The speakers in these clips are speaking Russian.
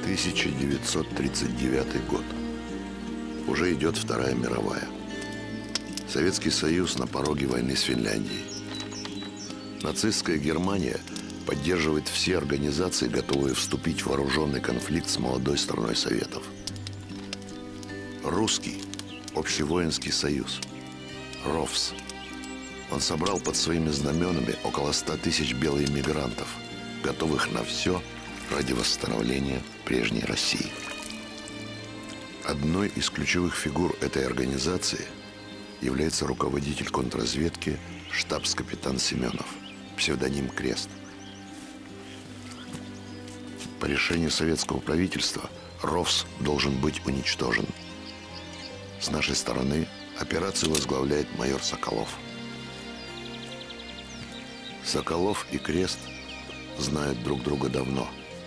1939 год. Уже идет Вторая мировая. Советский Союз на пороге войны с Финляндией. Нацистская Германия поддерживает все организации, готовые вступить в вооруженный конфликт с молодой страной Советов. Русский общевоинский союз, РОВС. Он собрал под своими знаменами около 100 тысяч белоэмигрантов, готовых на все ради восстановления прежней России. Одной из ключевых фигур этой организации является руководитель контрразведки штабс-капитан Семенов, псевдоним Крест. По решению советского правительства РОВС должен быть уничтожен. С нашей стороны операцию возглавляет майор Соколов. Соколов и Крест знают друг друга давно.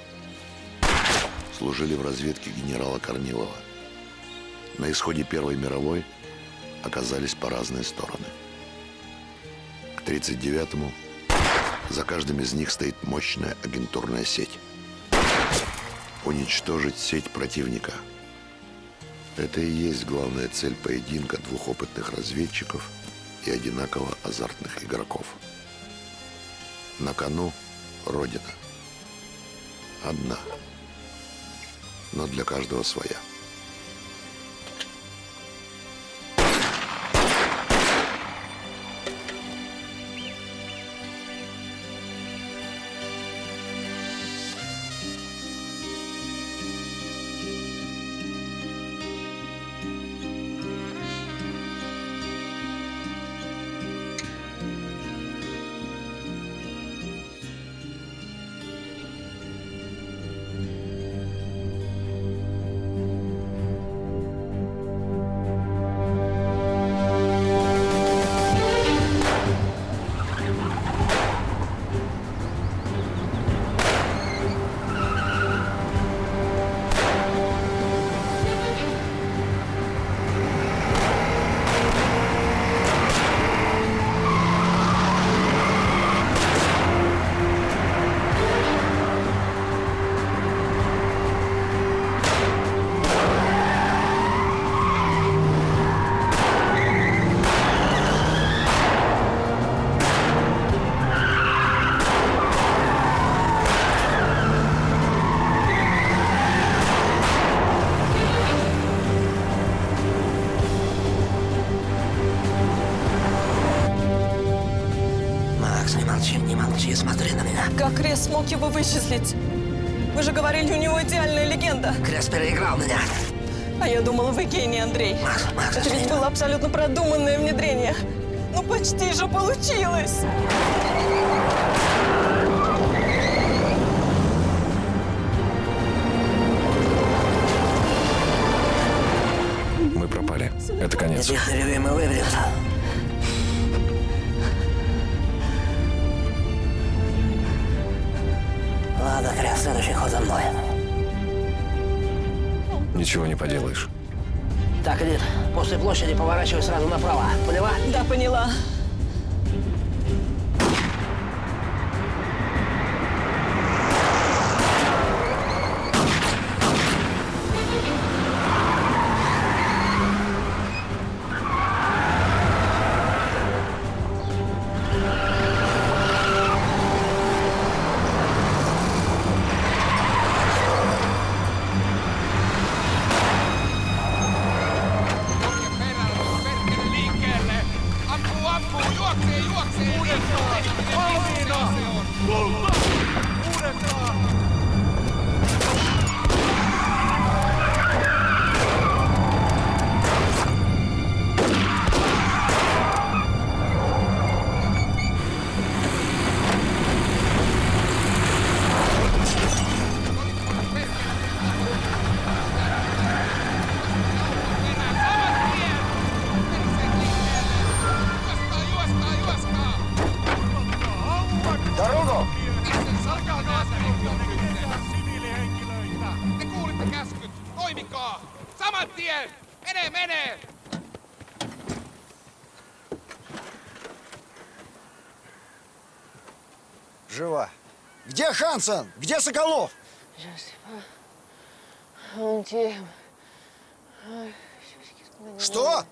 Служили в разведке генерала Корнилова. На исходе Первой мировой оказались по разные стороны. К 1939-му за каждым из них стоит мощная агентурная сеть. Уничтожить сеть противника. Это и есть главная цель поединка двух опытных разведчиков и одинаково азартных игроков. На кону Родина. Одна. Но для каждого своя. Как Крест смог его вычислить? Вы же говорили, у него идеальная легенда. Крест переиграл меня. А я думала, вы гений, Андрей. Макс, это ведь было абсолютно продуманное внедрение. Ну, почти же получилось. Мы пропали. Это конец. Этих мы выберем. Ладно, Крест, следующий ход за мной. Ничего не поделаешь. Так, Эдит, после площади поворачивай сразу направо. Поняла? Да, поняла. Жива. Где Хансен? Где Соколов? Что?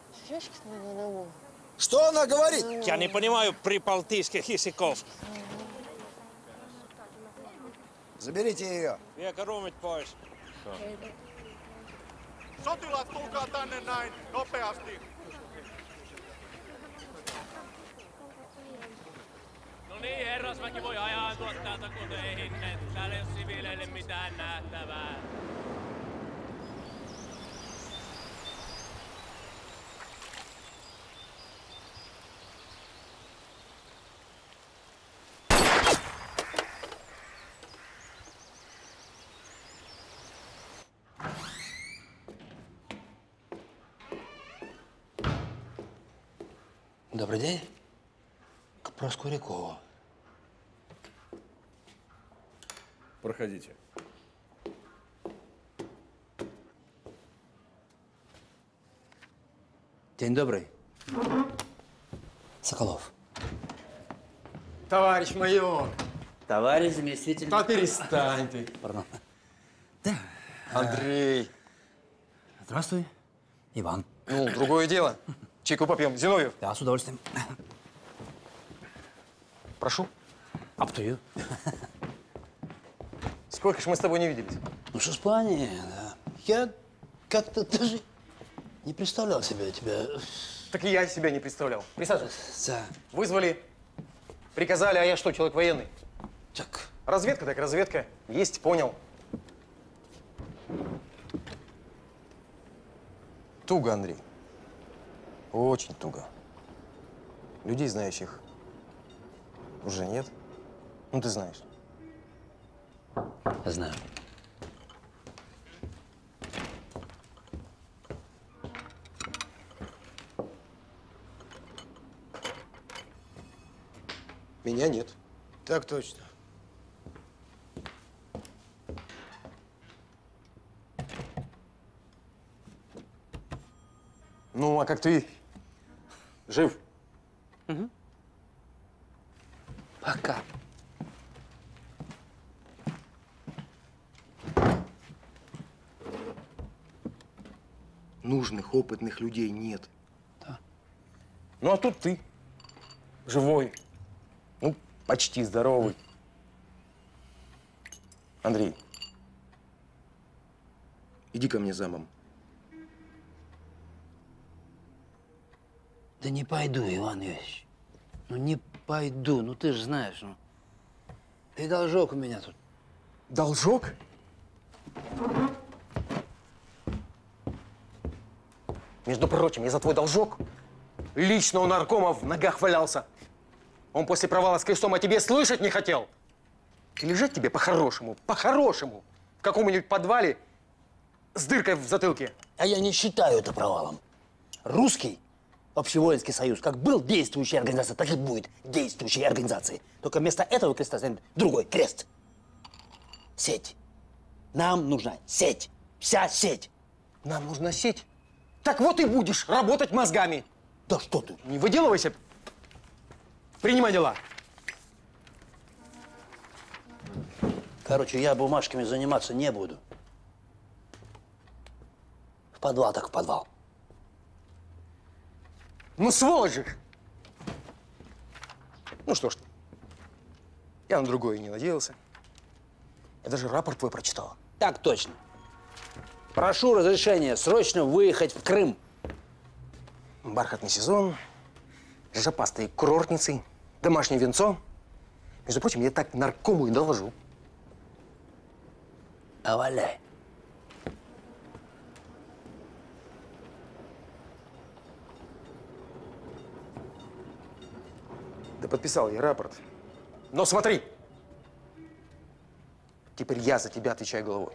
Что она говорит? Я не понимаю прибалтийских языков. Заберите ее. Viekää ruumit pois. Sotilaat, tulkaa tänne näin, nopeasti! No niin, herrasväki voi ajaantua täältä koteihin. Täällä ei ole siviileille mitään nähtävää. Добрый день. К Проскурякову. Проходите. День добрый. Соколов. Товарищ майор. Товарищ заместитель. Да перестань ты. Пардон. Да. Андрей. Здравствуй, Иван. Ну, другое дело. Чайку попьем. Зиновьев. Да, с удовольствием. Прошу. Up to you. Сколько ж мы с тобой не виделись? Ну, с Испании, да. Я как-то даже не представлял себе тебя. Так и я себя не представлял. Присаживайся. Да. Вызвали, приказали, а я что, человек военный? Так. Разведка так разведка. Есть, понял. Туго, Андрей. Очень туго. Людей, знающих, уже нет. Ну, ты знаешь. Знаю. Меня нет. Так точно. Ну, а как ты? Жив? Пока. Нужных, опытных людей нет. Да. Ну, а тут ты. Живой. Ну, почти здоровый. Андрей, иди ко мне замом. Да не пойду, Иван Ильич. Ну, не пойду. Ну, ты же знаешь, ну. И должок у меня тут. Должок? Между прочим, я за твой должок лично у наркома в ногах валялся. Он после провала с крестом о тебе слышать не хотел. И лежать тебе по-хорошему, в каком-нибудь подвале с дыркой в затылке. А я не считаю это провалом. Русский общевоинский союз как был действующей организацией, так и будет действующей организацией. Только вместо этого креста станет другой крест. Сеть. Нам нужна сеть. Вся сеть. Нам нужна сеть. Так вот и будешь работать мозгами. Да что ты? Не выделывайся. Принимай дела. Короче, я бумажками заниматься не буду. В подвал так в подвал. Ну, сволочь же! Ну что ж, я на другое и не надеялся. Я даже рапорт твой прочитал. Так точно. Прошу разрешения срочно выехать в Крым. Бархатный сезон, жопастые курортницы, домашнее венцо. Между прочим, я так наркому и доложу. А валяй. Да подписал я рапорт. Но смотри! Теперь я за тебя отвечаю головой.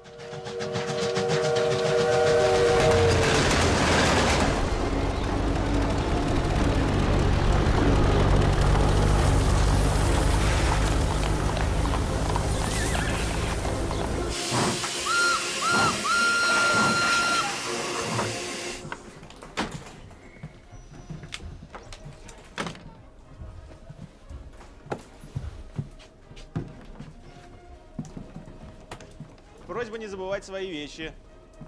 Просьба не забывать свои вещи.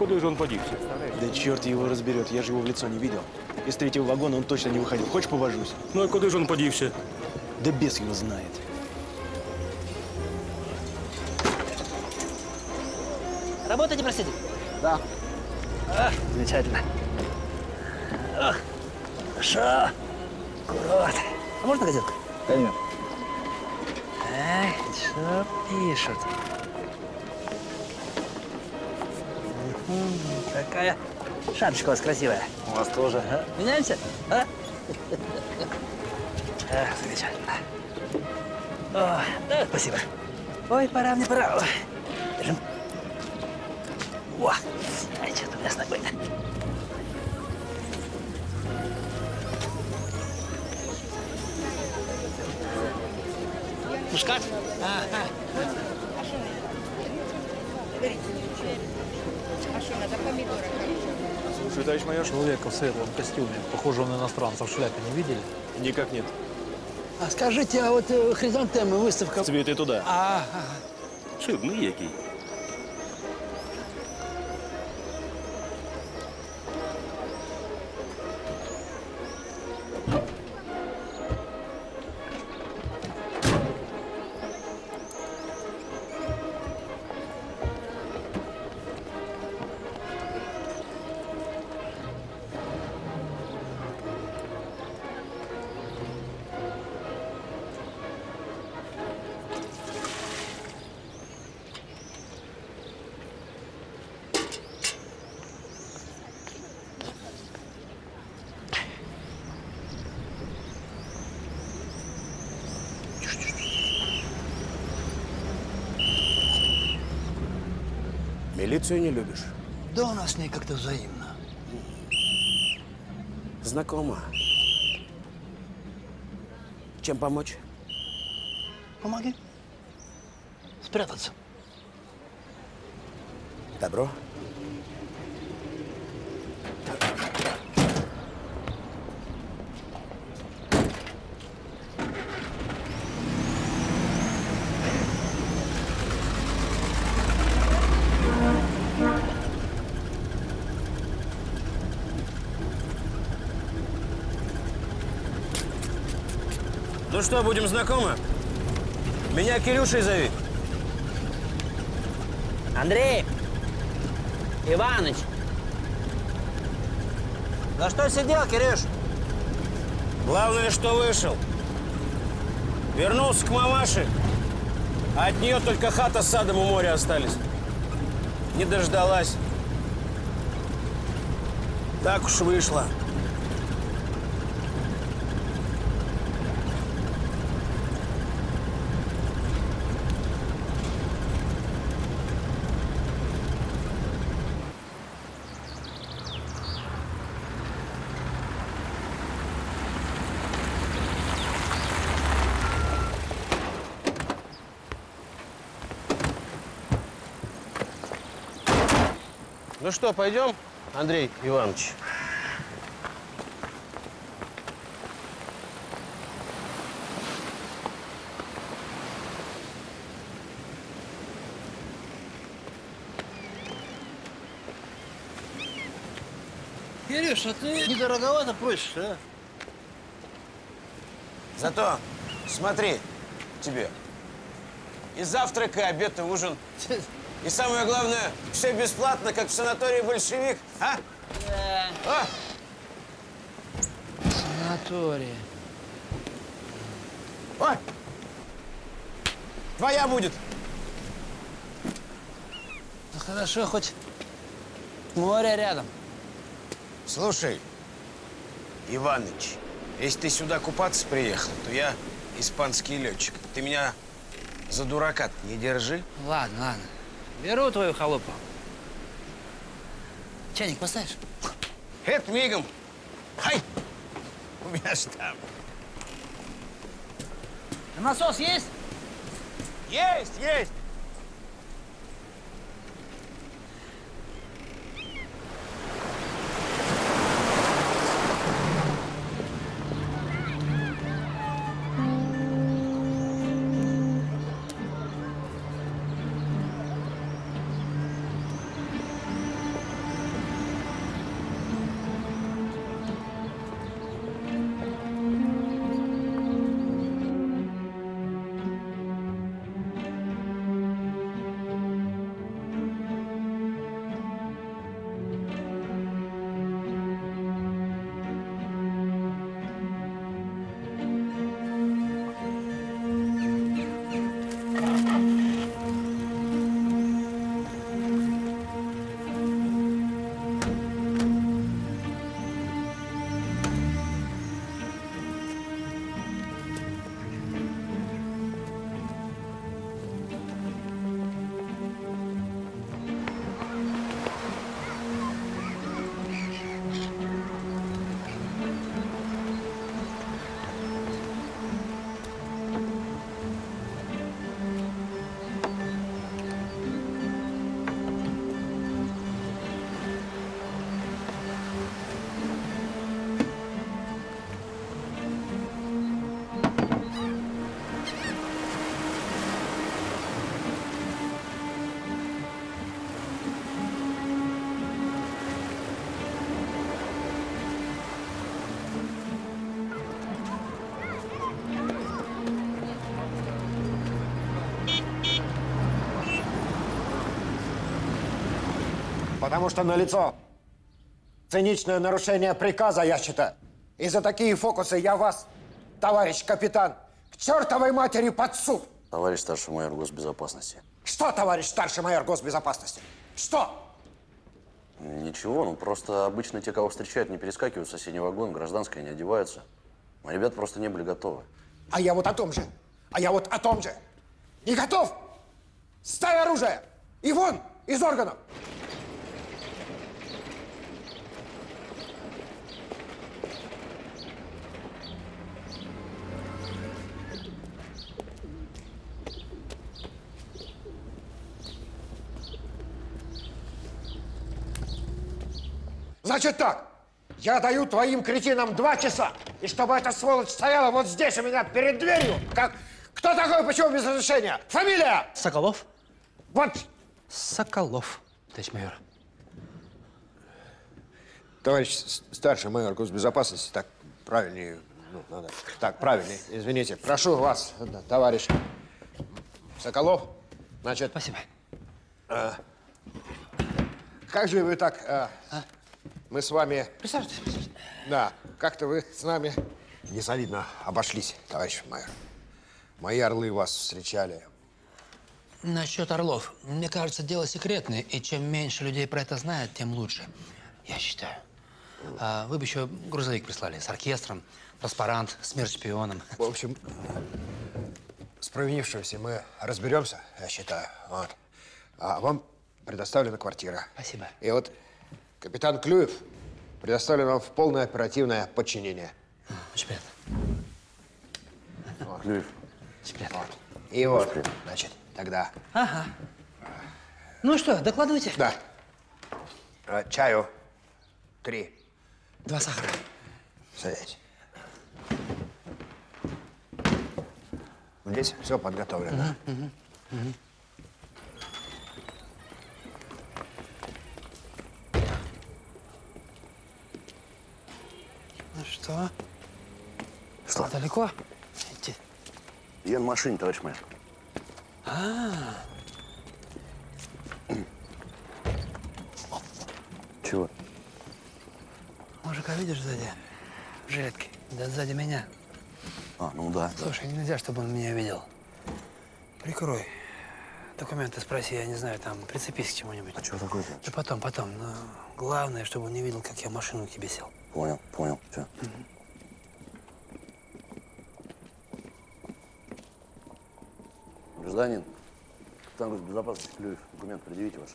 куда же он подився? Да черт его разберет, я же его в лицо не видел. Из третьего вагона он точно не выходил. Хочешь, повожусь? Ну, а куда же он подився? Да бес его знает. Работаете, простите? Да. Замечательно. Ох, хорошо. Аккурат. А можно газетку? Конечно. Что пишут? Какая шапочка у вас красивая. У вас тоже. А? Меняемся? А? Замечательно. О, да, спасибо. Ой, пора мне, пора. Ой. Держим. О, ай, что-то у меня с ногой. Пускать? Слушай, товарищ майор. Человека в светлом костюме, похожего на иностранца в шляпе, не видели? Никак нет. А скажите, а вот хризантемы, выставка... Цветы туда. Ага. Шибний який. Милицию не любишь? Да у нас с ней как-то взаимно. Знакомо. Чем помочь? Помоги. Спрятаться. Добро. Ну что, будем знакомы? Меня Кирюшей зови. Андрей! Иваныч! За что сидел, Кирюш? Главное, что вышел. Вернулся к мамаше, а от нее только хата с садом у моря остались. Не дождалась. Так уж вышло. Ну что, пойдем, Андрей Иванович? Кирюш, а ты недороговато просишь, а? Зато смотри тебе. И завтрак, и обед, и ужин. И самое главное, все бесплатно, как в санатории «Большевик». А? Да. Санаторий. О! Твоя будет. Ну хорошо, хоть море рядом. Слушай, Иваныч, если ты сюда купаться приехал, то я испанский летчик. Ты меня за дурака не держи. Ладно, ладно. Беру твою халупу. Чайник поставишь? Это мигом. Хай! У меня ж там. Насос есть? Есть, есть! Потому что налицо циничное нарушение приказа, я считаю. И за такие фокусы я вас, товарищ капитан, к чертовой матери под суд! Товарищ старший майор госбезопасности. Что, товарищ старший майор госбезопасности? Что? Ничего, ну просто обычно те, кого встречают, не перескакивают в соседний вагон, гражданское не одеваются. А ребята просто не были готовы. А я вот о том же. А я вот о том же. Не готов! Ставь оружие! И вон из органов! Значит так, я даю твоим кретинам 2 часа, и чтобы эта сволочь стояла вот здесь у меня перед дверью, как... Кто такой, почему без разрешения? Фамилия? Соколов. Вот. Соколов, товарищ майор. Товарищ старший майор госбезопасности, так правильнее, ну, надо, так, правильнее, извините. Прошу вас, товарищ Соколов, значит... Спасибо. Как же вы так... Мы с вами... Присаживайтесь, присаживайтесь. Да, как-то вы с нами несолидно обошлись, товарищ майор. Мои орлы вас встречали. Насчет орлов. Мне кажется, дело секретное, и чем меньше людей про это знает, тем лучше. Я считаю. Вы бы еще грузовик прислали с оркестром, транспарант, смерть шпионам. В общем, с провинившимся мы разберемся, я считаю. Вот. А вам предоставлена квартира. Спасибо. И вот капитан Клюев предоставлен вам в полное оперативное подчинение. Очень приятно. Вот. Клюев. Очень приятно. Вот. И вот, значит, тогда... Ага. Ну что, докладывайте. Да. Чаю 3. 2 сахара. Садитесь. Здесь все подготовлено. Ну что? Что? Далеко идти? Я на машине, товарищ майор. Чего? Мужика видишь сзади? В жилетке. Да сзади меня. Ну да. Слушай, нельзя, чтобы он меня видел. Прикрой. Документы спроси, я не знаю, там, прицепись к чему-нибудь. А чего такое? Да потом. Но главное, чтобы он не видел, как я в машину к тебе сел. Понял. Все. Гражданин, капитан госбезопасности Клюев, документ предъявите ваш.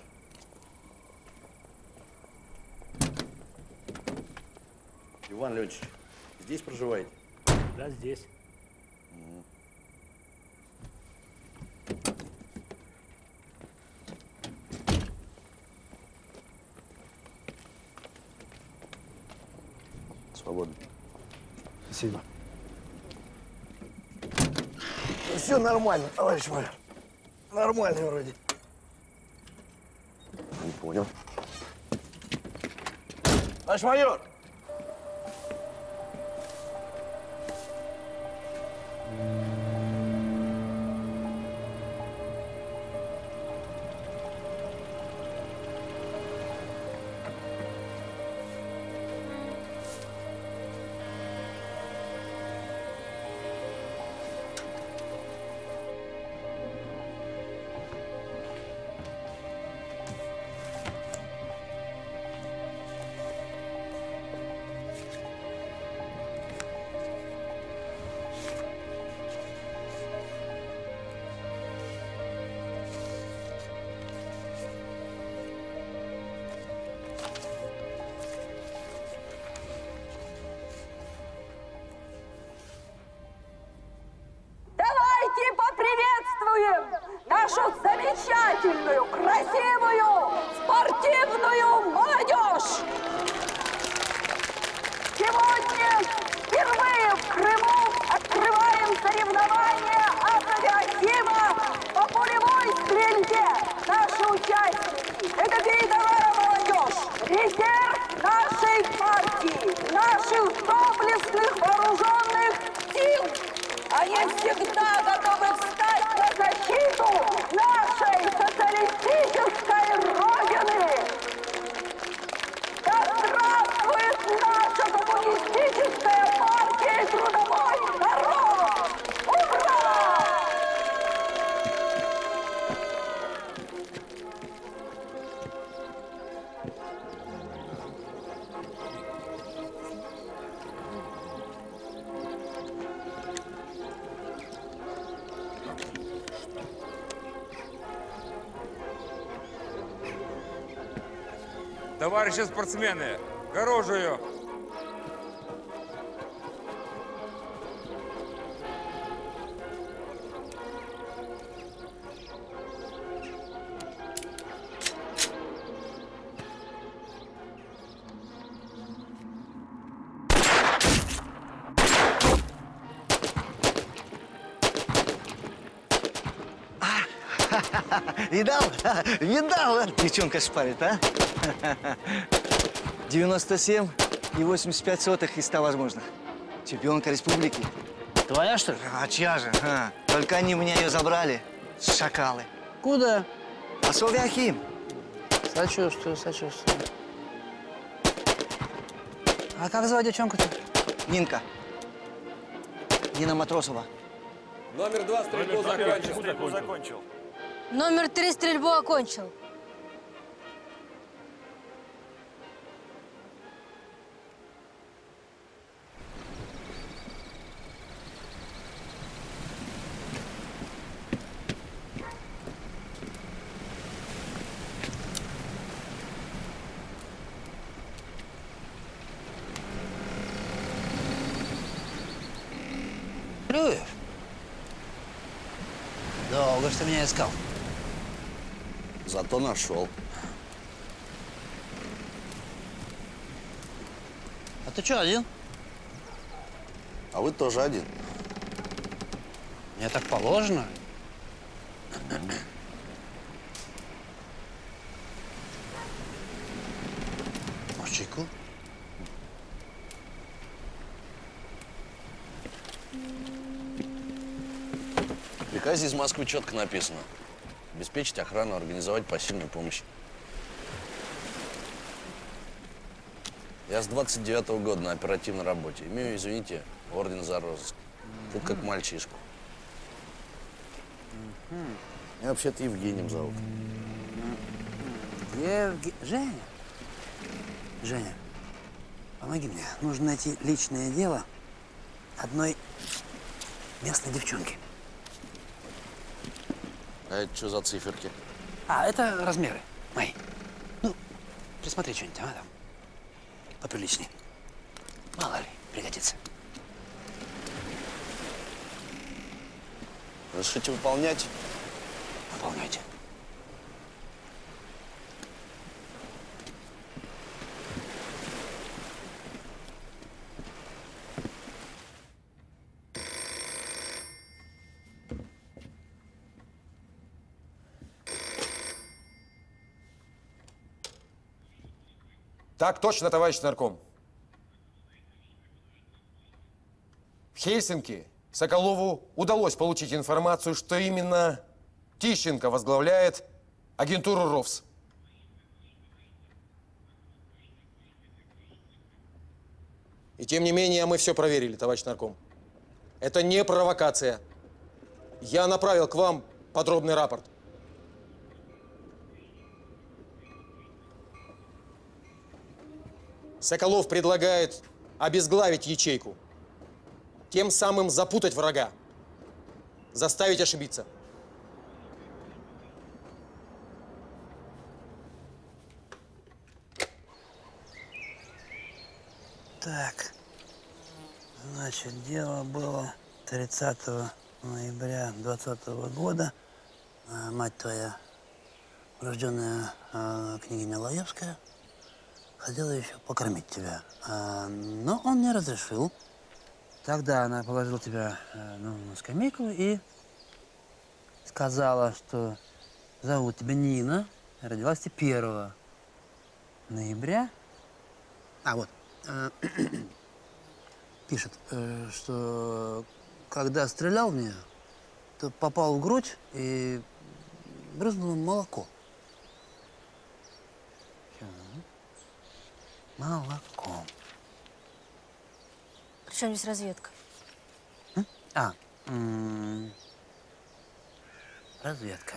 Иван Леонидович, здесь проживаете? Да, здесь. Свободно. Спасибо. Все нормально, товарищ майор. Нормально вроде. Не понял. Товарищ майор! нашу замечательную, красивую, спортивную молодежь! Сегодня впервые в Крыму открываем соревнования Азавиатима по пулевой стрельбе. Наши участники – это передовая молодежь, резерв нашей партии, наших доблестных вооруженных сил. Они всегда готовы встать на защиту нашей социалистической Родины. Товарищи спортсмены, к оружию! Видал? Видал, девчонка шпарит, а? 97 и 85 сотых из 100 возможных. Чемпионка республики. Твоя, что ли? А чья же? Только они у меня ее забрали. Шакалы. Куда? А Совяхим. Сочувствую, сочувствую. А как звать девчонку-то? Нинка. Нина Матросова. Номер 2 стрельбу закончил. Номер 3 стрельбу окончил. Клюев. Долго что меня искал. Зато нашел. А ты что, один? А вы тоже один. Мне так положено. Может, чайку? В приказе из Москвы четко написано. Обеспечить охрану, организовать посильную помощь. Я с 29-го года на оперативной работе. Имею, извините, орден за розыск. Тут как мальчишку. Меня вообще-то Евгением зовут. Женя? Женя, помоги мне. Нужно найти личное дело одной местной девчонки. А это что за циферки? А, это размеры мои. Ну, присмотри что-нибудь, а, там. Поприличней. Мало ли, пригодится. Разрешите выполнять? Выполняйте. Так точно, товарищ нарком. В Хельсинки Соколову удалось получить информацию, что именно Тищенко возглавляет агентуру РОВС. И тем не менее мы все проверили, товарищ нарком. Это не провокация. Я направил к вам подробный рапорт. Соколов предлагает обезглавить ячейку, тем самым запутать врага, заставить ошибиться. Так, значит, дело было 30 ноября 2020 года. Мать твоя, урожденная княгиня Лаевская, хотела еще покормить тебя, но он не разрешил. Тогда она положила тебя на скамейку и сказала, что зовут тебя Нина, родилась ты 1 ноября. А вот, пишет, что когда стрелял в нее, то попал в грудь и брызнуло молоко. Молоко. При чем здесь разведка? Разведка.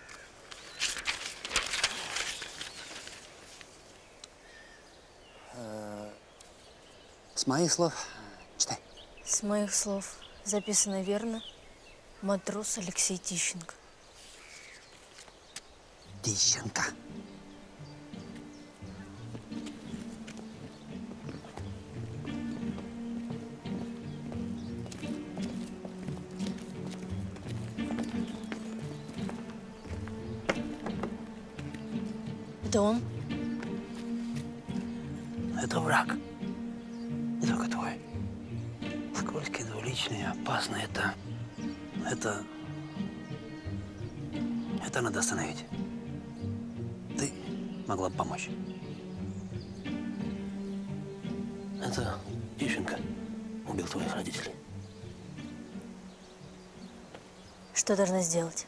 С моих слов, читай. С моих слов записано верно. Матрос Алексей Тищенко. Тищенко. Это он? Это враг. Не только твой. Скользкий, двуличный, опасный. Это надо остановить. Ты могла бы помочь. Это Тищенко убил твоих родителей. Что должна сделать?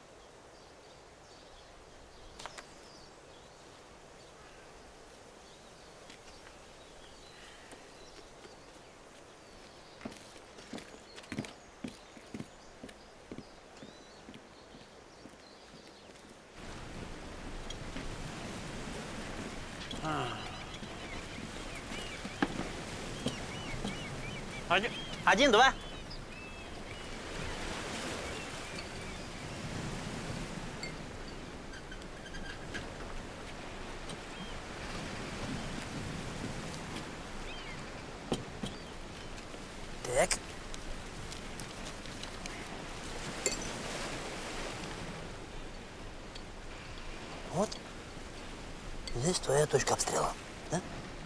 Один, два. Так. Вот. Здесь твоя точка обстрела, да?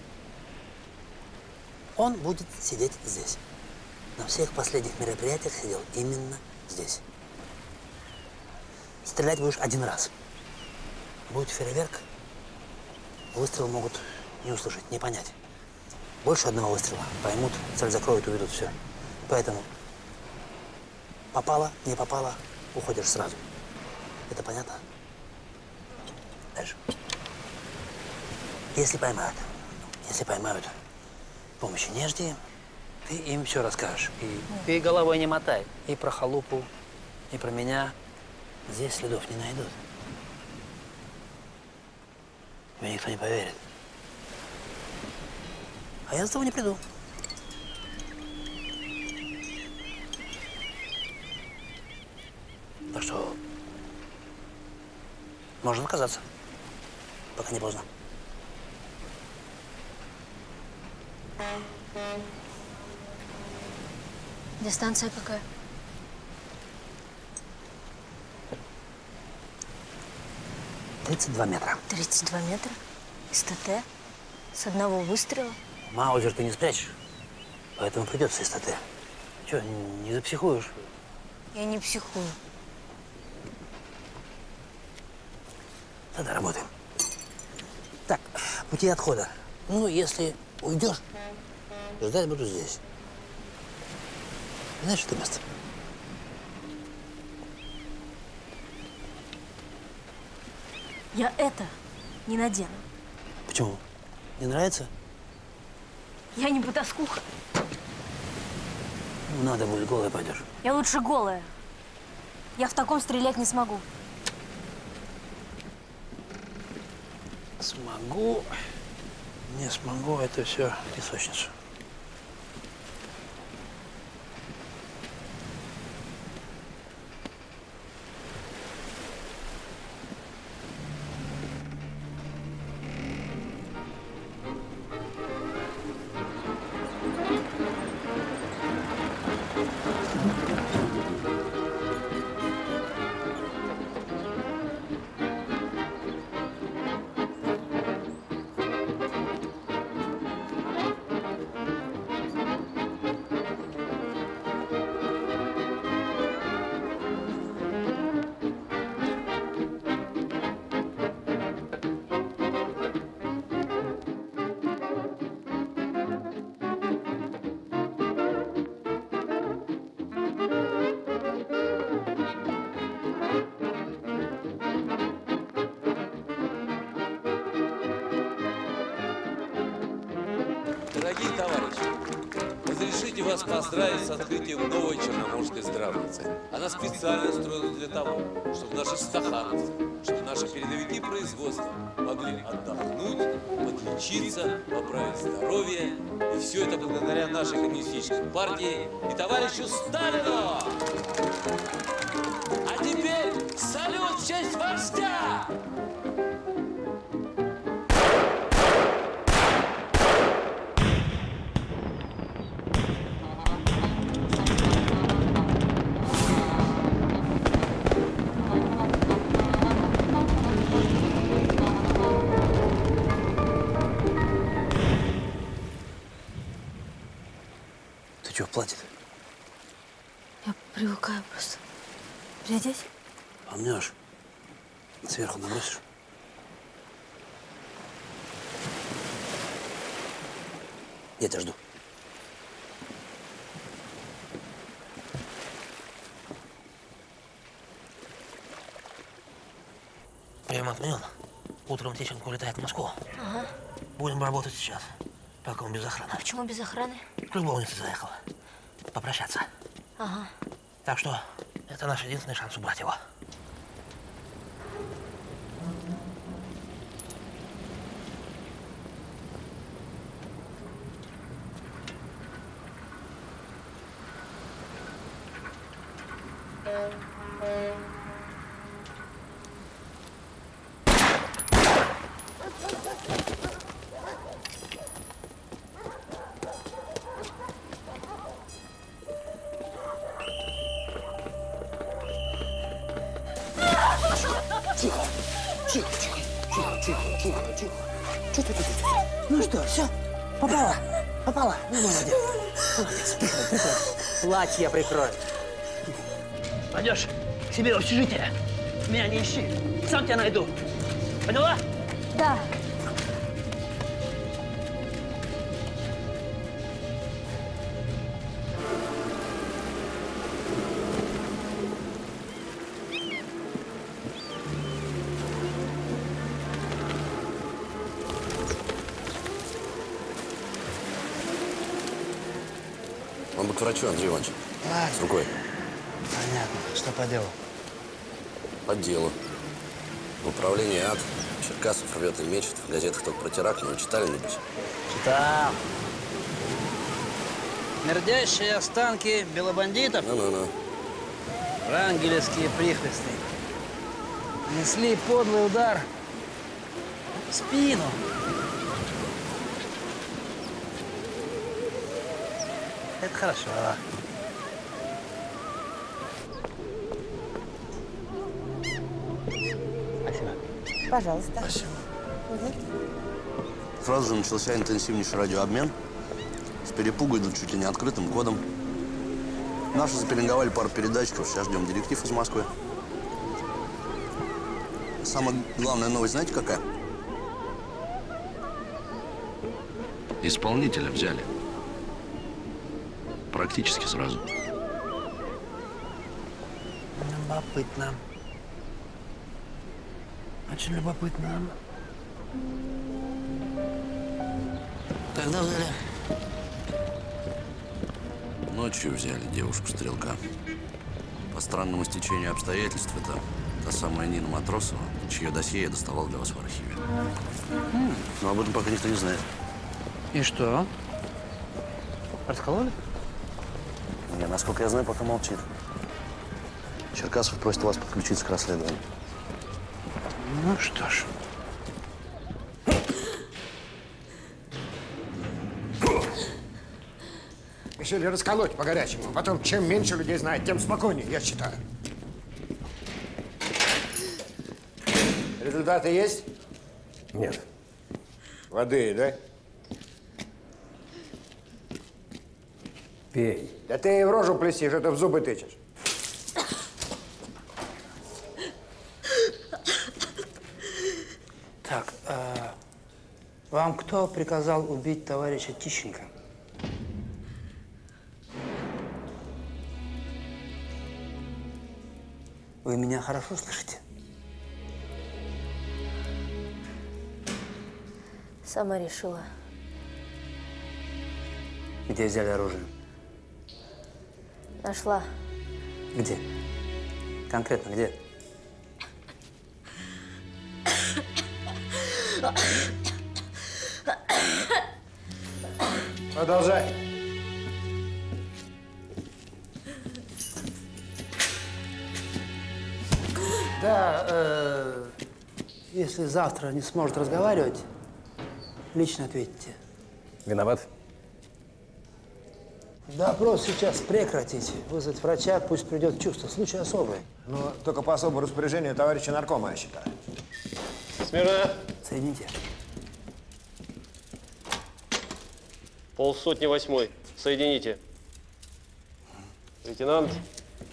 Он будет сидеть здесь. На всех последних мероприятиях сидел именно здесь. Стрелять будешь один раз. Будет фейерверк, выстрелы могут не услышать, не понять. Больше одного выстрела поймут, цель закроют, уведут, все. Поэтому попало, не попало, уходишь сразу. Это понятно? Дальше. Если поймают, помощи не жди, ты им все расскажешь. И ты головой не мотай. И про халупу, и про меня. Здесь следов не найдут. Тебе никто не поверит. А я за тобой не приду. Так что можно отказаться, пока не поздно. Дистанция какая? — 32 метра. 32 метра? Из ТТ? С одного выстрела? Маузер ты не спрячешь, поэтому придется из ТТ. Че, не запсихуешь? Я не психую. Тогда работаем. Так, пути отхода. Ну, если уйдешь, ждать буду здесь. Знаешь это место? Я это не надену. Почему? Не нравится? Я не потаскуха. Ну, надо будет, голая пойдешь. Я лучше голая. Я в таком стрелять не смогу. Смогу, не смогу, это все песочница. Дорогие товарищи, разрешите вас поздравить с открытием новой черноморской здравницы. Она специально строилась для того, чтобы наши стахановцы, чтобы наши передовики производства могли отдохнуть, подлечиться, поправить здоровье. И все это благодаря нашей коммунистической партии и товарищу Сталину! А теперь салют в честь вождя! Привыкаю просто. Глядеть? Помнешь? Сверху набросишь. Я тебя жду. Прием отменен. Утром Тищенко улетает в Москву. Ага. Будем работать сейчас, пока он без охраны. А почему без охраны? К любовнице заехал. Попрощаться. Ага. Так что это наш единственный шанс убрать его. Тихо, тихо, тихо, тихо, тихо, тихо, тихо. Тихо, тихо, тихо. Ну что, все, попала, попала. Ну, молодец, молодец. Прикрой, прикрой. Платье прикрой. Пойдешь к себе в общежитие. Меня не ищи. Сам тебя найду. Поняла? Да. Он бы к врачу, Андрей Иванович. С рукой. Понятно. Что по делу? По делу. В управлении ад. Черкасов рвет и мечет. В газетах только про теракт, но читали, небось? Читал. Мердящие останки белобандитов. Ну-ну-ну. Врангелевские прихвостни. Нанесли подлый удар в спину. Это хорошо. Спасибо. Пожалуйста. Спасибо. Угу. Сразу же начался интенсивнейший радиообмен. С перепугу идут чуть ли не открытым кодом. Наши запеленговали пару передатчиков, сейчас ждем директив из Москвы. Самая главная новость знаете какая? Исполнителя взяли. Практически сразу. Любопытно. Очень любопытно. Когда взяли? Ночью взяли девушку-стрелка. По странному стечению обстоятельств, это та самая Нина Матросова, чье досье я доставал для вас в архиве. Но об этом пока никто не знает. И что? Раскололи? Не, насколько я знаю, пока молчит. Черкасов просит вас подключиться к расследованию. Ну что ж. Решили расколоть по-горячему. Потом, чем меньше людей знает, тем спокойнее, я считаю. Результаты есть? Нет. Воды, да? Пей. Да ты и в рожу плесишь, это в зубы тычешь. Так, вам кто приказал убить товарища Тищенко? Вы меня хорошо слышите? Сама решила. Где взяли оружие? Нашла. Где? Конкретно где? Продолжай. Да, если завтра не сможет разговаривать, лично ответьте. Виноват? Допрос сейчас прекратить. Вызвать врача, пусть придет в чувство. Случай особый. Но только по особому распоряжению товарища наркома, я считаю. Смирно. Соедините. 178. Соедините. Лейтенант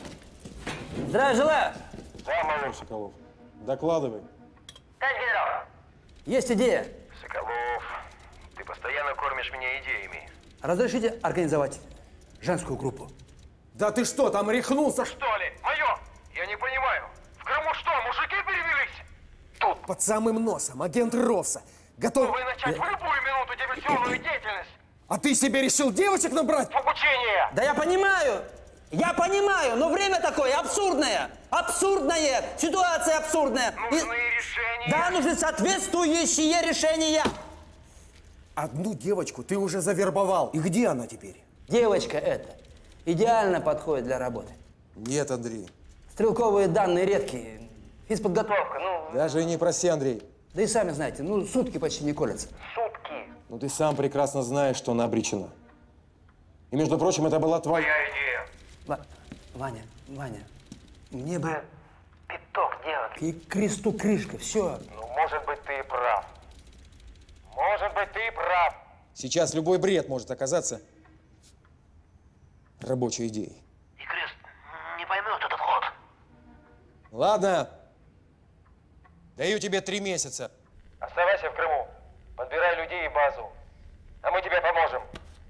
Здравия желаю! Да, майор Соколов. Докладывай. Товарищ генерал! Есть идея. Соколов, ты постоянно кормишь меня идеями. Разрешите организовать женскую группу? Да ты что, там рехнулся? Что ли? Майор, я не понимаю. В Крыму что, мужики перевелись? Тут. Под самым носом, агент РОВСа. Готов... Вы начать в любую минуту диверсионную деятельность. А ты себе решил девочек набрать? В обучение. Да я понимаю, но время такое абсурдное. Абсурдное. Ситуация абсурдная. Нужны решения. Да, нужны соответствующие решения. Одну девочку ты уже завербовал. И где она теперь? Девочка эта идеально подходит для работы. Нет, Андрей. Стрелковые данные редкие. Физподготовка, Даже и не проси, Андрей. Да и сами знаете, сутки почти не колятся. Сутки. Ну ты сам прекрасно знаешь, что она обречена. И, между прочим, это была твоя идея. Ваня, мне бы пяток делать. и кресту крышка, все. Ну, может быть, ты и прав. Может быть, ты и прав. Сейчас любой бред может оказаться рабочей идеей. И крест не поймет этот ход. Ладно. Даю тебе 3 месяца. Оставайся в Крыму. Подбирай людей и базу. А мы тебе поможем.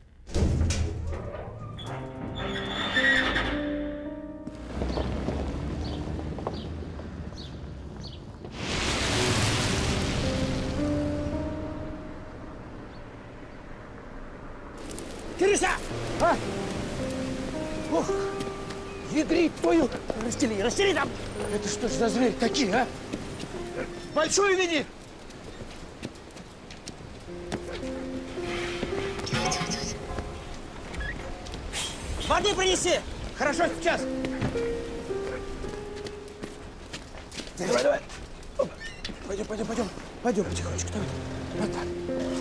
Кирюша! А? Ох, ядрить твою! Расстели там! Это что ж за звери такие, а? Большую веди! Воды принеси! Хорошо, сейчас! Давай. Пойдем потихонечку. Давай. Вот так.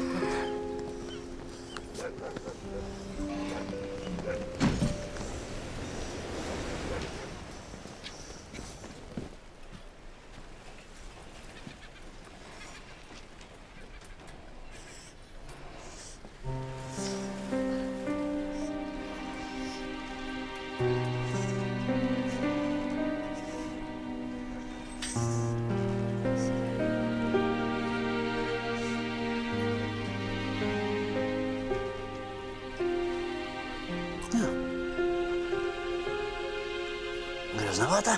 Грязновато,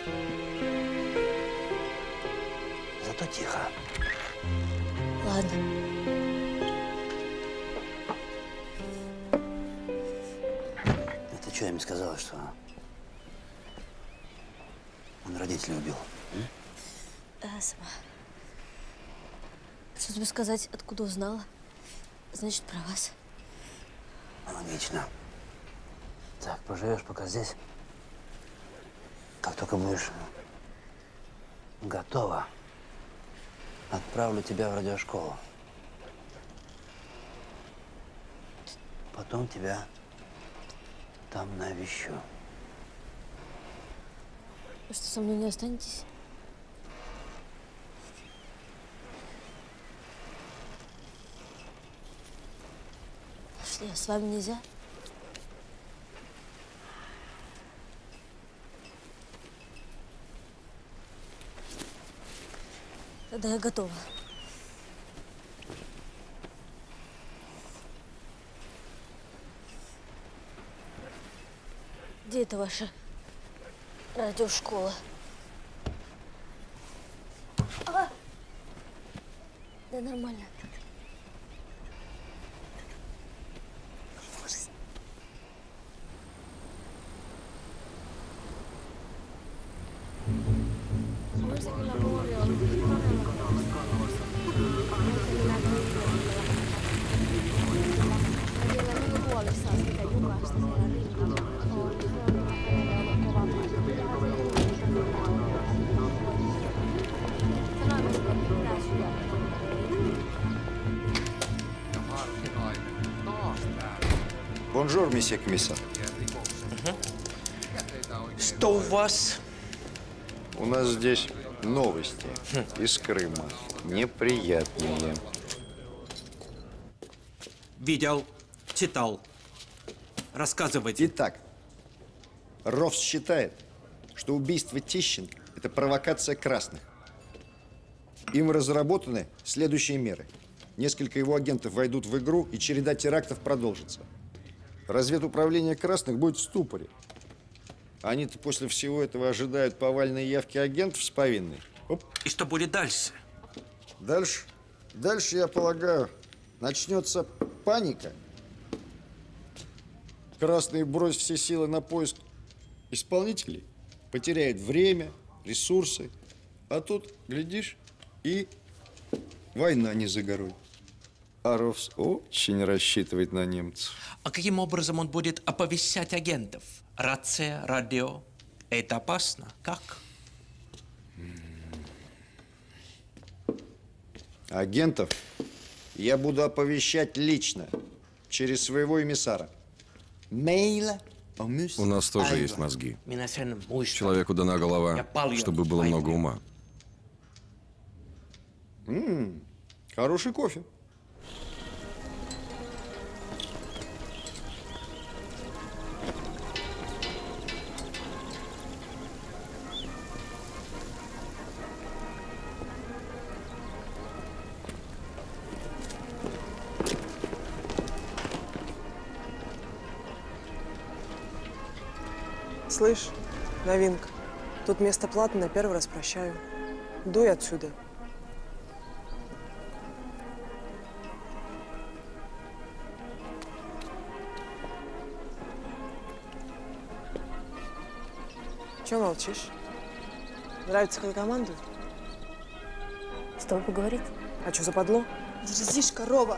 зато тихо. Ладно. Ты что им сказала, что он родителей убил? Сама. Что тебе сказать, откуда узнала? Значит, про вас. Логично. Так, поживешь пока здесь. Как только будешь готова, отправлю тебя в радиошколу. Потом тебя там навещу. Вы что, со мной не останетесь? Что, с вами нельзя? Тогда я готова. Где это ваша радиошкола? Да нормально. Бонжур, месье комиссар. Что у вас? У нас здесь новости из Крыма. Неприятные. Видел, читал. Рассказывайте. Итак, РОВС считает, что убийство Тищенко – это провокация красных. Им разработаны следующие меры. Несколько его агентов войдут в игру, и череда терактов продолжится. Разведуправление красных будет в ступоре. Они-то после всего этого ожидают повальной явки агентов с повинной. Оп. И что будет дальше? Дальше, я полагаю, начнется паника. Красные бросят все силы на поиск исполнителей, потеряют время, ресурсы. А тут, глядишь, и война не за горой. А Ровс очень рассчитывает на немцев. А каким образом он будет оповещать агентов? Рация, радио. Это опасно. Как? Агентов я буду оповещать лично, через своего эмиссара. У нас тоже есть мозги. Человеку дана голова, чтобы было много ума. Хороший кофе. Слышь, новинка, тут место платы на первый раз прощаю. Дуй отсюда. Чего молчишь? Нравится, как командую? С тобой поговорить? А что, западло? Дерзишь, корова!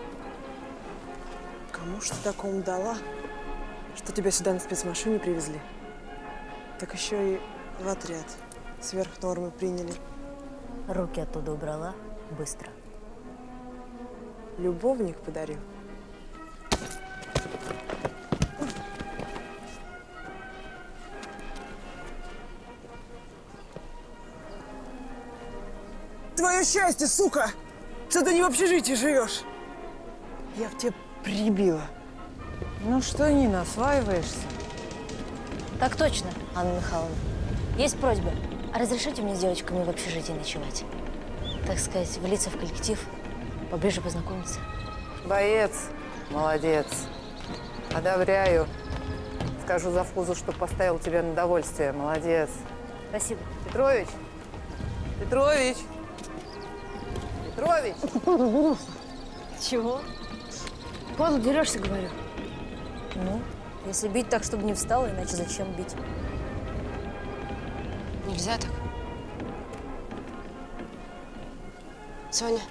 Кому ж ты такому дала, что тебя сюда на спецмашине привезли? Так еще и в отряд сверх нормы приняли. Руки оттуда убрала быстро. Любовник подарил. Твое счастье, сука! Что ты не в общежитии живешь? Я в тебя прибила. Ну что, Нина, осваиваешься? Так точно, Анна Михайловна. Есть просьба. Разрешите мне с девочками в общежитии ночевать? Так сказать, влиться в коллектив, поближе познакомиться. Боец, молодец. Одобряю. Скажу завхозу, что поставил тебя на довольствие. Молодец. Спасибо. Петрович! Петрович! Петрович! Чего? Подло дерешься, говорю. Ну, если бить так, чтобы не встал, иначе зачем бить? Нельзя так. Соня.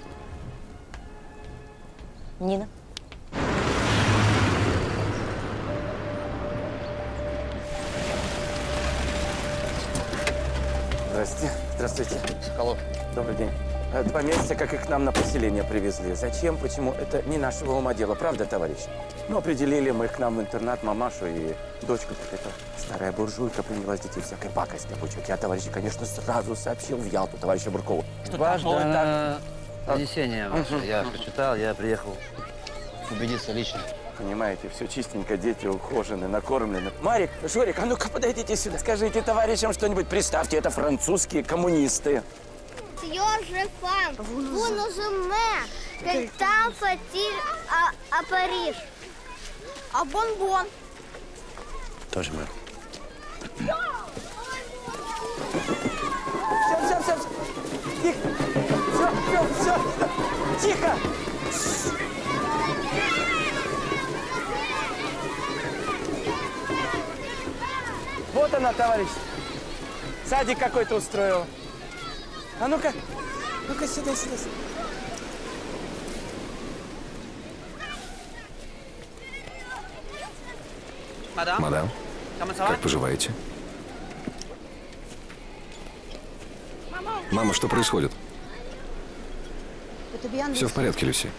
Нина. Здрасте. Здравствуйте. Соколов. Добрый день. Поместье, как и к нам на поселение привезли. Зачем, почему? Это не нашего ума дело, правда, товарищ? Ну, определили мы к нам в интернат мамашу и дочку, как эта старая буржуйка принялась детей всякой пакости обучать. Я, товарищ, конечно, сразу сообщил в Ялту товарищу Буркову. Что Важное донесение ваше. Я прочитал, я приехал убедиться лично. Понимаете, все чистенько, дети ухожены, накормлены. Марик, Жорик, а ну-ка подойдите сюда. Скажите товарищам что-нибудь, представьте, это французские коммунисты. Je femme, vous nous aimez, quel temps fait-il à Paris? А бон-бон? Тоже мэр. Все. Тихо. Все. Тихо. Вот она, товарищ. Садик какой-то устроил. А ну-ка сюда. Мадам, как поживаете? Мама, что происходит? Все в порядке, Люси.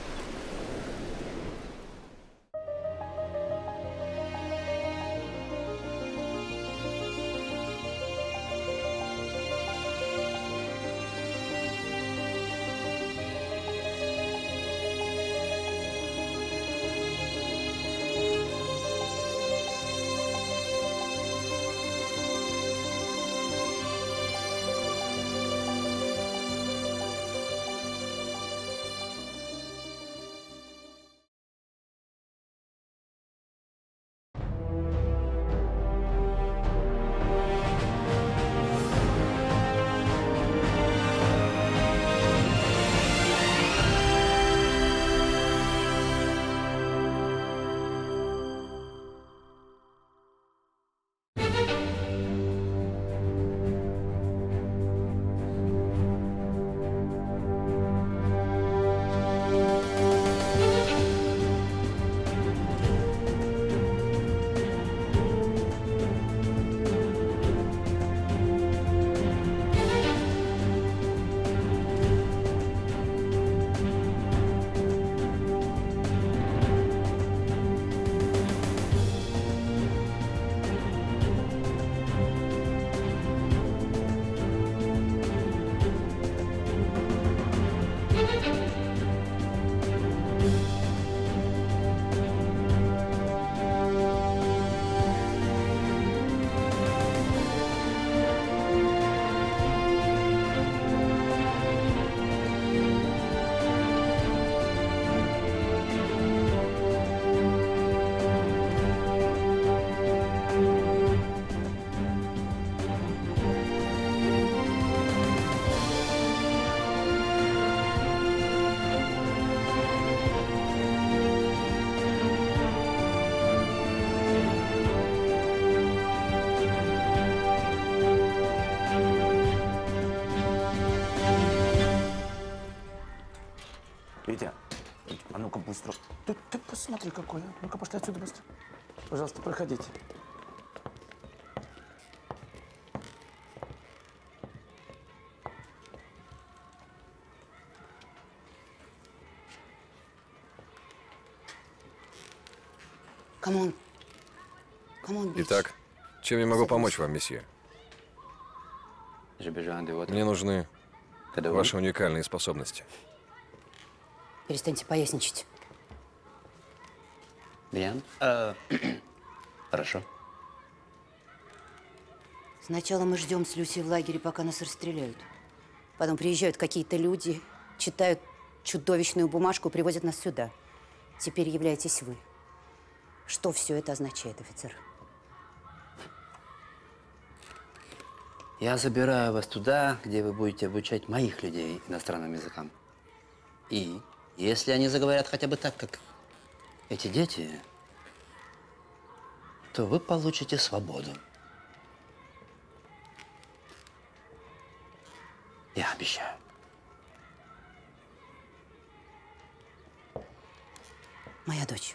быстро. Ты посмотри, какой. Ну-ка, пошли отсюда быстро. Пожалуйста, проходите. Итак, чем я могу помочь вам, месье? Мне нужны ваши уникальные способности. Перестаньте поясничать. Хорошо. Сначала мы ждем с Люси в лагере, пока нас расстреляют. Потом приезжают какие-то люди, читают чудовищную бумажку, привозят нас сюда. Теперь являетесь вы. Что все это означает, офицер? Я забираю вас туда, где вы будете обучать моих людей иностранным языкам. И если они заговорят хотя бы так, как эти дети, то вы получите свободу. Я обещаю. Моя дочь.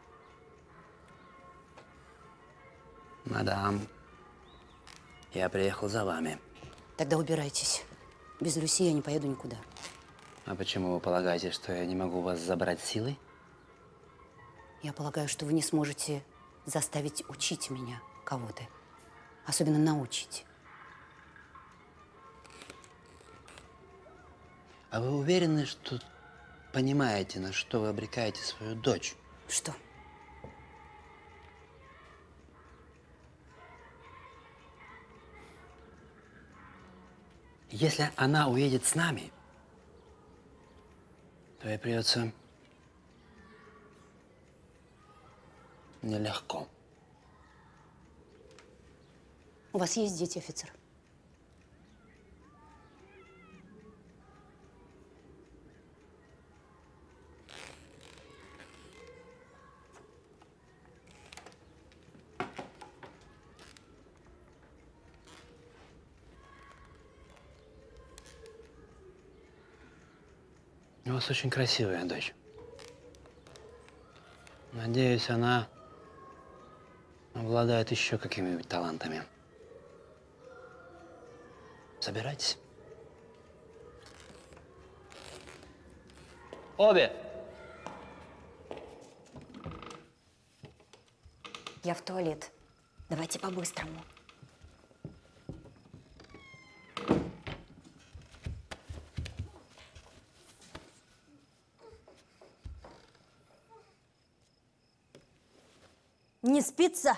Мадам, я приехал за вами. Тогда убирайтесь. Без Люси я не поеду никуда. А почему вы полагаете, что я не могу вас забрать силой? Я полагаю, что вы не сможете заставить учить меня кого-то. Особенно научить. А вы уверены, что понимаете, на что вы обрекаете свою дочь? Что? Если она уедет с нами, то ей придется нелегко. У вас есть дети, офицер? У вас очень красивая дочь. Надеюсь, она обладает еще какими-нибудь талантами. Собирайтесь. Обе! Я в туалет. Давайте по-быстрому. Не спится?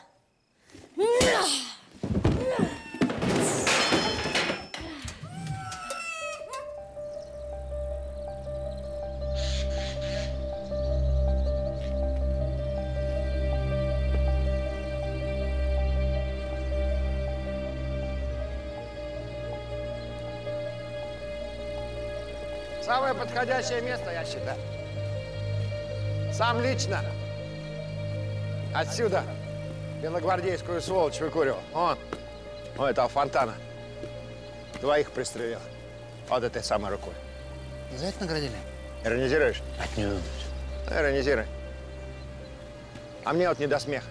Самое подходящее место, я считаю. Сам лично отсюда белогвардейскую сволочь выкуривал. Он у этого фонтана двоих пристрелил. Вот этой самой рукой. За это наградили? Иронизируешь? Отнюдь. Иронизируй. А мне вот не до смеха.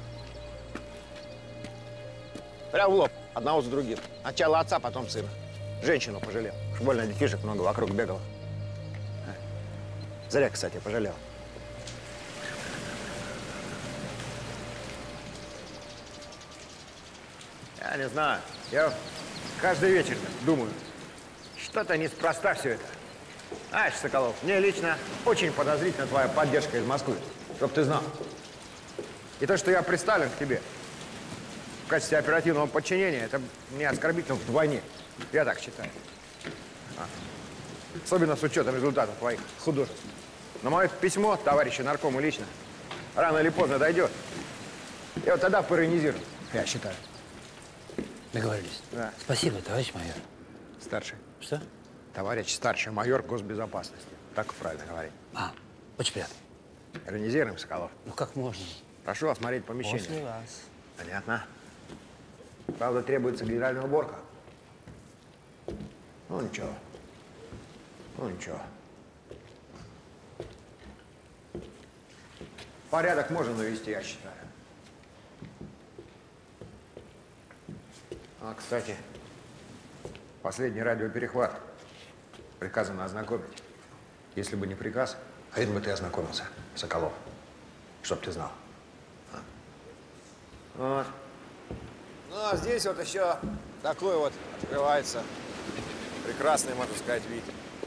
Прям в лоб, одного за другим. Сначала отца, потом сына. Женщину пожалел. Уж больно детишек много вокруг бегало. Зря, кстати, пожалел. Я не знаю. Я каждый вечер думаю, что-то неспроста все это. Знаешь, Соколов, мне лично очень подозрительна твоя поддержка из Москвы, чтоб ты знал. И то, что я приставлен к тебе в качестве оперативного подчинения, это мне оскорбительно вдвойне. Я так считаю. Особенно с учетом результатов твоих художеств. Но мое письмо товарищу наркому лично рано или поздно дойдет. И вот тогда поиронизируем, я считаю. Договорились. Да. Спасибо, товарищ майор. Старший. Что? Товарищ старший майор госбезопасности. Так правильно говорить. Очень приятно. Иронизируем, Соколов. Ну как можно? Прошу осмотреть помещение. После вас. Понятно. Правда, требуется генеральная уборка. Ну, ничего. Ну, ничего. порядок можно навести, я считаю. А, кстати, последний радиоперехват. Приказано ознакомить. Если бы не приказ, хрен бы ты ознакомился, Соколов. Чтоб ты знал. Вот. Ну, а здесь вот еще такой вот открывается прекрасный, можно сказать, вид.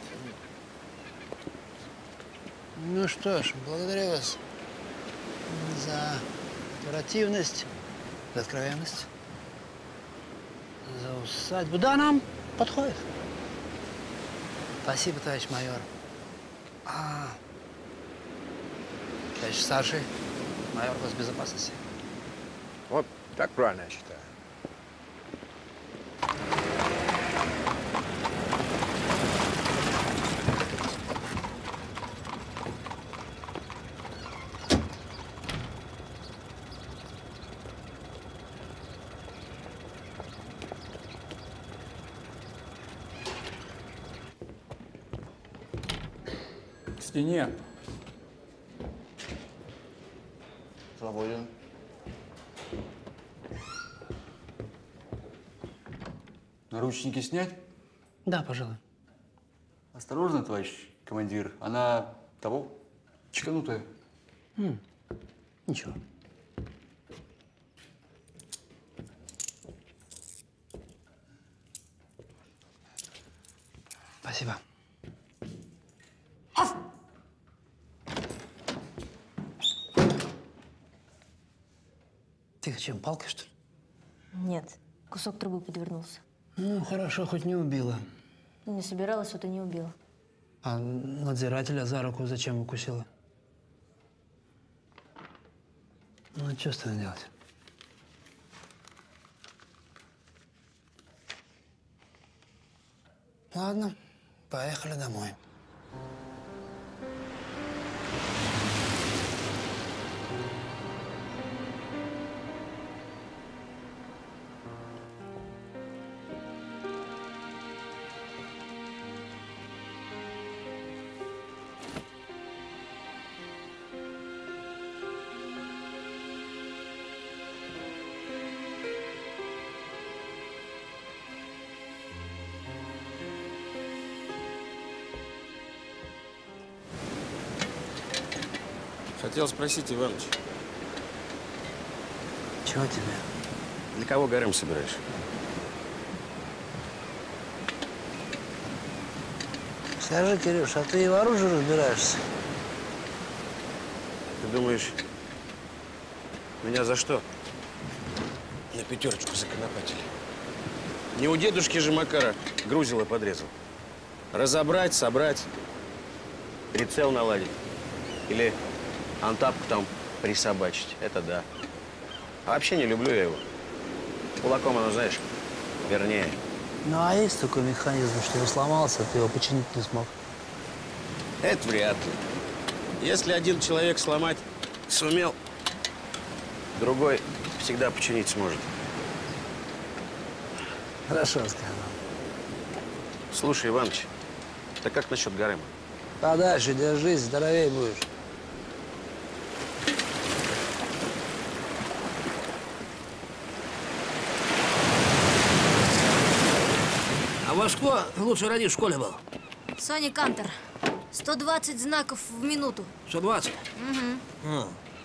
Ну что ж, благодарю вас за оперативность, за откровенность, за усадьбу. Да, нам подходит. Спасибо, товарищ майор. Товарищ старший майор госбезопасности. Вот так правильно, я считаю. К стене. Свободен. Наручники снять? Да, пожалуй. Осторожно, товарищ командир. Она того, чеканутая. Ничего. Спасибо. Ты чем, палкой, что ли? Нет, кусок трубы подвернулся. Ну, хорошо, хоть не убила. Не собиралась, вот и не убила. А надзирателя за руку зачем укусила? Ну, что с тобой делать? Ладно, поехали домой. Хотел спросить, Иваныч. Чего тебе? Для кого гарем собираешь? Скажи, Кирюш, а ты и в оружии разбираешься? Ты думаешь, меня за что на пятерочку законопатили? Не у дедушки же Макара грузило подрезал. Разобрать, собрать, прицел наладить. Или антапку там присобачить. Это да. А вообще не люблю я его. Кулаком оно, знаешь, вернее. Ну, а есть такой механизм, что сломался, ты его починить не смог? Это вряд ли. Если один человек сломать сумел, другой всегда починить сможет. Хорошо сказал. Слушай, Иваныч, так как насчет гарема? Подальше держись, здоровее будешь. А ваш кто лучший радист в школе был? Соня Кантер. 120 знаков в минуту. 120? Угу.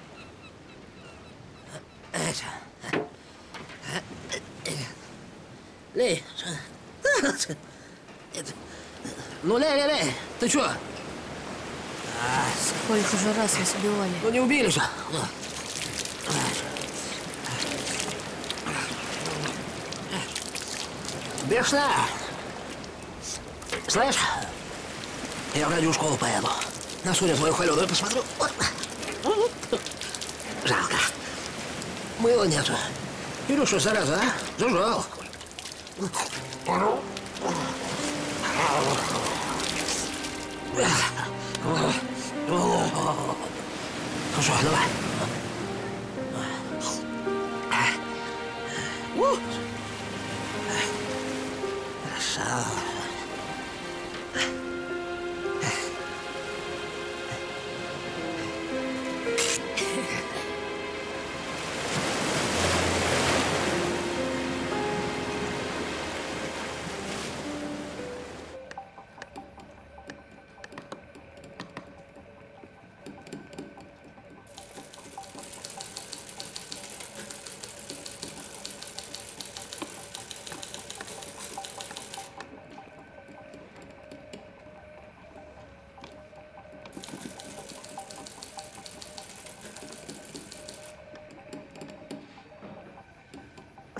Лей. Ну, Лей, ты чё? Сколько же раз вас убивали? Ну, не убили же. Бешеная! Слышь, я в радиошколу поеду. На Соню твою холеную посмотрю. Жалко. Мыла нету. Илюша, зараза, а? Зажал. Хорошо, давай. Хорошо.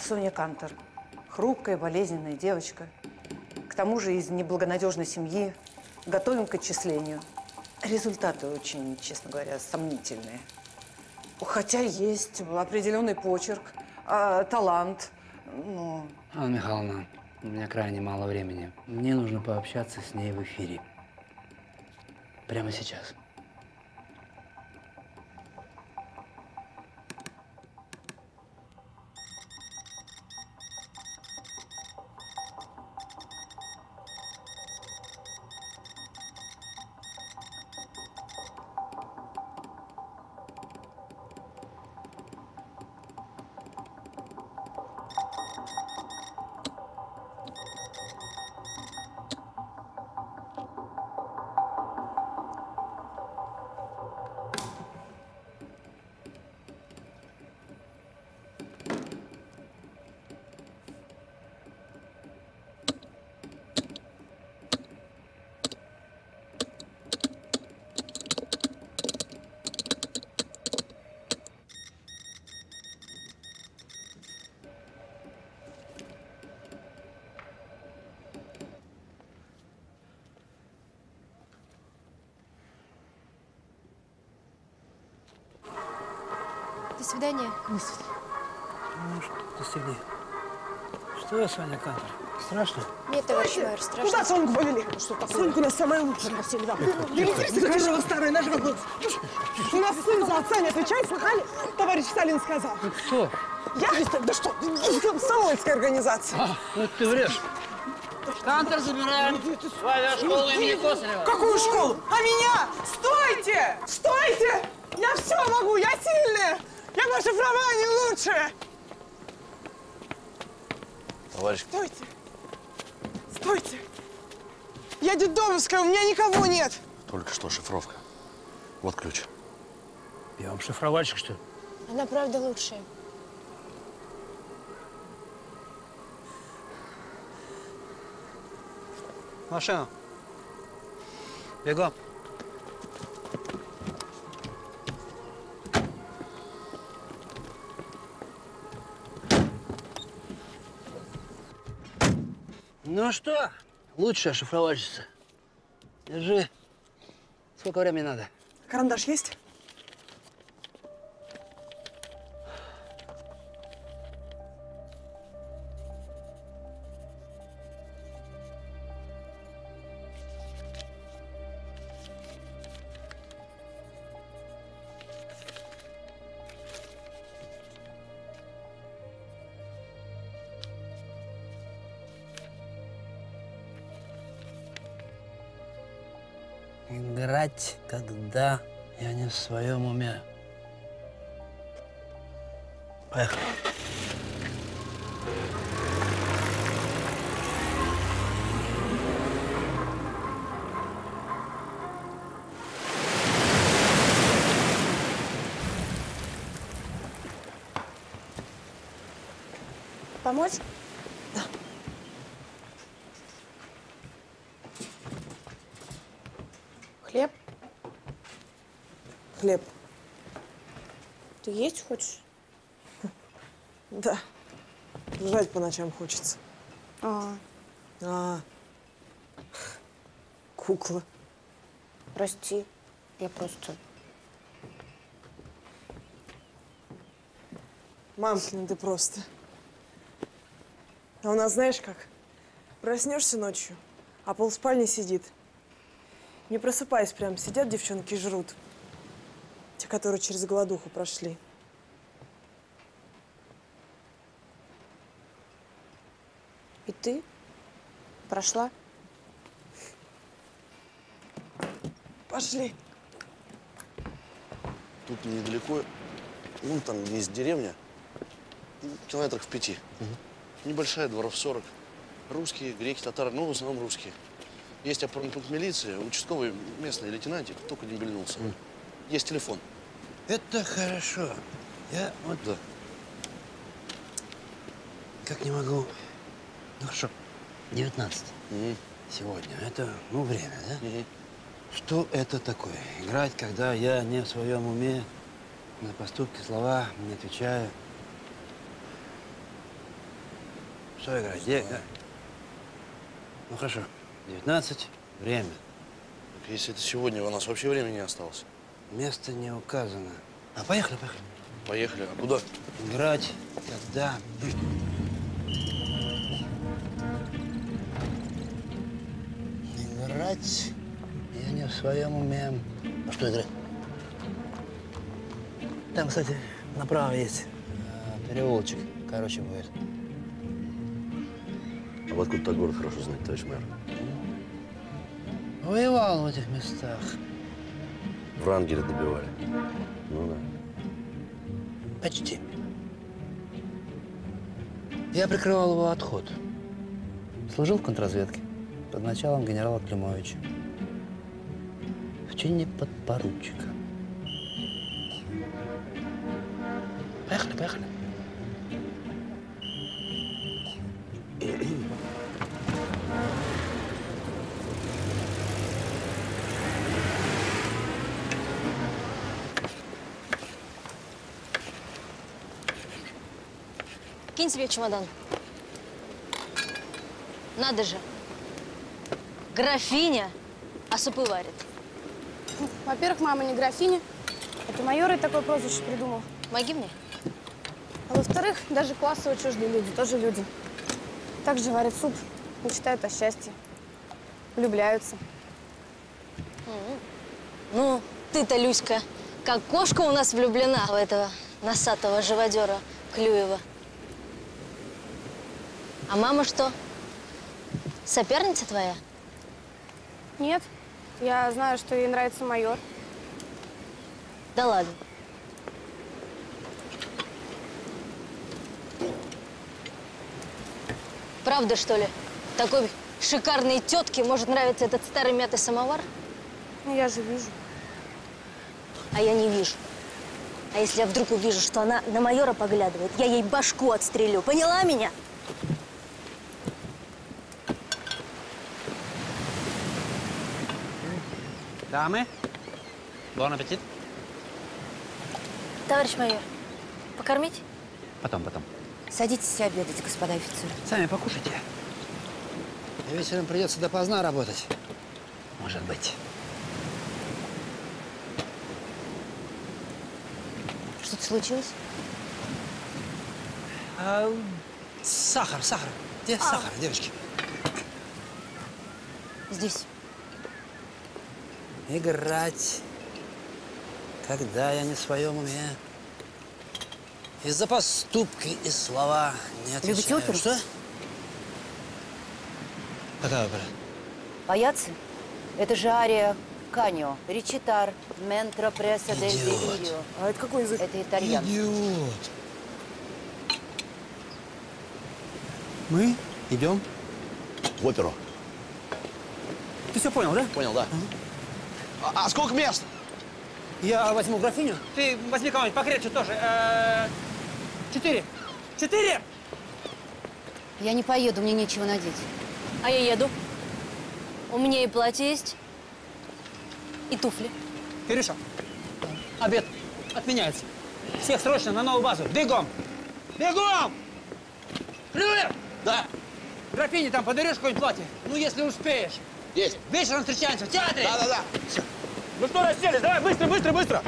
Соня Кантор. Хрупкая, болезненная девочка. К тому же из неблагонадежной семьи. Готовим к отчислению. Результаты очень, честно говоря, сомнительные. Хотя есть определенный почерк, талант. Но… Анна Михайловна, у меня крайне мало времени. Мне нужно пообщаться с ней в эфире. Прямо сейчас. До свидания. Ну, что ты, что, Соня Кантор? Страшно? Нет, товарищ майор, страшно. Куда Соньку повели? Сонька у нас самая лучшая всегда. Билетристика Кашева старая, наш голос. У нас сын за отца не отвечает, слыхали? Товарищ Сталин сказал. Ты кто? Я, да что, Самойльская организация. Ну ты врешь. Кантор забираем. Своя школу имени Косарева. Какую школу? А меня? Стойте! Стойте! Я все могу, я сильная! Я ваши права не лучше! Товарищ. Стойте! Стойте! Я детдомовская, у меня никого нет! Только что шифровка. Вот ключ. Я вам шифровальщик, что ли? Она правда лучшая. Машину. Бегом. Ну что, лучшая шифровальщица. Держи. Сколько времени надо? Карандаш есть? Играть, когда я не в своем уме. Поехали. Помочь? Хлеб? Хлеб. Ты есть хочешь? Да. Жрать по ночам хочется. Кукла. Прости, я просто… Мамкина ты просто. А у нас знаешь как? Проснешься ночью, а полспальни сидит. Не просыпаясь, прям сидят девчонки и жрут. Те, которые через голодуху прошли. И ты прошла? Пошли. Тут недалеко, вон там есть деревня, километрах в 5. Небольшая, дворов 40. Русские, греки, татары, ну, в основном русские. Есть опорный милиции, участковый местный лейтенантик, только дембельнулся. Есть телефон. Это хорошо. Я вот… Да. Как не могу… Ну хорошо, 19 сегодня. Это, ну, время, да? Что это такое? Играть, когда я не в своем уме, на поступки, слова не отвечаю. Что играть? Ну хорошо. 19. Время. Так если это сегодня, у нас вообще времени не осталось. Место не указано. А поехали. Поехали. А куда? Играть. Когда? Играть. Я не в своем уме. А что играть? Там, кстати, направо есть переулочек. Короче, будет. А вот откуда-то город хорошо знать, товарищ мэр? Воевал в этих местах. Врангеля добивали. Ну да. Почти. Я прикрывал его отход. Служил в контрразведке под началом генерала Климовича. В чине подпоручика. Поехали. Кинь себе чемодан. Надо же. Графиня, а супы варит. Во-первых, мама не графиня. Это майор и такое прозвище придумал. Помоги мне. А во-вторых, даже классово чуждые люди тоже люди. Также варят суп, мечтают о счастье, влюбляются. Ну, ты-то, Люська, как кошка у нас влюблена в этого носатого живодера Клюева. А мама что? Соперница твоя? Нет, я знаю, что ей нравится майор. Да ладно. Правда, что ли? Такой шикарной тетке может нравиться этот старый мятый самовар? Ну, я же вижу. А я не вижу. А если я вдруг увижу, что она на майора поглядывает, я ей башку отстрелю. Поняла меня? Дамы, бон аппетит. Товарищ майор, покормить? Потом. Садитесь обедать, господа офицеры. Сами покушайте. Вечером придется допоздна работать. Может быть. Что-то случилось? Сахар. Где сахар, девочки? Здесь. Играть, когда я не в своем уме. Из-за поступки и слова не отвечаю. Любите оперу? Что? Какая опера? Паяцци? Это же ария Каньо, речитар, ментро пресса дель делирио. А это какой язык? Это итальянский. Идиот. Мы идем в оперу. Ты все понял, да? Понял, да. А сколько мест? Я возьму графиню. Ты возьми кого-нибудь покрепче тоже. 4. 4! Я не поеду, мне нечего надеть. А я еду. У меня и платье есть, и туфли. Кирюша, обед отменяется. Всех срочно на новую базу. Бегом! Бегом! Клюев! Да. Графине там подаришь какое-нибудь платье? Ну, если успеешь. Есть. Вечером встречаемся в театре. Да. Все. Ну что, расселись? Давай, быстро!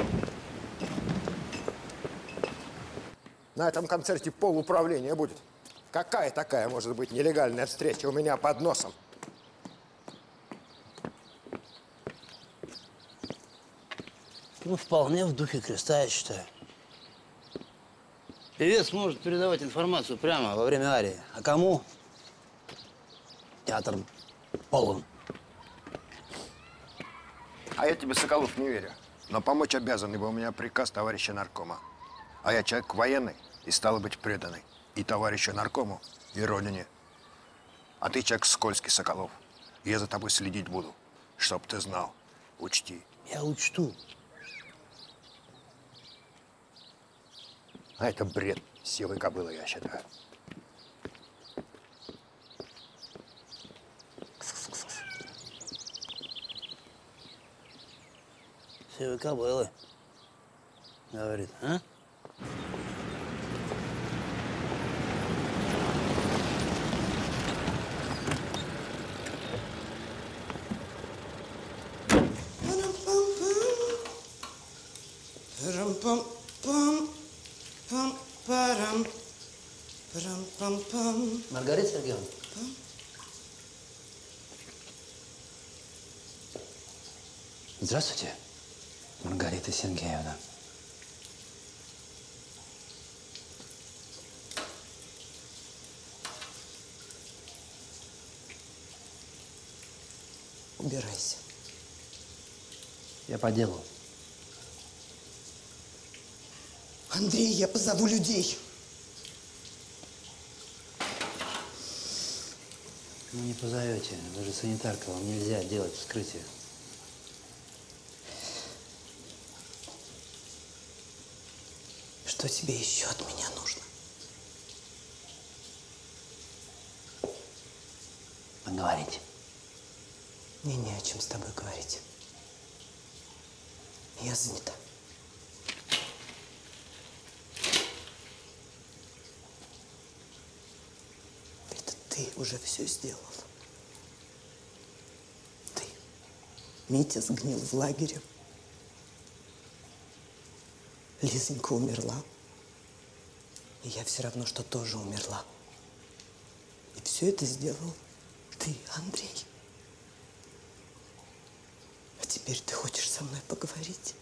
На этом концерте полуправления будет. Какая такая может быть нелегальная встреча у меня под носом? Ну, вполне в духе креста, я считаю. Певец может передавать информацию прямо во время арии. А кому? Театр полон. А я тебе, Соколов, не верю. Но помочь обязан, ибо у меня приказ товарища наркома. А я человек военный и, стало быть, преданный. И товарищу наркому, и родине. А ты человек скользкий, Соколов. И я за тобой следить буду. Чтоб ты знал. Учти. Я учту. А это бред сивой кобылы, я считаю. Сивой кобылы, говорит, а? Парам-пам-пам, пам-парам, парам-пам-пам. Маргарита Сергеевна. Здравствуйте, Маргарита Сергеевна. Убирайся. Я по делу. Андрей, я позову людей. Ну не позовете, вы же санитарка, вам нельзя делать вскрытие. Что тебе еще от меня нужно? Поговорить. Мне не о чем с тобой говорить. Я занята. Это ты уже все сделал. Ты. Митя сгнил в лагере. Лизонька умерла. И я все равно, что тоже умерла. И все это сделал ты, Андрей. А теперь ты хочешь со мной поговорить?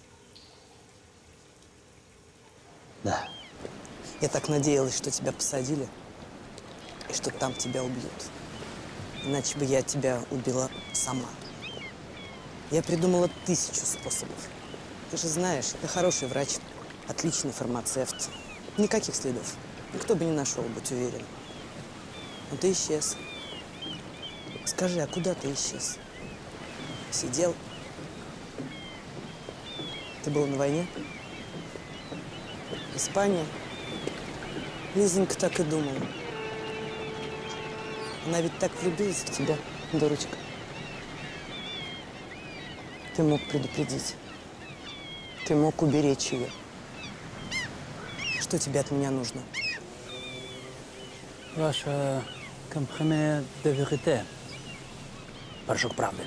Да. Я так надеялась, что тебя посадили, и что там тебя убьют. Иначе бы я тебя убила сама. Я придумала 1000 способов. Ты же знаешь, я хороший врач, отличный фармацевт. Никаких следов. Никто бы не нашел, будь уверен. Но ты исчез. Скажи, а куда ты исчез? Сидел? Ты был на войне? Испания? Лизонька так и думала. Она ведь так влюбилась в тебя, дурочка. Ты мог предупредить. Ты мог уберечь ее. Что тебе от меня нужно? Ваша компримé de vérité. Порошок правды.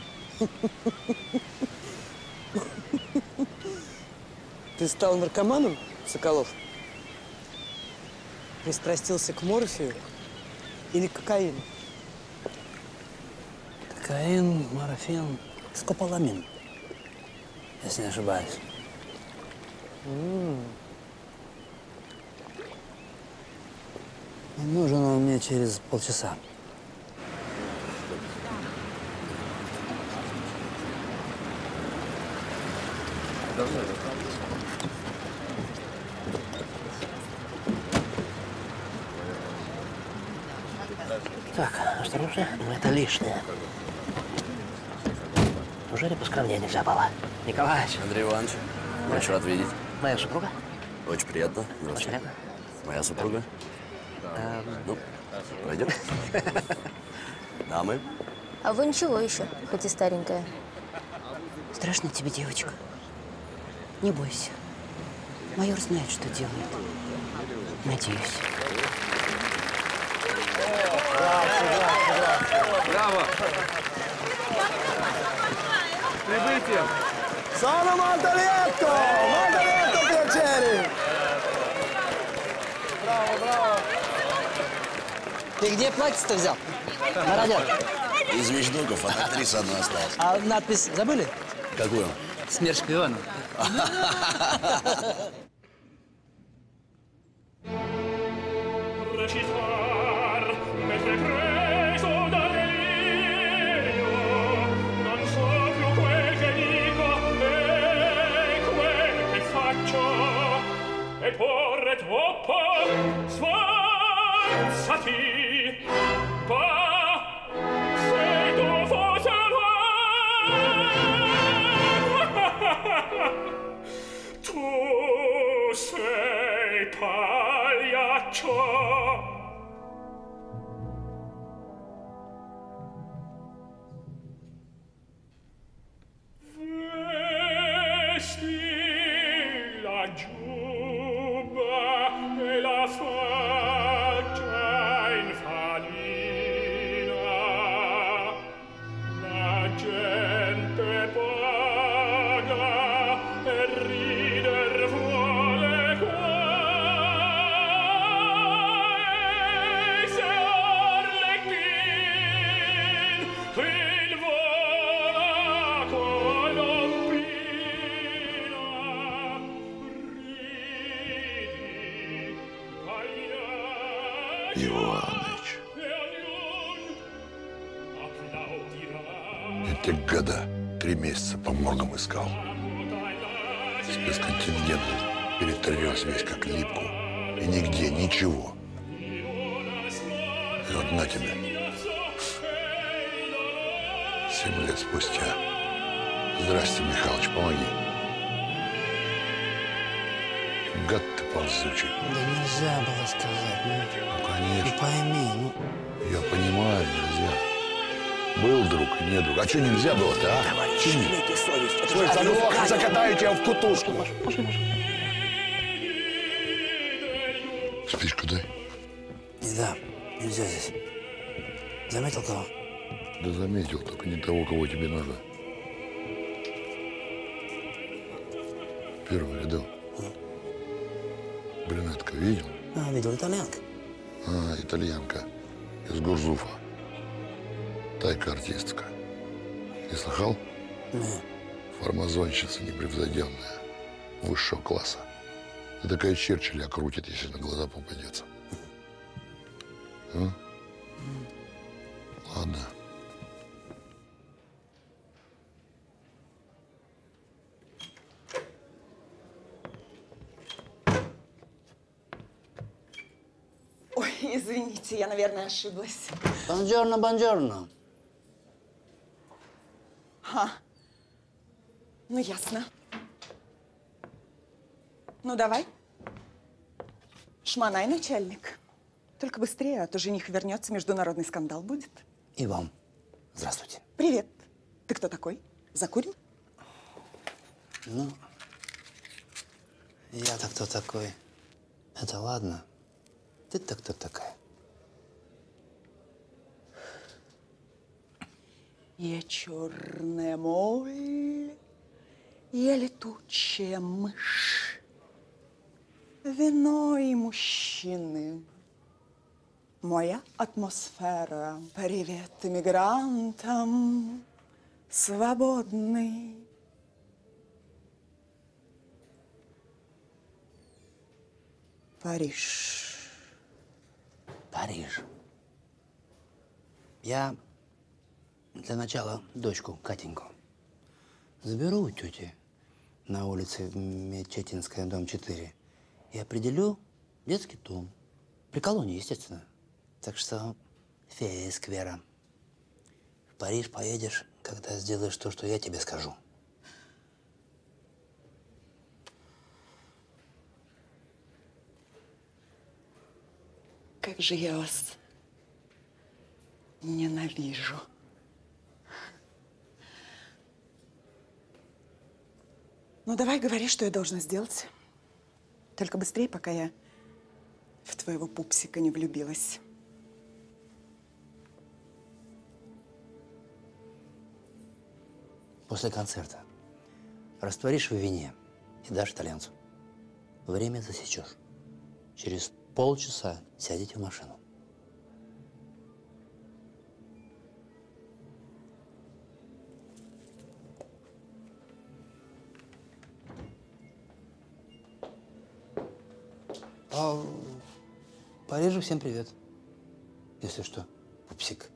Ты стал наркоманом, Соколов? Пристрастился к морфию или кокаину? Кокаин, морфин, скополамин, если не ошибаюсь. Нужен он мне через полчаса. Так, осторожно, но это лишнее. Неужели по скромнее нельзя было? Николаевич. Андрей Иванович, очень рад видеть. Моя супруга? Очень приятно. Очень приятно. Моя супруга. Ну, пойдем. Дамы. А вы ничего еще, хоть и старенькая. Страшно тебе, девочка? Не бойся. Майор знает, что делает. Надеюсь. Браво! Прибытием! Sono molto lieto! Molto lieto, piacere! Браво, браво! Ты где платье-то взял? Мародер. Из вещдоков от актрисы одна осталась. А надпись забыли? Какую? Смерть шпиону. E porre troppo sforzati, va, sei tu forse tu sei pagliaccio. Vesti la giubba e la faccia infalina, la gente paga e rider vuol те года 3 месяца по моргам искал. Спецконтингент перетряс весь как липку. И нигде ничего. И вот на тебе. 7 лет спустя. Здрасте, Михалыч, помоги. Гад ты ползучий. Да нельзя было сказать, Ну, конечно. Ну, пойми, ну... Я понимаю, нельзя. Был друг и не друг. А что нельзя было-то, а? Товарищ, имейте совесть. Слышь, заглохни, закатаю тебя в кутушку. Пошли. Спичку дай. Не дам, нельзя здесь. Заметил кого? Да заметил, только не того, кого тебе надо. Первый рядом. Брюнетка видел? А, видел, итальянка. А, итальянка. Из Гурзуфа. Тайка артистка. Не слыхал? Нет. Фармазонщица непревзойденная. Высшего класса. И такая Черчилля крутит, если на глаза попадется. А? Ладно. Ой, извините, я, наверное, ошиблась. Бонджорно, бонджорно. Ну, ясно. Ну, давай. Шмонай, начальник. Только быстрее, а то жених вернется, международный скандал будет. И вам. Здравствуйте. Привет. Ты кто такой? Закурим? Ну, я-то кто такой? Это ладно. Ты-то кто такая? Я черная моль, я летучая мышь, вино и мужчины. Моя атмосфера. Привет иммигрантам, свободный. Париж. Париж. Я для начала дочку Катеньку заберу у тети на улице Мечетинская, дом 4, и определю детский дом. При колонии, естественно. Так что фея из сквера. В Париж поедешь, когда сделаешь то, что я тебе скажу. Как же я вас ненавижу. Ну, давай говори, что я должна сделать. Только быстрее, пока я в твоего пупсика не влюбилась. После концерта растворишь в вине и дашь итальянцу. Время засечешь. Через полчаса сядете в машину. А в Париже всем привет. Если что, пупсик.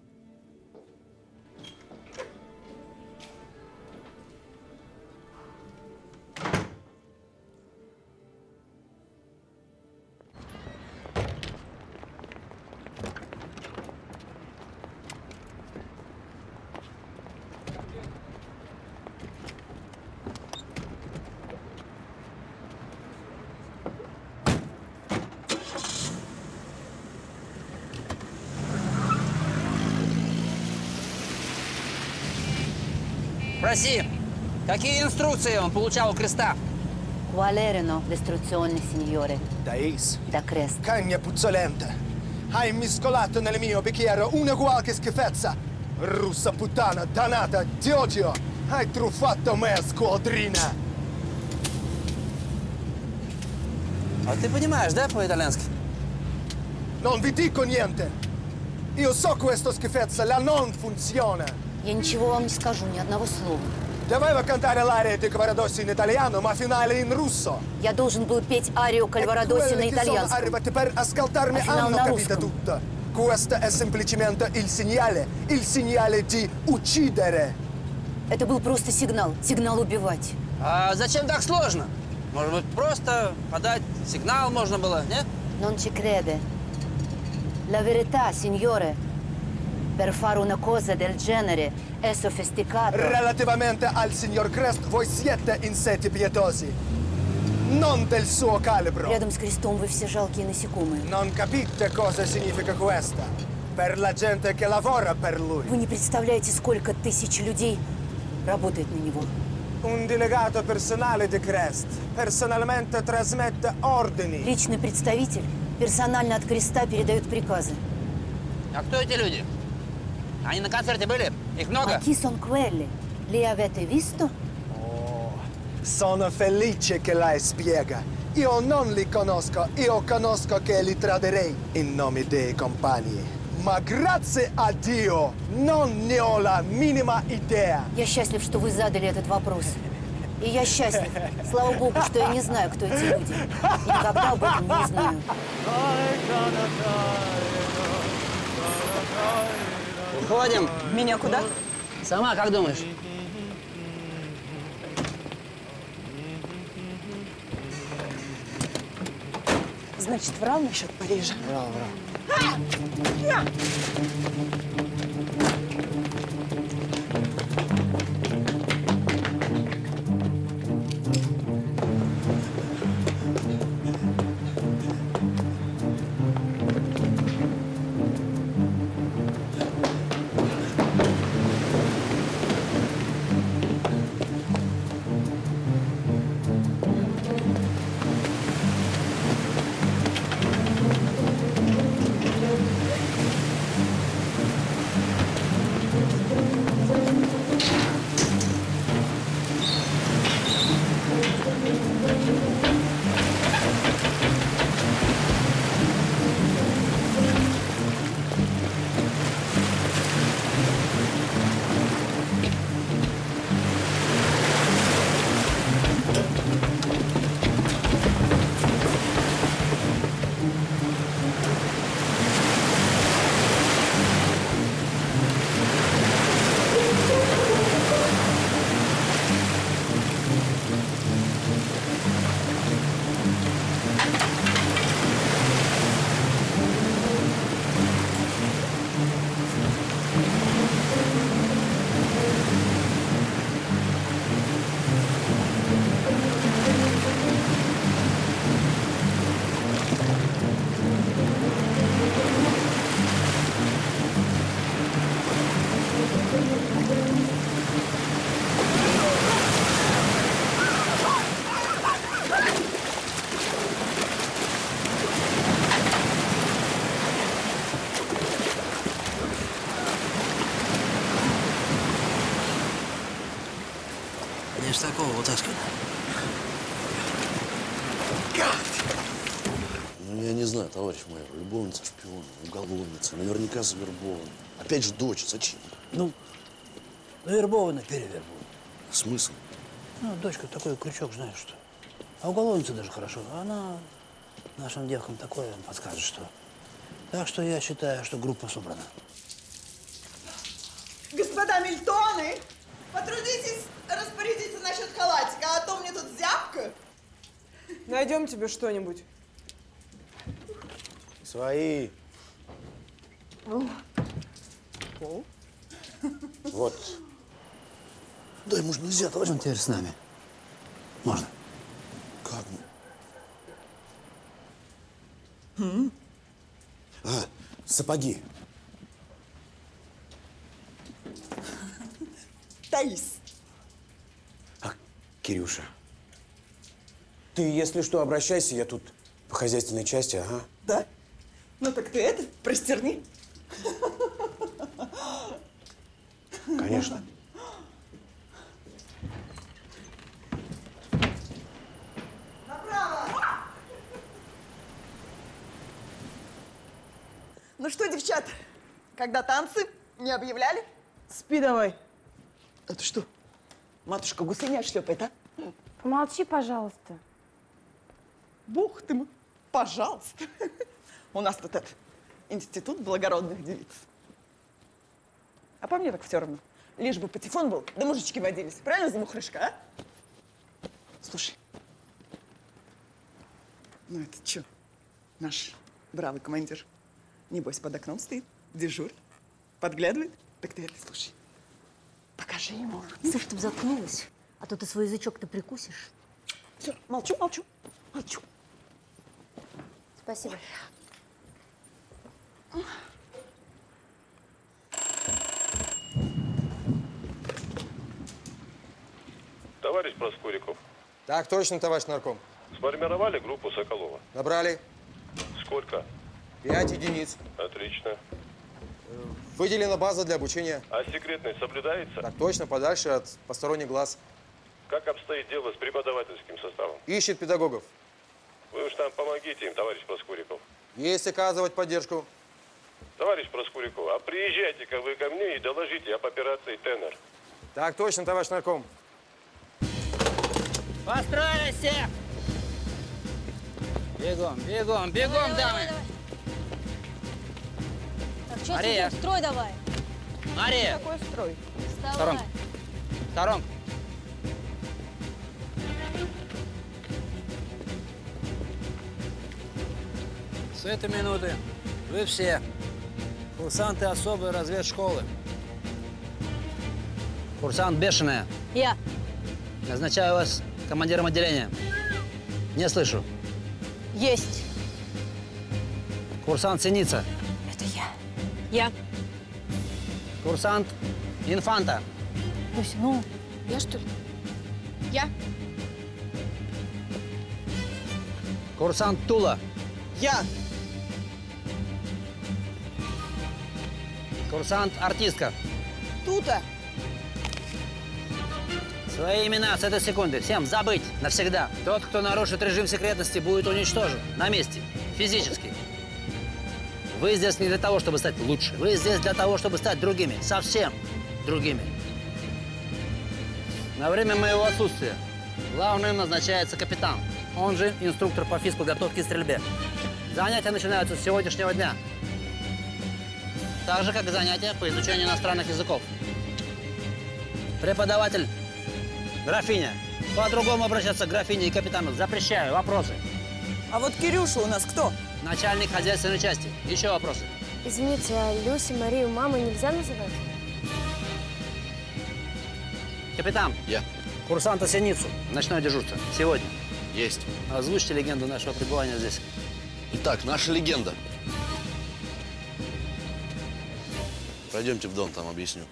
Спроси, какие инструкции он получал у креста? Qual erano le istruzioni, signore? Da Is. Da Crest. Cagna puzzolente. Hai miscolato nel mio bicchiere una qualche schifezza. Russa puttana, dannata, Giorgio. Hai truffato me, squadrina. А ты понимаешь, да, по-итальянски? Non vi dico niente. Io so questa schifezza, la non funziona. Я ничего вам не скажу, ни одного слова. Dovevo cantare l'aria di Cavaradossi in italiano, ma finale in russo. Я должен был петь арию Кальварадоси на Quelli che sono итальянском. arrivati per ascoltarmi А финал hanno на capito русском. tutto. Questo è semplicemente il segnale di uccidere. Это был просто сигнал. Сигнал убивать. А зачем так сложно? Может быть, просто подать сигнал можно было, нет? Non ci crede. La verità, signore. Per fare una cosa del genere è sofisticato. Relativamente al signor Крест, voi siete insetti pietosi. Non del suo calibro. Рядом с крестом вы все жалкие насекомые. Non capite cosa significa questa. Per la gente che lavora per lui. Вы не представляете, сколько тысяч людей работает на него. Un delegato personale di Crest. Personalmente trasmette ordini. Личный представитель персонально от креста передает приказы. А кто эти люди? Они на концерте были? Их много? Ma chi son quelli? Li avete visto? Sono felice che lei spiega. Io non li conosco, io conosco che li traderei in nome dei compagni. Ma grazie a Dio non ne ho la minima idea. Я счастлив, что вы задали этот вопрос. И я счастлив, слава Богу, что я не знаю, кто эти люди. И никогда об этом не узнаю. Уходим. Меня куда? Сама как думаешь? Значит, врал насчет Парижа? Врал. Не с такого вытаскивай. Ну, я не знаю, товарищ майор. Любовница шпиона, уголовница, наверняка завербована. Опять же дочь, зачем? Ну, вербовано, перевербовано. Смысл? Ну, дочка такой крючок, знаешь что. А уголовница даже хорошо. Она нашим девкам такое подскажет, что. Так что я считаю, что группа собрана. Господа Мильтоны, потрудитесь распорядиться насчет халатика, а то мне тут зябко. Найдем тебе что-нибудь. Свои. Вот. Да, ему же нельзя, товарищ. Он теперь с нами. Можно. Как? Сапоги. Таис. Кирюша, ты, если что, обращайся, я тут по хозяйственной части, ага. Да? Ну так ты это, простерни. Конечно. Ну что, девчат, когда танцы? Не объявляли? Спи давай. Это что? Матушка гусыня шлепает, а? Помолчи, пожалуйста. Бог ты мой, пожалуйста. У нас тут институт благородных девиц. А по мне так все равно. Лишь бы патефон был, да мужички водились. Правильно, замухрышка, а? Слушай. Ну это чё? Наш бравый командир. Небось, под окном стоит, дежурит, подглядывает. Так ты это слушай. Покажи ему. Слышь, чтоб заткнулась, а то ты свой язычок-то прикусишь. Все, молчу, молчу, молчу. Спасибо. Товарищ Проскуриков, Так точно, товарищ нарком. сформировали группу Соколова? Набрали Сколько? 5 единиц. Отлично. Выделена база для обучения. А секретность соблюдается? Так точно, подальше от посторонних глаз. Как обстоит дело с преподавательским составом? Ищет педагогов. Вы уж там помогите им, товарищ Проскуриков. Есть оказывать поддержку. Товарищ Проскуриков, а приезжайте-ка вы ко мне и доложите об операции «Тенор». Так точно, товарищ нарком. Построились все! Бегом, бегом, бегом, Давай, дамы! давай. Так, что Мария. тебе? Строй давай. Мария! Какой строй? Вставай. Сторонку. Сторонку. С этой минуты вы все курсанты особой разведшколы. Курсант Бешеная. Я. Назначаю вас командиром отделения. Не слышу. Есть. Курсант Синица. Это я. Я. Курсант Инфанта. Люся, ну, я что ли? Я. Курсант Тула. Я. Курсант Артистка. Тута. Свои имена с этой секунды всем забыть навсегда. Тот, кто нарушит режим секретности, будет уничтожен на месте, физически. Вы здесь не для того, чтобы стать лучше. Вы здесь для того, чтобы стать другими, совсем другими. На время моего отсутствия главным назначается капитан, он же инструктор по физподготовке и стрельбе. Занятия начинаются с сегодняшнего дня. Так же, как и занятия по изучению иностранных языков. Преподаватель графиня. По-другому обращаться к графине и капитану запрещаю. Вопросы? А вот Кирюша у нас кто? Начальник хозяйственной части. Еще вопросы? Извините, а Люси, Марию мамой нельзя называть? Капитан. Я. Курсанта Синицу. Ночное дежурство. Сегодня. Есть. Озвучьте легенду нашего пребывания здесь. Итак, наша легенда. Пройдемте в дом, там объясню.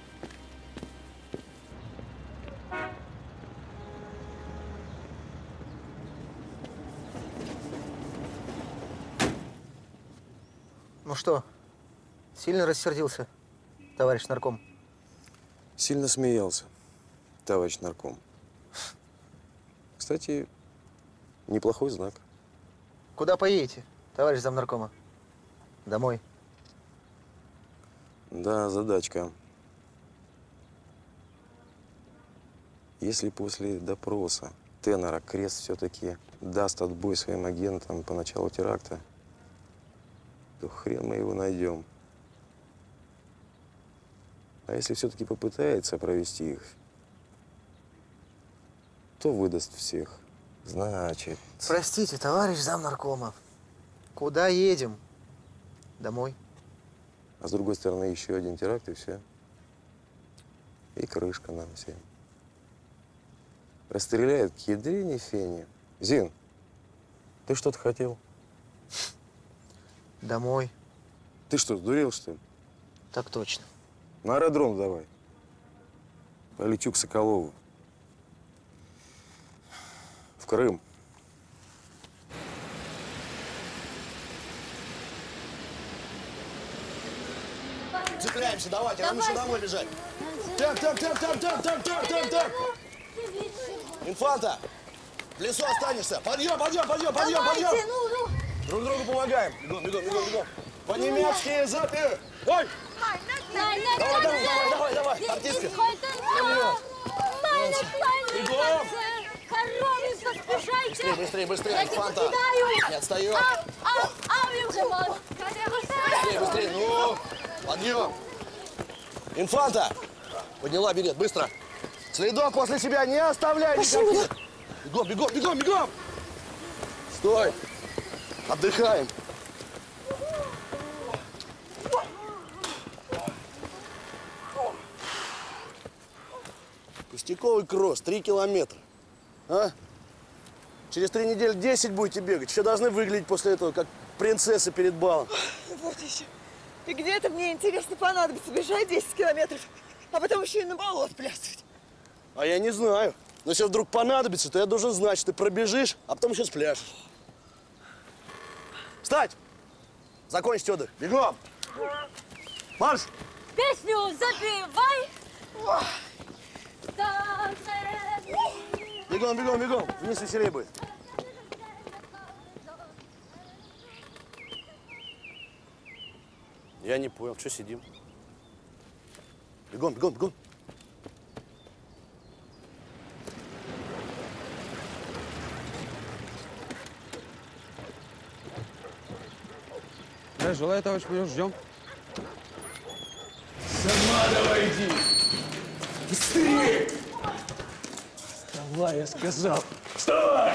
Ну что, сильно рассердился, товарищ нарком? Сильно смеялся, товарищ нарком. Кстати, неплохой знак. Куда поедете, товарищ замнаркома? Домой. Да, задачка. Если после допроса Тенора Крест все-таки даст отбой своим агентам по началу теракта, то хрен мы его найдем. А если все-таки попытается провести их, то выдаст всех. Значит… Простите, товарищ замнаркома. Куда едем? Домой. А с другой стороны, еще один теракт, и все. И крышка нам всем. Расстреляют к ядрине фене. Зин, ты что-то хотел? Домой. Ты что, сдурел, что ли? Так точно. На аэродром давай. Полечу к Соколову. В Крым. Цепляемся, давайте, нам еще домой бежать. Так. Инфанта, в лесу останешься. Подъем. Друг другу помогаем. Бегом. По-немецки запер. Ой! Давай, артистка. Бегом. Быстрее, Инфанта. Не отстаем. Быстрее, ну. Подъем. Инфанта, Подняла берет, быстро. Следов после себя не оставляй никаких. Бегом, бегом, бегом, бегом. Стой. Отдыхаем. Пустяковый кросс, 3 километра. А? Через 3 недели 10 будете бегать. Еще должны выглядеть после этого, как принцессы перед балом. Вот еще. И где это мне, интересно, понадобится бежать 10 километров, а потом еще и на балу отплясывать? А я не знаю. Но если вдруг понадобится, то я должен знать, что ты пробежишь, а потом еще спляшешь. Встать! Закончить отдых. Бегом! Марш! Песню запевай! Бегом, бегом, бегом! Вниз веселее будет. Я не понял, что сидим? Бегом, бегом, бегом! Желаю, товарищ майор, ждем. Сама давай иди! Быстрее! Вставай, я сказал. Вставай!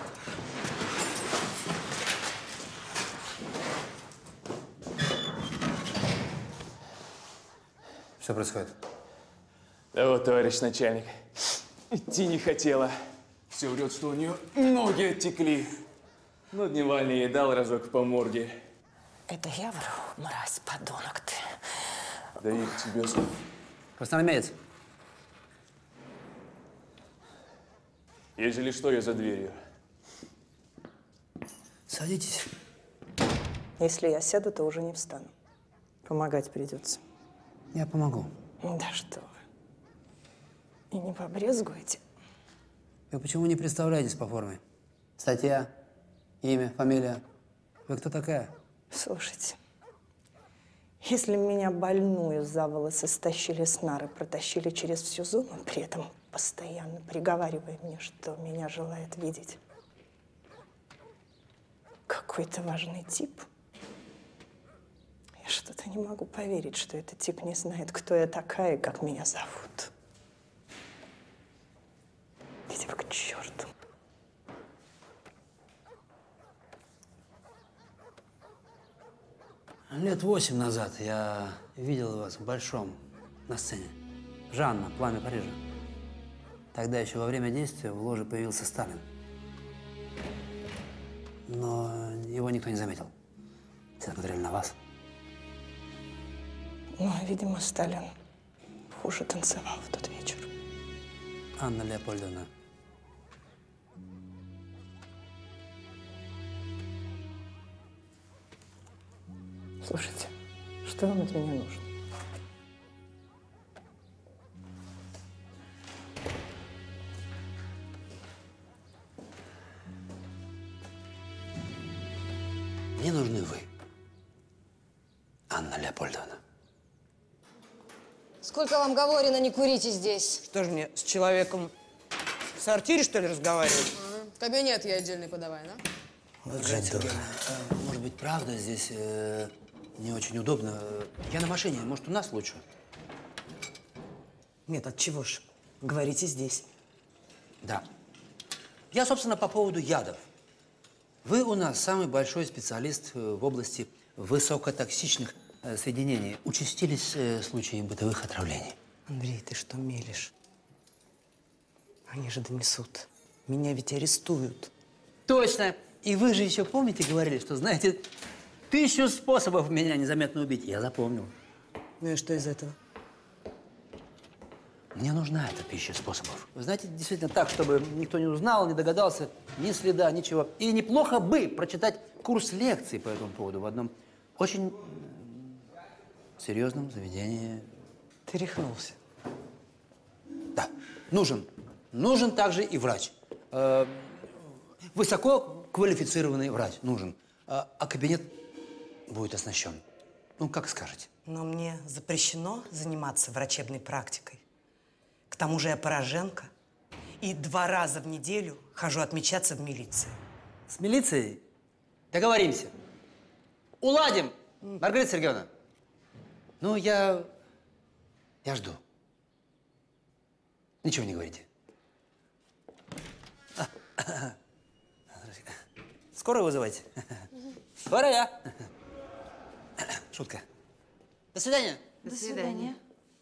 Что происходит? Да вот, товарищ начальник, идти не хотела. Все врет, что у нее ноги оттекли. Но дневальный ей дал разок по морде. Это я вру, мразь, подонок ты. Да и к тебе слово. Красноармеец. Ежели что, я за дверью. Садитесь. Если я сяду, то уже не встану. Помогать придется. Я помогу. Да что вы. И не побрезгуете. Вы почему не представляетесь по форме? Статья, имя, фамилия. Вы кто такая? Слушайте, если меня больную за волосы стащили с нары, протащили через всю зону, при этом постоянно приговаривая мне, что меня желает видеть какой-то важный тип, я что-то не могу поверить, что этот тип не знает, кто я такая и как меня зовут. Идите вы к черту. Лет 8 назад я видел вас в Большом на сцене. Жанна, «Пламя Парижа». Тогда еще во время действия в ложе появился Сталин. Но его никто не заметил. Все смотрели на вас. Ну, видимо, Сталин хуже танцевал в тот вечер. Анна Леопольдовна. Слушайте, что вам от меня нужно? Мне нужны вы, Анна Леопольдовна. Сколько вам говорено, не курите здесь? Что же мне, с человеком в сортире, что ли, разговаривать? Кабинет я отдельный подавай, да? Вот же Сергеевна, может быть, правда, здесь не очень удобно. Я на машине, может, у нас лучше? Нет, от чего ж? Говорите здесь. Да. Я, собственно, по поводу ядов. Вы у нас самый большой специалист в области высокотоксичных соединений. Участились случаи бытовых отравлений. Андрей, ты что мелешь? Они же донесут. Меня ведь арестуют. Точно. И вы же еще помните, говорили, что знаете 1000 способов меня незаметно убить. Я запомнил. Ну и что из этого? Мне нужна эта 1000 способов. Вы знаете, действительно так, чтобы никто не узнал, не догадался, ни следа, ничего. И неплохо бы прочитать курс лекций по этому поводу в одном очень серьезном заведении. Ты рехнулся. Да. Нужен также и врач. Высоко квалифицированный врач нужен. А кабинет будет оснащен. Ну, как скажете. Но мне запрещено заниматься врачебной практикой. К тому же я пораженка. И 2 раза в неделю хожу отмечаться в милиции. С милицией договоримся. Уладим, Маргарита Сергеевна. Ну, я жду. Ничего не говорите. Скорую вызывайте? Скорая! Шутка. До свидания. До свидания.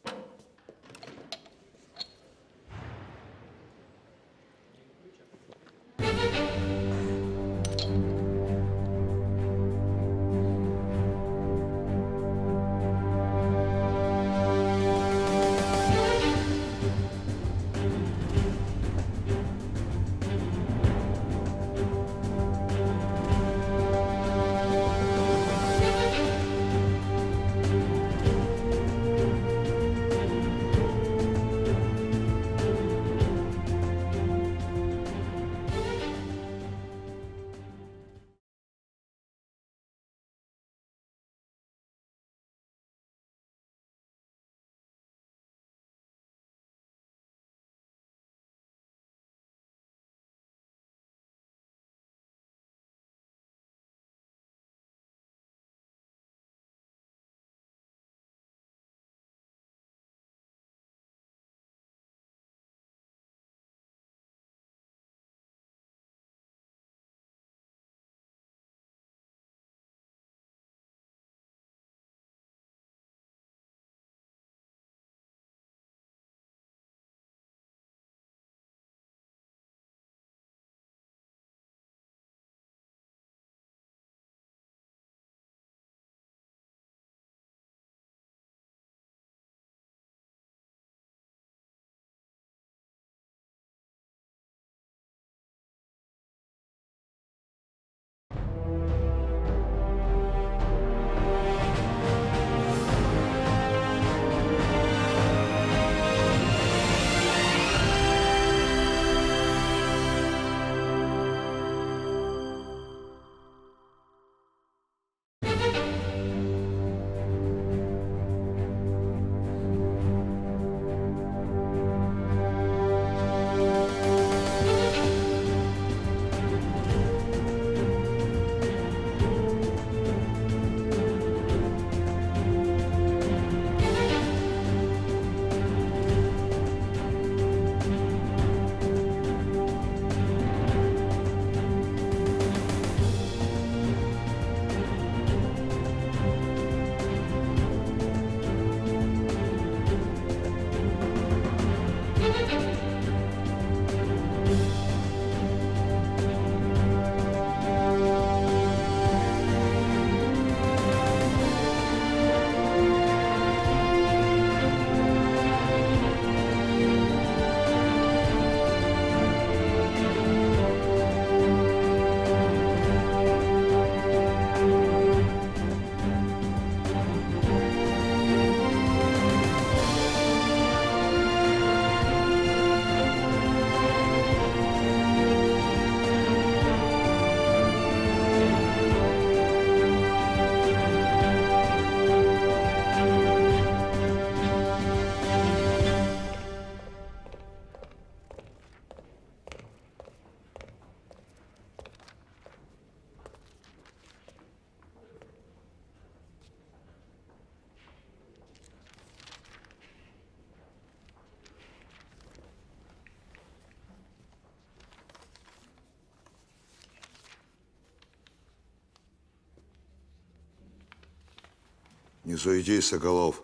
Не суетись, Соколов.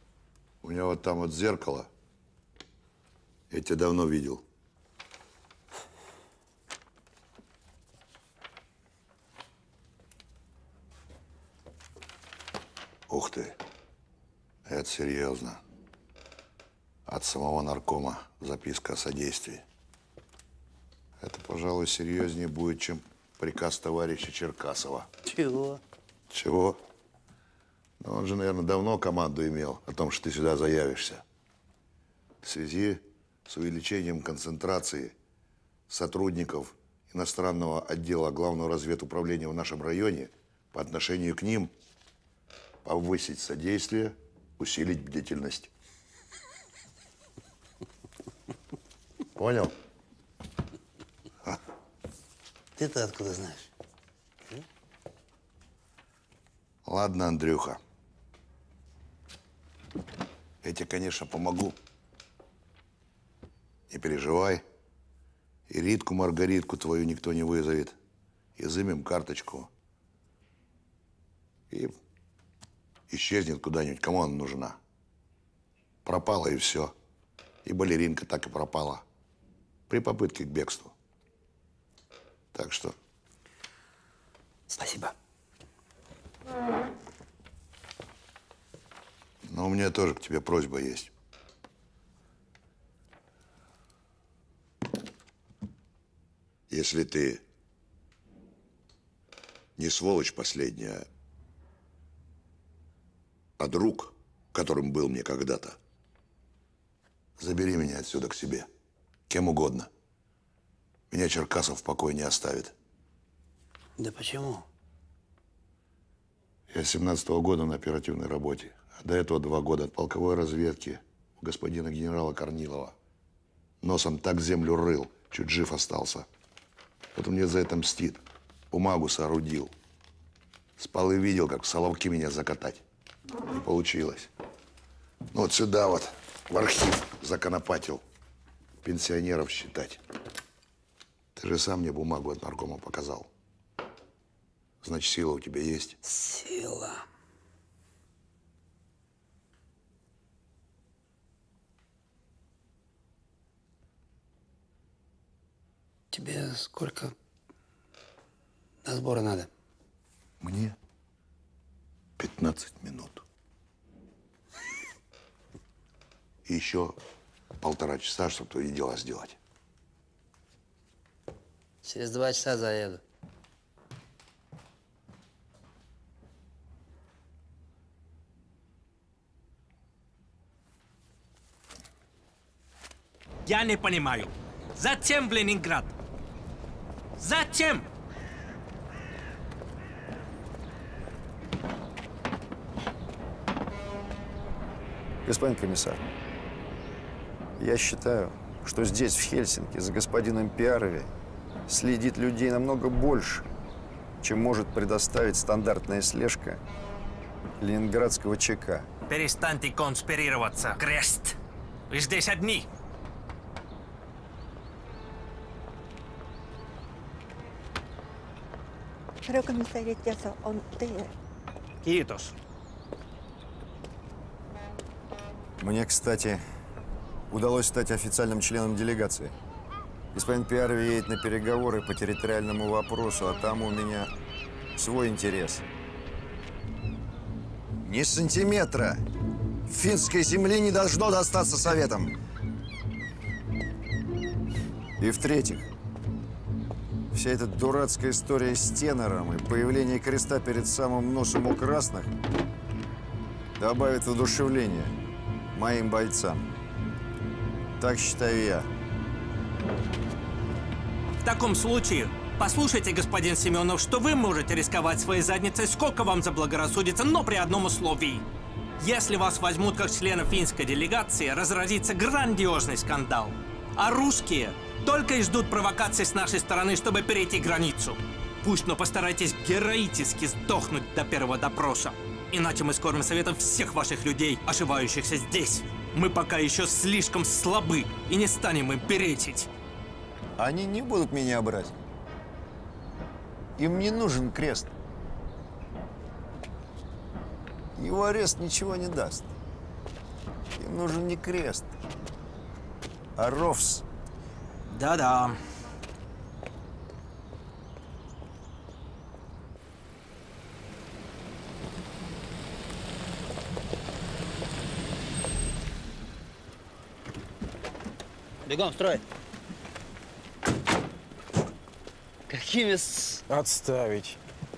У меня вот там вот зеркало. Я тебя давно видел. Ух ты. Это серьезно. От самого наркома записка о содействии. Это, пожалуй, серьезнее будет, чем приказ товарища Черкасова. Чего? Чего? Ну, он же, наверное, давно команду имел о том, что ты сюда заявишься. В связи с увеличением концентрации сотрудников иностранного отдела Главного разведуправления в нашем районе по отношению к ним повысить содействие, усилить бдительность. Понял? Ты-то откуда знаешь? Ладно, Андрюха. Я тебе, конечно, помогу. Не переживай. И Ритку, Маргаритку твою никто не вызовет. Изымем карточку. И исчезнет куда-нибудь. Кому она нужна? Пропала и все. И балеринка так и пропала. При попытке к бегству. Так что... Спасибо. Но у меня тоже к тебе просьба есть. Если ты не сволочь последняя, а друг, которым был мне когда-то, забери меня отсюда к себе. Кем угодно. Меня Черкасов в покое не оставит. Да почему? Я с 17-го года на оперативной работе. А до этого 2 года от полковой разведки у господина генерала Корнилова. Носом так землю рыл, чуть жив остался. Вот он мне за это мстит. Бумагу соорудил. Спал и видел, как в Соловки меня закатать. Не получилось. Ну вот сюда вот, в архив законопатил. Пенсионеров считать. Ты же сам мне бумагу от наркома показал. Значит, сила у тебя есть? Сила. Тебе сколько до сбора надо? Мне 15 минут. И еще 1,5 часа, чтобы твои дела сделать. Через 2 часа заеду. Я не понимаю, зачем в Ленинград? Зачем? Господин комиссар, я считаю, что здесь, в Хельсинки, за господином Пиарове следит людей намного больше, чем может предоставить стандартная слежка ленинградского ЧК. Перестаньте конспирироваться, Крест. Вы здесь одни. Китос. Мне, кстати, удалось стать официальным членом делегации. Господин Пиаров едет на переговоры по территориальному вопросу, а там у меня свой интерес. Ни сантиметра финской земли не должно достаться Советам. И в-третьих, вся эта дурацкая история с тенором и появление креста перед самым носом у красных добавит воодушевления моим бойцам. Так считаю я. В таком случае, послушайте, господин Семенов, что вы можете рисковать своей задницей, сколько вам заблагорассудится, но при одном условии. Если вас возьмут как члена финской делегации, разразится грандиозный скандал. А русские только и ждут провокаций с нашей стороны, чтобы перейти границу. Пусть, но постарайтесь героически сдохнуть до первого допроса. Иначе мы скорым советом всех ваших людей, ошивающихся здесь. Мы пока еще слишком слабы и не станем им перечить. Они не будут меня брать. Им не нужен крест. Его арест ничего не даст. Им нужен не крест, а РОВС. Да-да. Бегом, строй. Какими Отставить.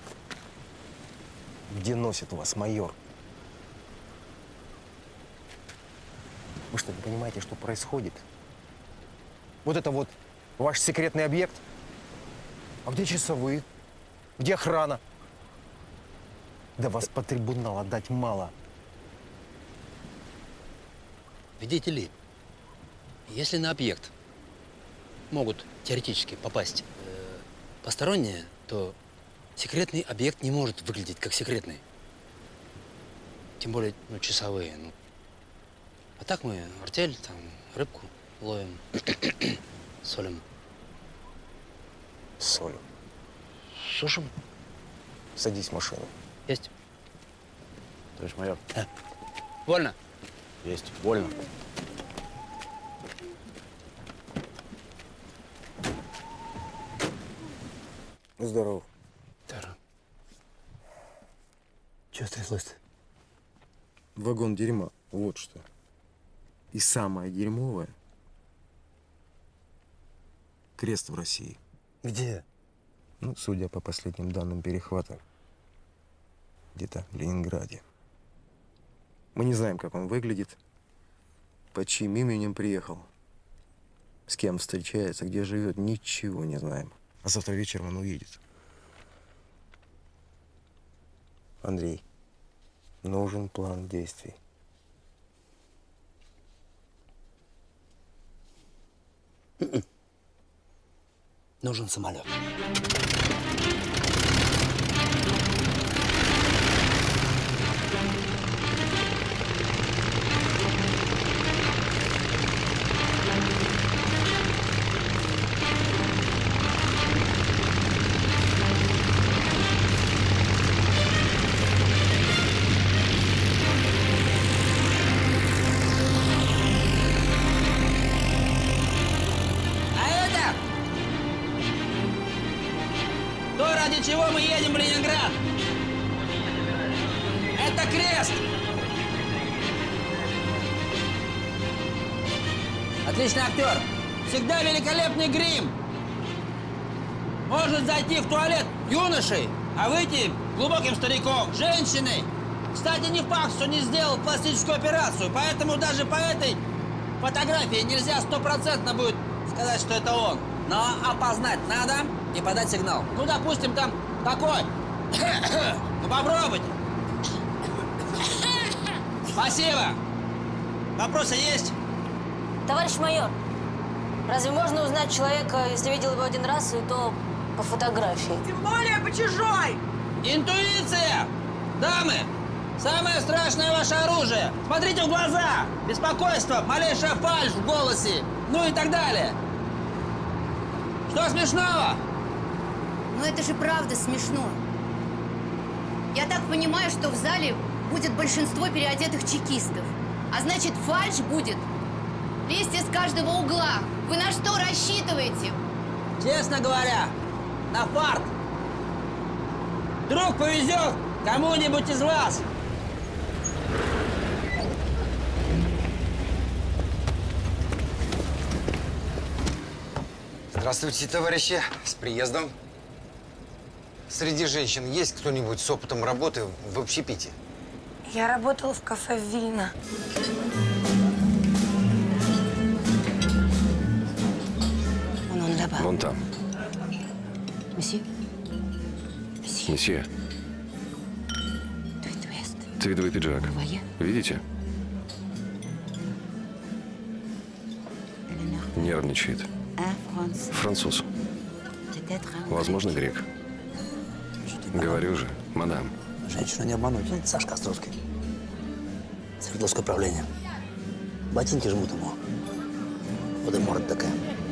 Где носит вас майор? Вы что, не понимаете, что происходит? Вот это вот ваш секретный объект? А где часовые? Где охрана? Да вас по трибунал отдать мало. Видите ли, если на объект могут теоретически попасть посторонние, то секретный объект не может выглядеть как секретный. Тем более, часовые. А так мы артель, там, рыбку Ловим. Солим. Солим. Сушим. Садись в машину. Есть. Товарищ майор. Вольно. Есть. Вольно. Здорово. Здорово. Чего стряслось-то? Вагон дерьма. Вот что. И самое дерьмовое — крест в России. Где? Ну, судя по последним данным перехвата, где-то в Ленинграде. Мы не знаем, как он выглядит, под чьим именем приехал, с кем встречается, где живет, ничего не знаем. А завтра вечером он уедет. Андрей, нужен план действий. Нужен самолет. Ради чего мы едем в Ленинград? Это крест! Отличный актер! Всегда великолепный грим! Может зайти в туалет юношей, а выйти глубоким стариком, женщиной. Кстати, не факт, что не сделал пластическую операцию, поэтому даже по этой фотографии нельзя стопроцентно будет сказать, что это он. Но опознать надо и подать сигнал. Ну, допустим, там такой. Ну, попробуйте. Спасибо. Вопросы есть? Товарищ майор, разве можно узнать человека, если видел его один раз, и то по фотографии? Тем более по чужой! Интуиция! Дамы, самое страшное ваше оружие. Смотрите в глаза. Беспокойство, малейшая фальшь в голосе. Ну и так далее. Что смешного? Ну это же правда смешно. Я так понимаю, что в зале будет большинство переодетых чекистов. А значит, фальшь будет лезть из каждого угла. Вы на что рассчитываете? Честно говоря, на фарт. Вдруг повезет кому-нибудь из вас. Здравствуйте, товарищи. С приездом. Среди женщин есть кто-нибудь с опытом работы в общепите? Я работала в кафе «Вильна». Вон там. Месье? Месье. Твидовый пиджак. Видите? Нервничает. Француз. Возможно, грек. Говорю же, мадам. Женщину не обмануть. Сашка Островский. Свердловское управление. Ботинки жмут ему. Вот и морда такая.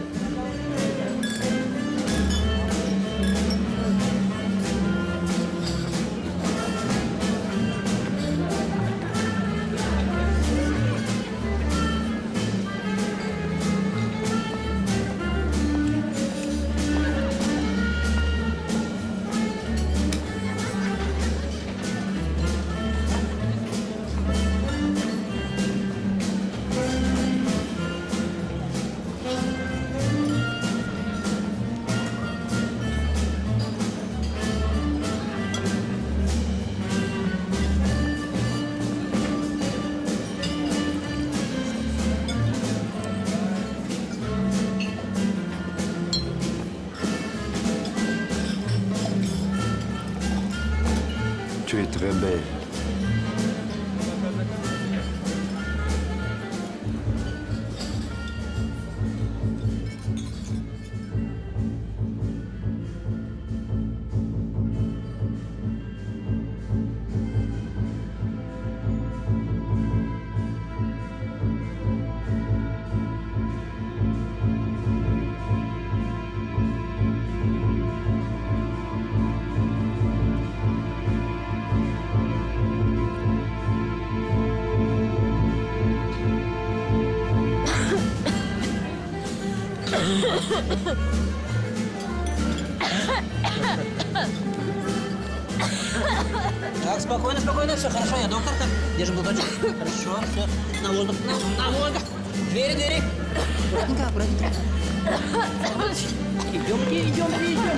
Tu es très belle. Так, спокойно, спокойно, все хорошо, я доктор. Держим глоточек. Хорошо, все. На воздух, на воздух. Двери, двери. Аккуратненько, аккуратненько. Идемте, идемте, идемте.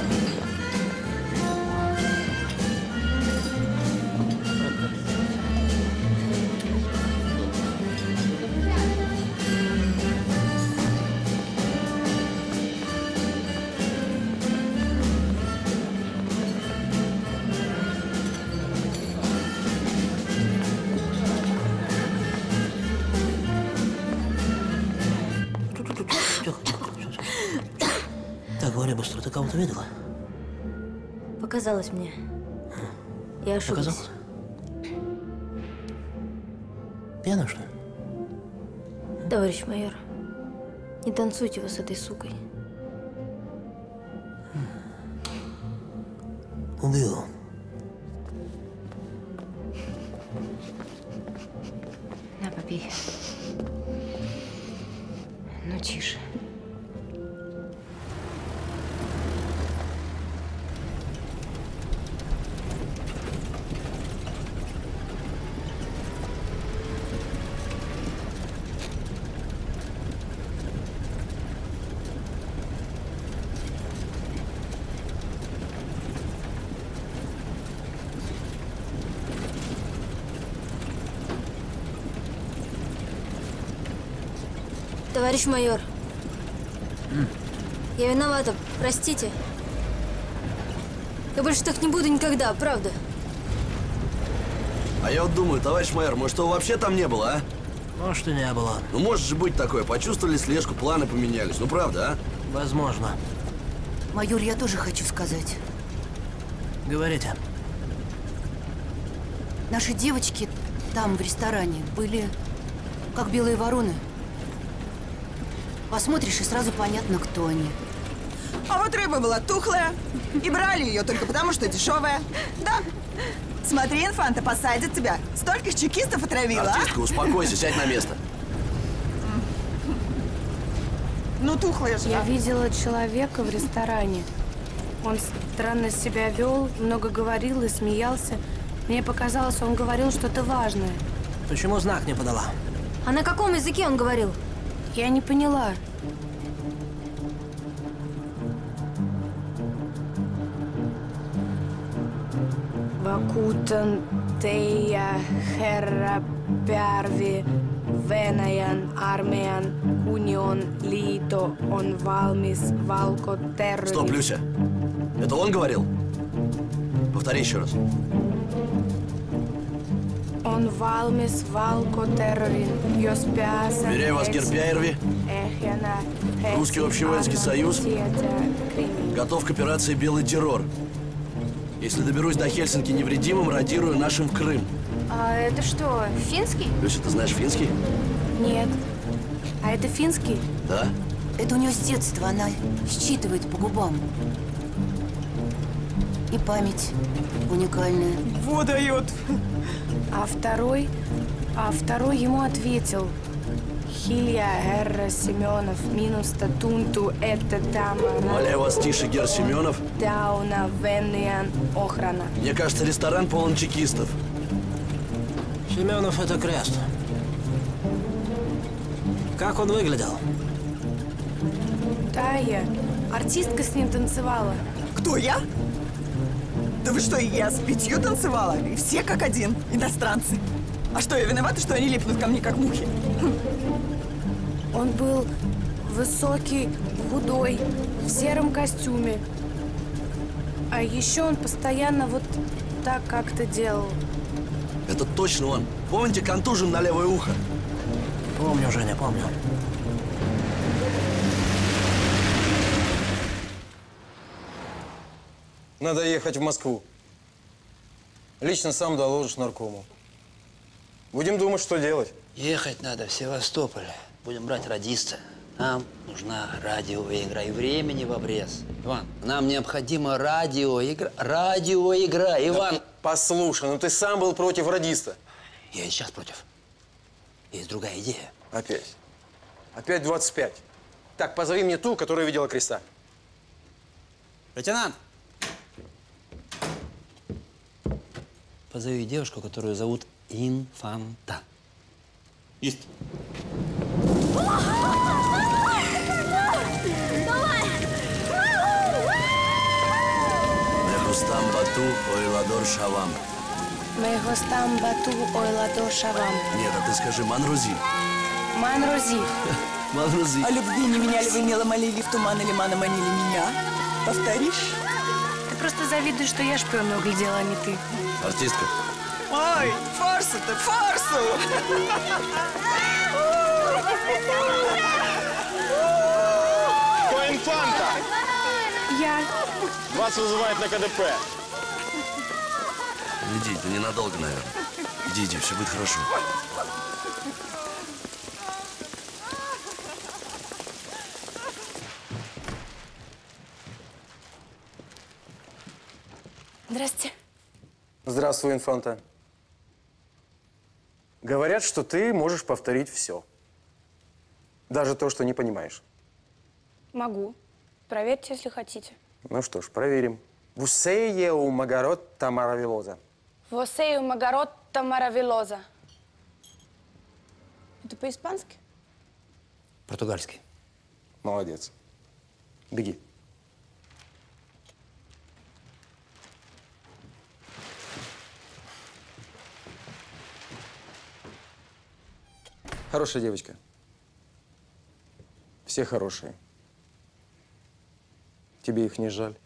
Быстро. Ты кого-то видела? Показалось мне. Я ошиблась. Показалось? Пьяная, что ли? Товарищ майор, не танцуйте вы с этой сукой. Убью. На, попей. Ну, тише. Товарищ майор, я виновата, простите. Я больше так не буду никогда, правда. А я вот думаю, товарищ майор, может, его вообще там не было, а? Может, и не было. Ну, может же быть такое. Почувствовали слежку, планы поменялись. Ну, правда, а? Возможно. Майор, я тоже хочу сказать. Говорите. Наши девочки там, в ресторане, были как белые вороны. Посмотришь, и сразу понятно, кто они. А вот рыба была тухлая. И брали ее только потому, что дешевая. Да. Смотри, инфанта, посадят тебя. Столько чекистов отравила, Артистка, успокойся, сядь на место. Ну, тухлая же. Я видела человека в ресторане. Он странно себя вел, много говорил и смеялся. Мне показалось, он говорил что-то важное. Почему знак не подала? А на каком языке он говорил? Я не поняла. Вакутан тея herra Pärvi Venäjän armeijan union liito on valmis valkoterrorism. Стоп, Люся. Это он говорил? Повтори еще раз. On valmis valkoterrorin, jos pääsän... Уверяю вас, Герпяерви, Русский общевоинский союз готов к операции «Белый террор». Если доберусь до Хельсинки невредимым, радирую нашим в Крым. А это что, финский? Люся, ты знаешь финский? Нет. А это финский? Да. Это у нее с детства, она считывает по губам. И память уникальная. Вот дает. А второй ему ответил. Хилья Герра Семенов минуста тунту это там. Умоляю вас, тише, Гер Семенов. Дауна Венниан охрана. Мне кажется, ресторан полон чекистов. Семенов — это крест. Как он выглядел? Тая, артистка с ним танцевала. Кто, я? Да вы что, я с 5 танцевала? И все как один, иностранцы. А что, я виновата, что они липнут ко мне, как мухи? Он был высокий, худой, в сером костюме. А еще он постоянно вот так как-то делал. Это точно он. Помните контужен на левое ухо? Помню, Женя, помню. Надо ехать в Москву. Лично сам доложишь наркому. Будем думать, что делать. Ехать надо в Севастополь. Будем брать радиста. Нам нужна радиоигра и времени в обрез. Иван, нам необходима радиоигра. Радиоигра, Иван. Да, послушай, ну ты сам был против радиста. Я и сейчас против. Есть другая идея. Опять. Опять 25. Так, позови мне ту, которая видела креста. Лейтенант! Позови девушку, которую зовут Инфанта. Есть. Мехустам бату ойладор шавам. Мехостам бату ойладор шавам. Нет, а ты скажи манрузи. Манрузи. Манрузи. О любви не меняли вы мело молили, в туман или мана манили меня. Повторишь? Ты просто завидуешь, что я шпиона углядела, а не ты. Артистка. Ой, форсу-то, форсу! Кто инфанта? Я. Вас вызывают на КДП. Иди, ты ненадолго, наверное. Иди, все будет хорошо. Здрасте. Здравствуй, Инфанта. Говорят, что ты можешь повторить все. Даже то, что не понимаешь. Могу. Проверьте, если хотите. Ну что ж, проверим. Вусее у Магаротта Маравилоза. Восею Магаротта Маравилоза. Это по-испански? Португальский. Молодец. Беги. Хорошая девочка. Все хорошие. Тебе их не жаль?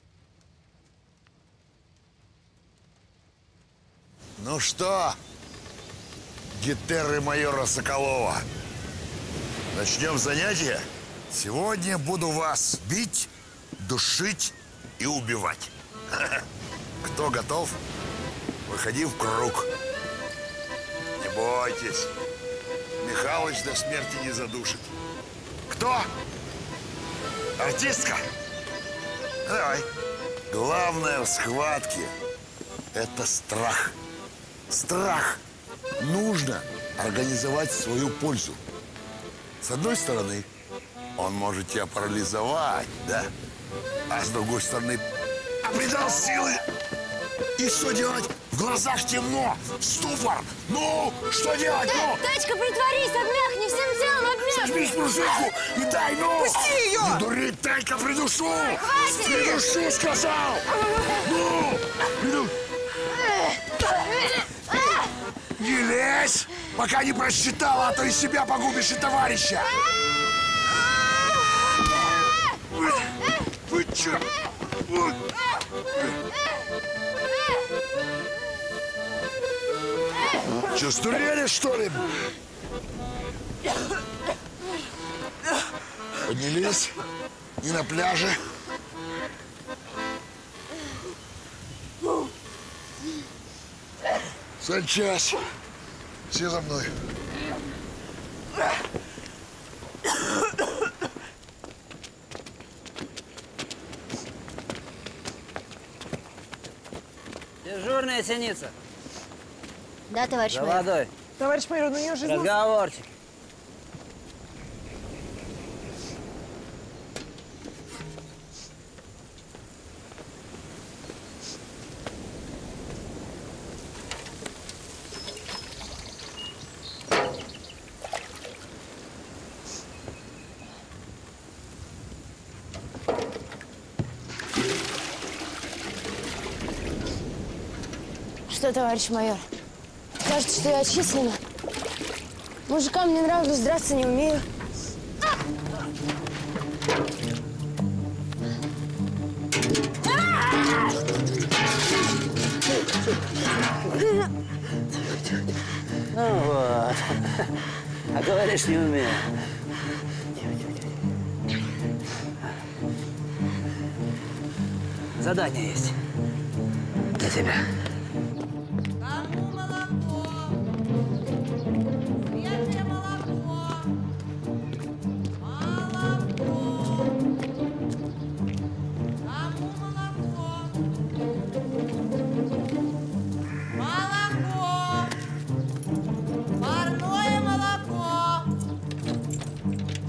Ну что, гетеры майора Соколова, начнем занятие? Сегодня буду вас бить, душить и убивать. Кто готов? Выходи в круг. Не бойтесь. Михалыч до смерти не задушит. Кто? Артистка? Давай. Главное в схватке – это страх. Страх нужно организовать в свою пользу. С одной стороны, он может тебя парализовать, да? А с другой стороны, придал силы. И что делать? В глазах темно, ступор. Ну, что делать? Ну? Тачка, притворись, обмякни, всем телом обмякни. Сожмись пружинку и дай, ну! Пусти ее! Не дури, Танька, придушу! Хватит! Придушу, сказал! Ну! Приду... Не лезь, пока не просчитала, а то из себя погубишь и товарища! Вы чё? Чё, сдурели, что ли? Поднялись? Не на пляже? Санчас, все за мной. Дежурная синица. Да, товарищ За майор. водой. Товарищ майор, ну я уже знал. Разговорчик. Что, товарищ майор? Кажется, что я отчислена. Мужикам не нравлюсь, драться не умею. Ну вот. А говоришь, не умею. Задание есть. Для тебя.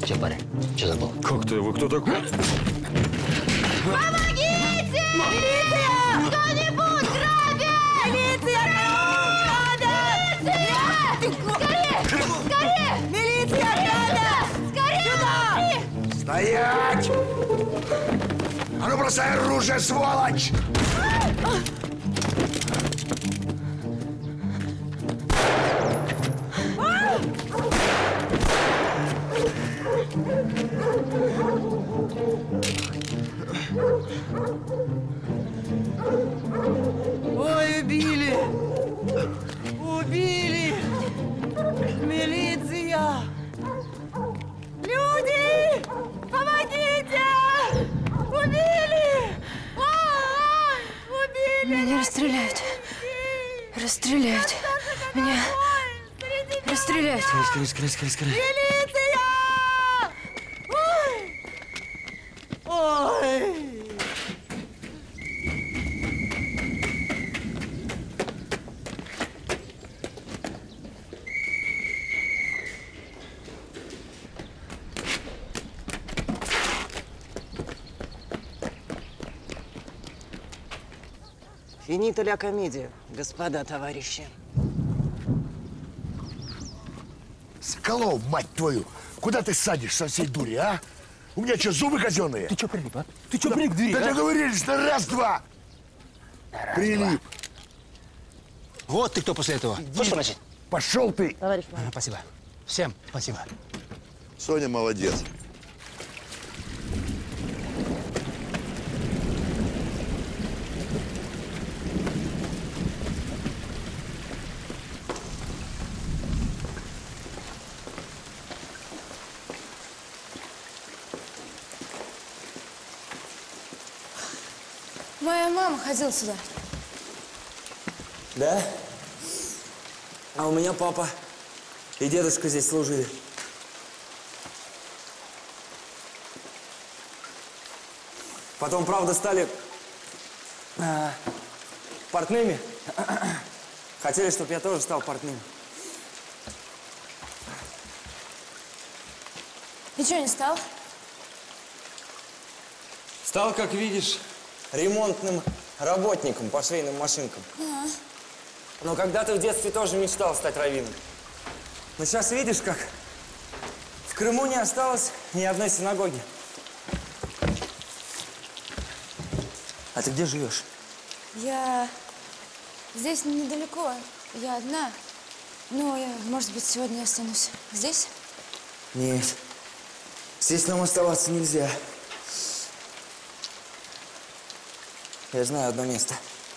Че, парень? Че забыл? Как ты? Вы кто такой? Помогите! Милиция! Кто-нибудь грабит! Милиция! Скорее! Скорее! Милиция! Скорее! Сюда! Стоять! А ну бросай оружие, сволочь! Ой, убили! Убили! Милиция! Люди! Помогите! Убили! Убили! Меня расстреляют. Расстреляют. Меня расстреляют. Милиция! Ой! Ой! Финита ля комедия, господа товарищи. Соколов, мать твою! Куда ты садишь со всей дури, а? У меня что, зубы казенные? Ты что прилип, а? Ты что прилип к двери, Да а? договорились на раз-два! Прилип. Вот ты кто после этого. Хочешь спросить? Пошел ты! Товарищ спасибо. Всем спасибо. Соня молодец. Моя мама ходила сюда. Да? А у меня папа и дедушка здесь служили. Потом, правда, стали портными. Хотели, чтобы я тоже стал портным. И что, не стал? Стал, как видишь, ремонтным работником по швейным машинкам. Но когда-то в детстве тоже мечтал стать раввином. Но сейчас видишь, как в Крыму не осталось ни одной синагоги. А ты где живешь? Я здесь недалеко. Я одна. Но я, может быть, сегодня останусь здесь? Нет. Здесь нам оставаться нельзя. Я знаю одно место.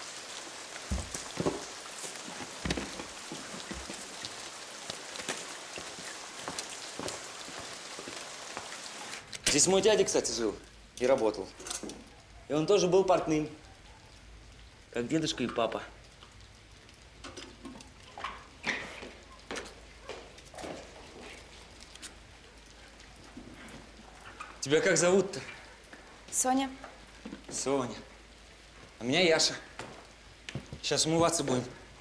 Здесь мой дядя, кстати, жил и работал. И он тоже был портным, как дедушка и папа. Тебя как зовут-то? Соня. Соня. А меня Яша. Сейчас умываться будем.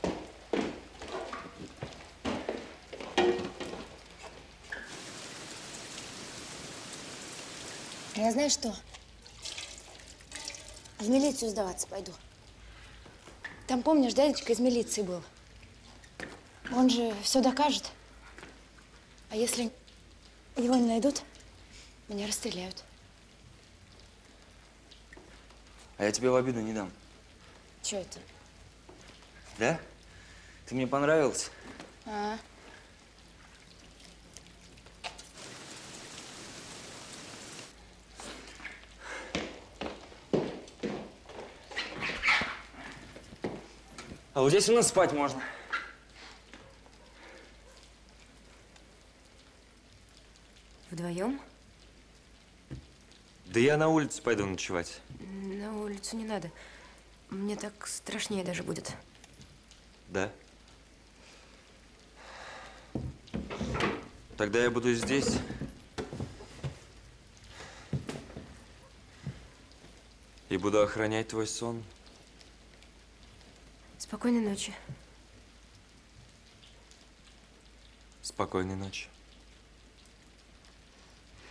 А я знаешь что? В милицию сдаваться пойду. Там, помнишь, дядечка из милиции был. Он же все докажет. А если его не найдут, меня расстреляют. А я тебе в обиду не дам. Че это? Да? Ты мне понравилась? А? А вот здесь у нас спать можно. Вдвоем? Да я на улицу пойду ночевать. На улицу не надо. Мне так страшнее даже будет. Да? Тогда я буду здесь. И буду охранять твой сон. Спокойной ночи. Спокойной ночи.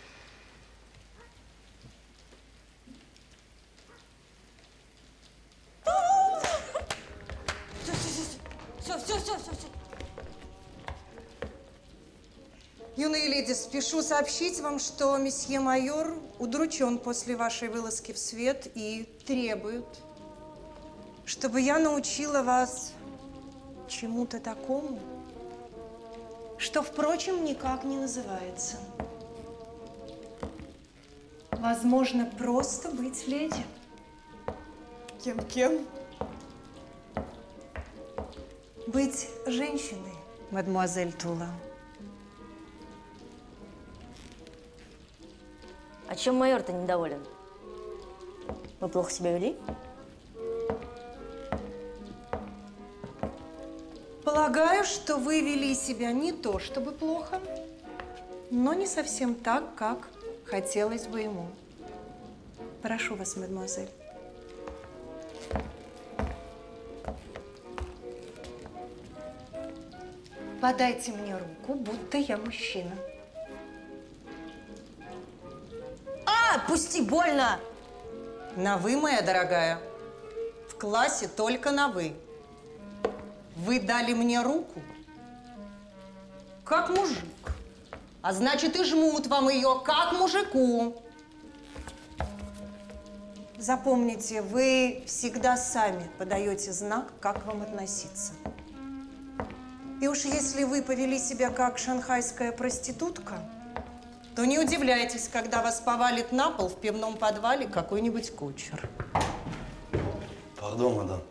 леди, спешу сообщить вам, что месье майор удручен после вашей вылазки в свет и требует, чтобы я научила вас чему-то такому, что, впрочем, никак не называется. Возможно, просто быть леди. Кем-кем? Быть женщиной, мадемуазель Тула. А чем майор-то недоволен? Вы плохо себя вели? Полагаю, что вы вели себя не то чтобы плохо, но не совсем так, как хотелось бы ему. Прошу вас, мадемуазель. Подайте мне руку, будто я мужчина. Пусти, больно! На «вы», моя дорогая. В классе только на «вы». Вы дали мне руку, как мужик. А значит, и жмут вам ее, как мужику. Запомните, вы всегда сами подаете знак, как вам относиться. И уж если вы повели себя как шанхайская проститутка, то не удивляйтесь, когда вас повалит на пол в пивном подвале какой-нибудь кучер. Пардон, мадам.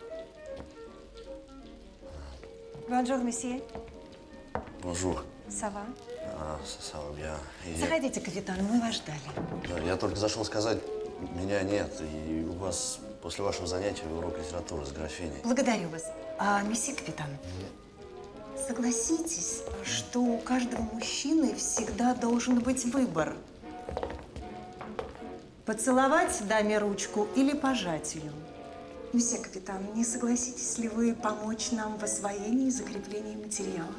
Bonjour, месье. Bonjour. Ça va? Ça va bien. Заходите, капитан, мы вас ждали. Да, я только зашел сказать, меня нет, и у вас после вашего занятия урок литературы с графиней. Благодарю вас. Месье капитан, согласитесь, что у каждого мужчины всегда должен быть выбор. Поцеловать даме ручку или пожать ее? Месье капитан, не согласитесь ли вы помочь нам в освоении и закреплении материала?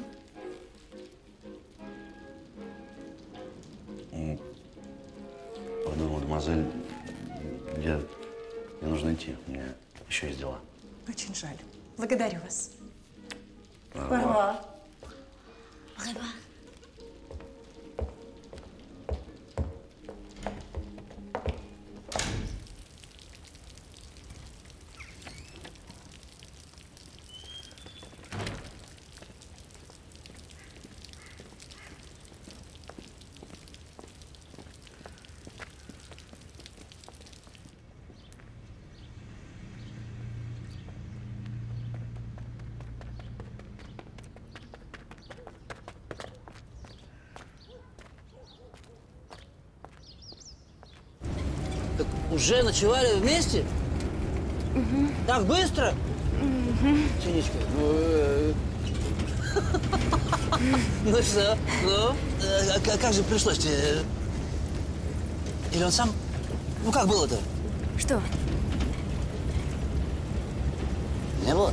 Пардон, мадемуазель, мне нужно идти, у меня еще есть дела. Очень жаль. Благодарю вас. Au Уже ночевали вместе? Угу. Так быстро? Угу. Синичка, ну что? Ну? Как же пришлось тебе? Или он сам? Ну как было-то? Что? Не было?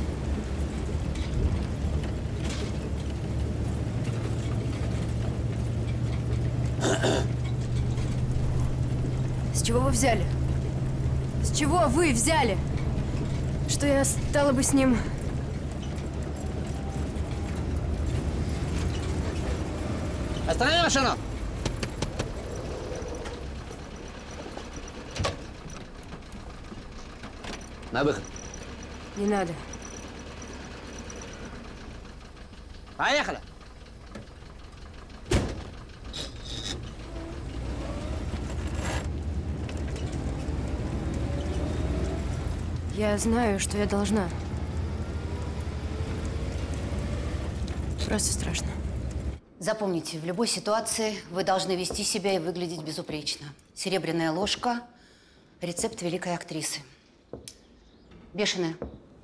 С чего вы взяли? С чего вы взяли? Что я стала бы с ним... Останови машину! На выход. Не надо. Поехали! Я знаю, что я должна. Просто страшно. Запомните, в любой ситуации вы должны вести себя и выглядеть безупречно. Серебряная ложка – рецепт великой актрисы. Бешеная.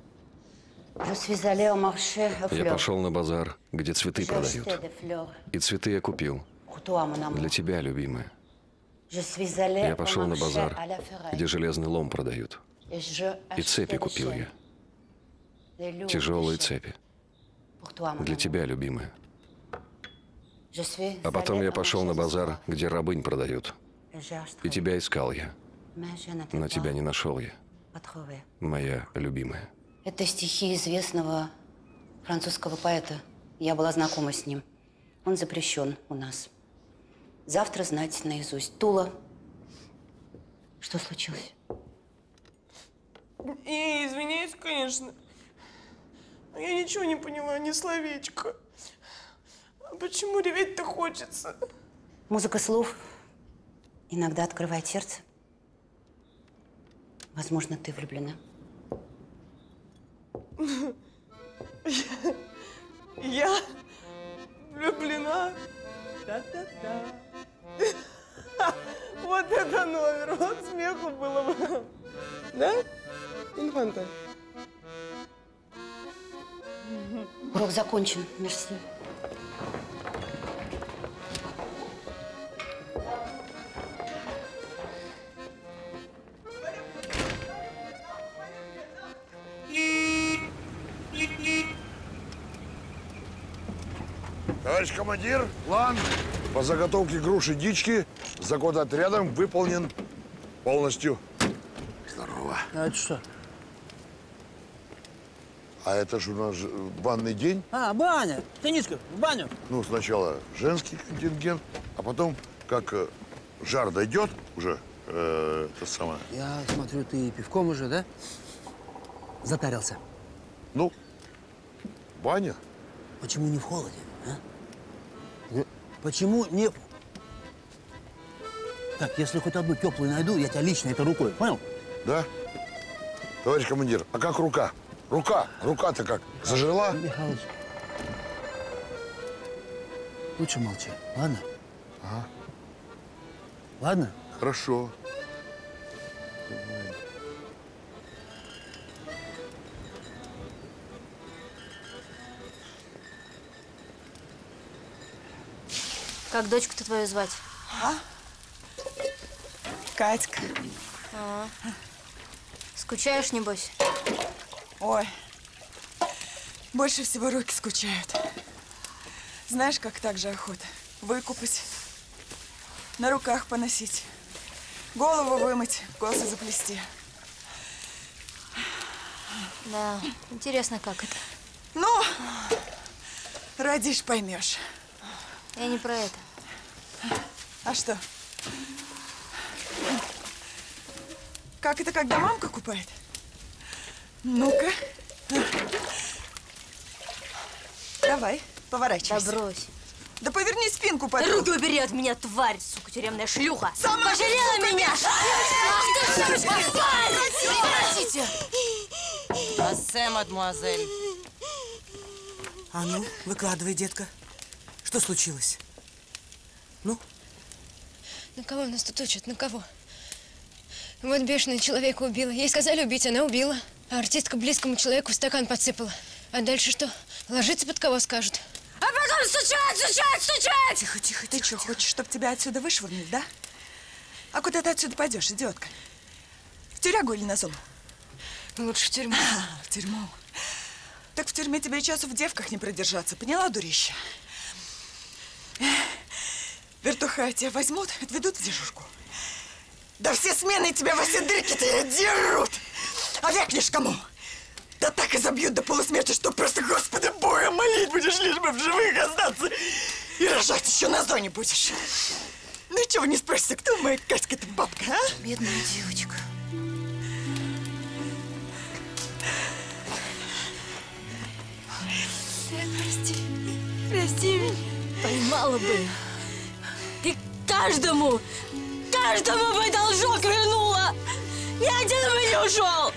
Я пошел на базар, где цветы продают. И цветы я купил. Для тебя, любимая. Я пошел на базар, где железный лом продают. И цепи купил я. Тяжелые цепи. Для тебя, любимая. А потом я пошел на базар, где рабынь продают. И тебя искал я. Но тебя не нашел я. Моя любимая. Это стихи известного французского поэта. Я была знакома с ним. Он запрещен у нас. Завтра знать наизусть. Тула, что случилось? И извиняюсь, конечно. Но я ничего не поняла, ни словечко. А почему реветь-то хочется? Музыка слов иногда открывает сердце. Возможно, ты влюблена. Я влюблена. Та-та-та. Вот это номер, вот смеху было бы. Да, Инфанта? Урок закончен. Мерси. Товарищ командир, план по заготовке груши дички за год отрядом выполнен полностью. Здорово. А это что? А это же у нас банный день. А, баня. Дениско, в баню. Ну, сначала женский контингент, а потом, как жар дойдет уже, это самое. Я смотрю, ты пивком уже, да? Затарился. Ну, баня. Почему не в холоде, а? Почему не... Так, если хоть одну теплую найду, я тебя лично этой рукой, понял? Да? Товарищ командир, а как рука? Рука-то как? Зажила? Михалыч, лучше молчи, ладно? Ага. Ладно? Хорошо. Как дочку-то твою звать? А? Катька. А. Скучаешь, небось? Ой, больше всего руки скучают. Знаешь, как так же охота? Выкупать, на руках поносить, голову вымыть, косы заплести. Да, интересно, как это? Ну, родишь, поймешь. Я не про это. А что? Как это, когда мамка купает? Ну-ка. Давай, поворачивайся. Да брось. Да поверни спинку под Руки убери от меня, тварь, сука, тюремная шлюха! Сама пожалела сука, меня! Ах ты, сучка, тварь! Прекратите! Ассе, мадемуазель. А ну, выкладывай, детка. Что случилось? Ну? На кого нас тут учат? На кого? Вот бешеная человека убила. Ей сказали убить, она убила. А артистка близкому человеку стакан подсыпала. А дальше что? Ложиться под кого скажут? А потом стучать! Тихо, тихо, ты что, хочешь, чтобы тебя отсюда вышвырнули, да? А куда ты отсюда пойдешь, идиотка? В тюрягу или на зону? Лучше в тюрьму. В тюрьму. Так в тюрьме тебе и часу в девках не продержаться, поняла, дурища? Вертуха тебя возьмут, отведут в дежурку. Да все смены тебя во все дырки-то дерут! А вякнешь кому? Да так и забьют до полусмерти, что просто Господа Бога молить будешь, лишь бы в живых остаться. И рожать еще на зоне будешь. Ну и чего не спросишься, кто моя Катька-то бабка, а? Бедная девочка. Прости меня. Поймала бы. И каждому бы должок вернула. Ни один бы не ушел.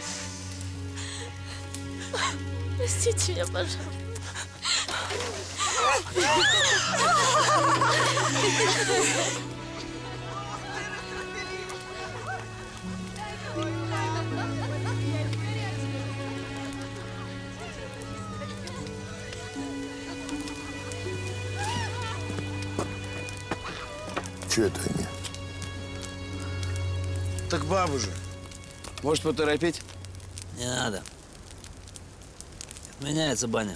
Простите меня, пожалуйста. Че это они? Так бабу же. Может, поторопить? Не надо. Меняется баня.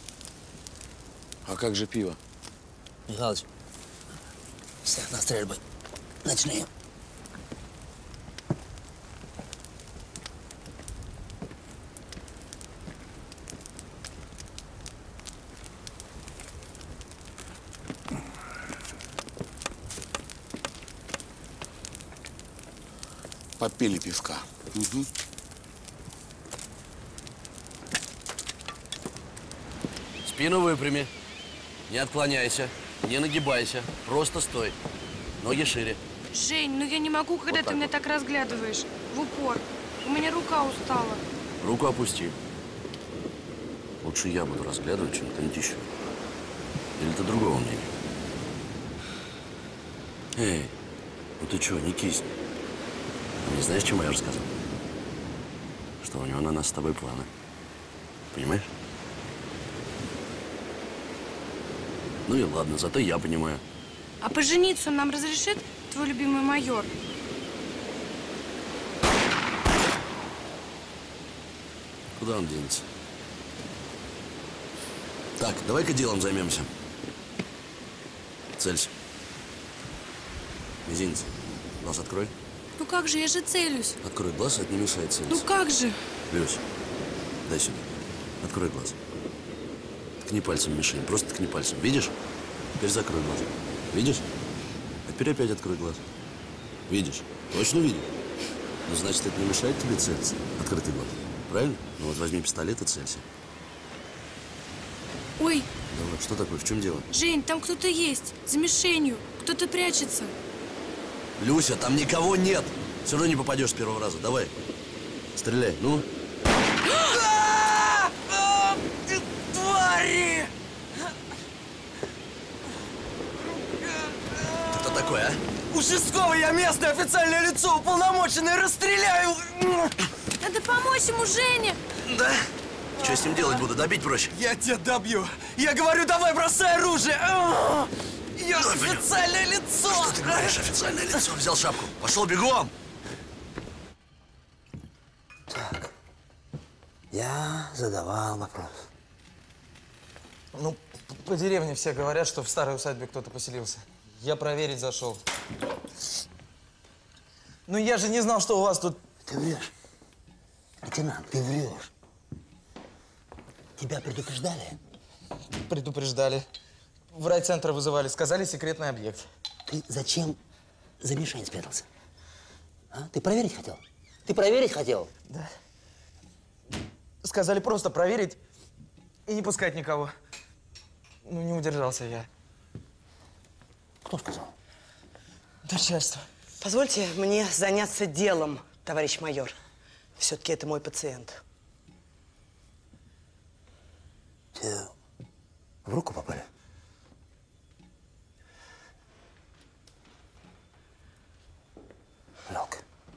А как же пиво? Михалыч, всех на стрельбы. Ночные. Попили пивка. Угу. Спину выпрями. Не отклоняйся, не нагибайся. Просто стой. Ноги шире. Жень, ну я не могу, когда Вот ты меня вот. так разглядываешь. В упор. У меня рука устала. Руку опусти. Лучше я буду разглядывать, чем кто-нибудь еще. Или ты другого мнения? Эй, ну ты чего, не кисни. Не знаешь, чем я рассказал? Что у него на нас с тобой планы. Понимаешь? Ну и ладно, зато я понимаю. А пожениться он нам разрешит, твой любимый майор? Куда он денется? Так, давай-ка делом займемся. Целься. Мизинец, глаз открой. Ну как же, я же целюсь. Открой глаз, это не мешает целиться. Ну как же? Люсь, дай сюда. Открой глаз. Ткни пальцем в мишень, просто ткни пальцем. Видишь? Теперь закрой глаз. Видишь? А теперь опять открой глаз. Видишь? Точно видишь? Ну, значит, это не мешает тебе целиться. Открытый глаз. Правильно? Ну вот возьми пистолет и целься. Ой, Давай, что такое? В чем дело? Жень, там кто-то есть. За мишенью. Кто-то прячется. Люся, там никого нет. Все равно не попадешь с первого раза. Давай. Стреляй, ну. Твари! Ты кто такой, а? Участковый, я местное официальное лицо, уполномоченное, расстреляю! Надо помочь ему, Женя! Да? Что с ним делать буду? Добить проще? Я тебя добью! Я говорю, давай, бросай оружие! Я официальное лицо! Что ты говоришь, официальное лицо? Взял шапку. Пошел бегом! Так, я задавал вопрос. Ну, по деревне все говорят, что в старой усадьбе кто-то поселился. Я проверить зашел. Ну, я же не знал, что у вас тут... Ты врешь. Лейтенант, ты врешь. Тебя предупреждали? Предупреждали. В райцентр вызывали, сказали секретный объект. Ты зачем за мишень спрятался? А? Ты проверить хотел? Ты проверить хотел? Да. Сказали просто проверить и не пускать никого. Ну, не удержался я. Кто сказал? Начальство. Позвольте мне заняться делом, товарищ майор. Все-таки это мой пациент. Тебе в руку попали? Жалко.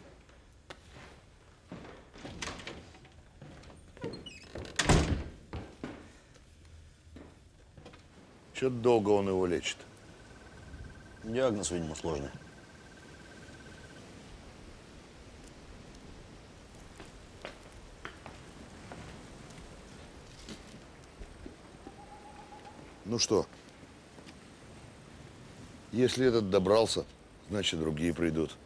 Чё-то долго он его лечит. Диагноз, видимо, сложный. Ну что, если этот добрался, значит, другие придут.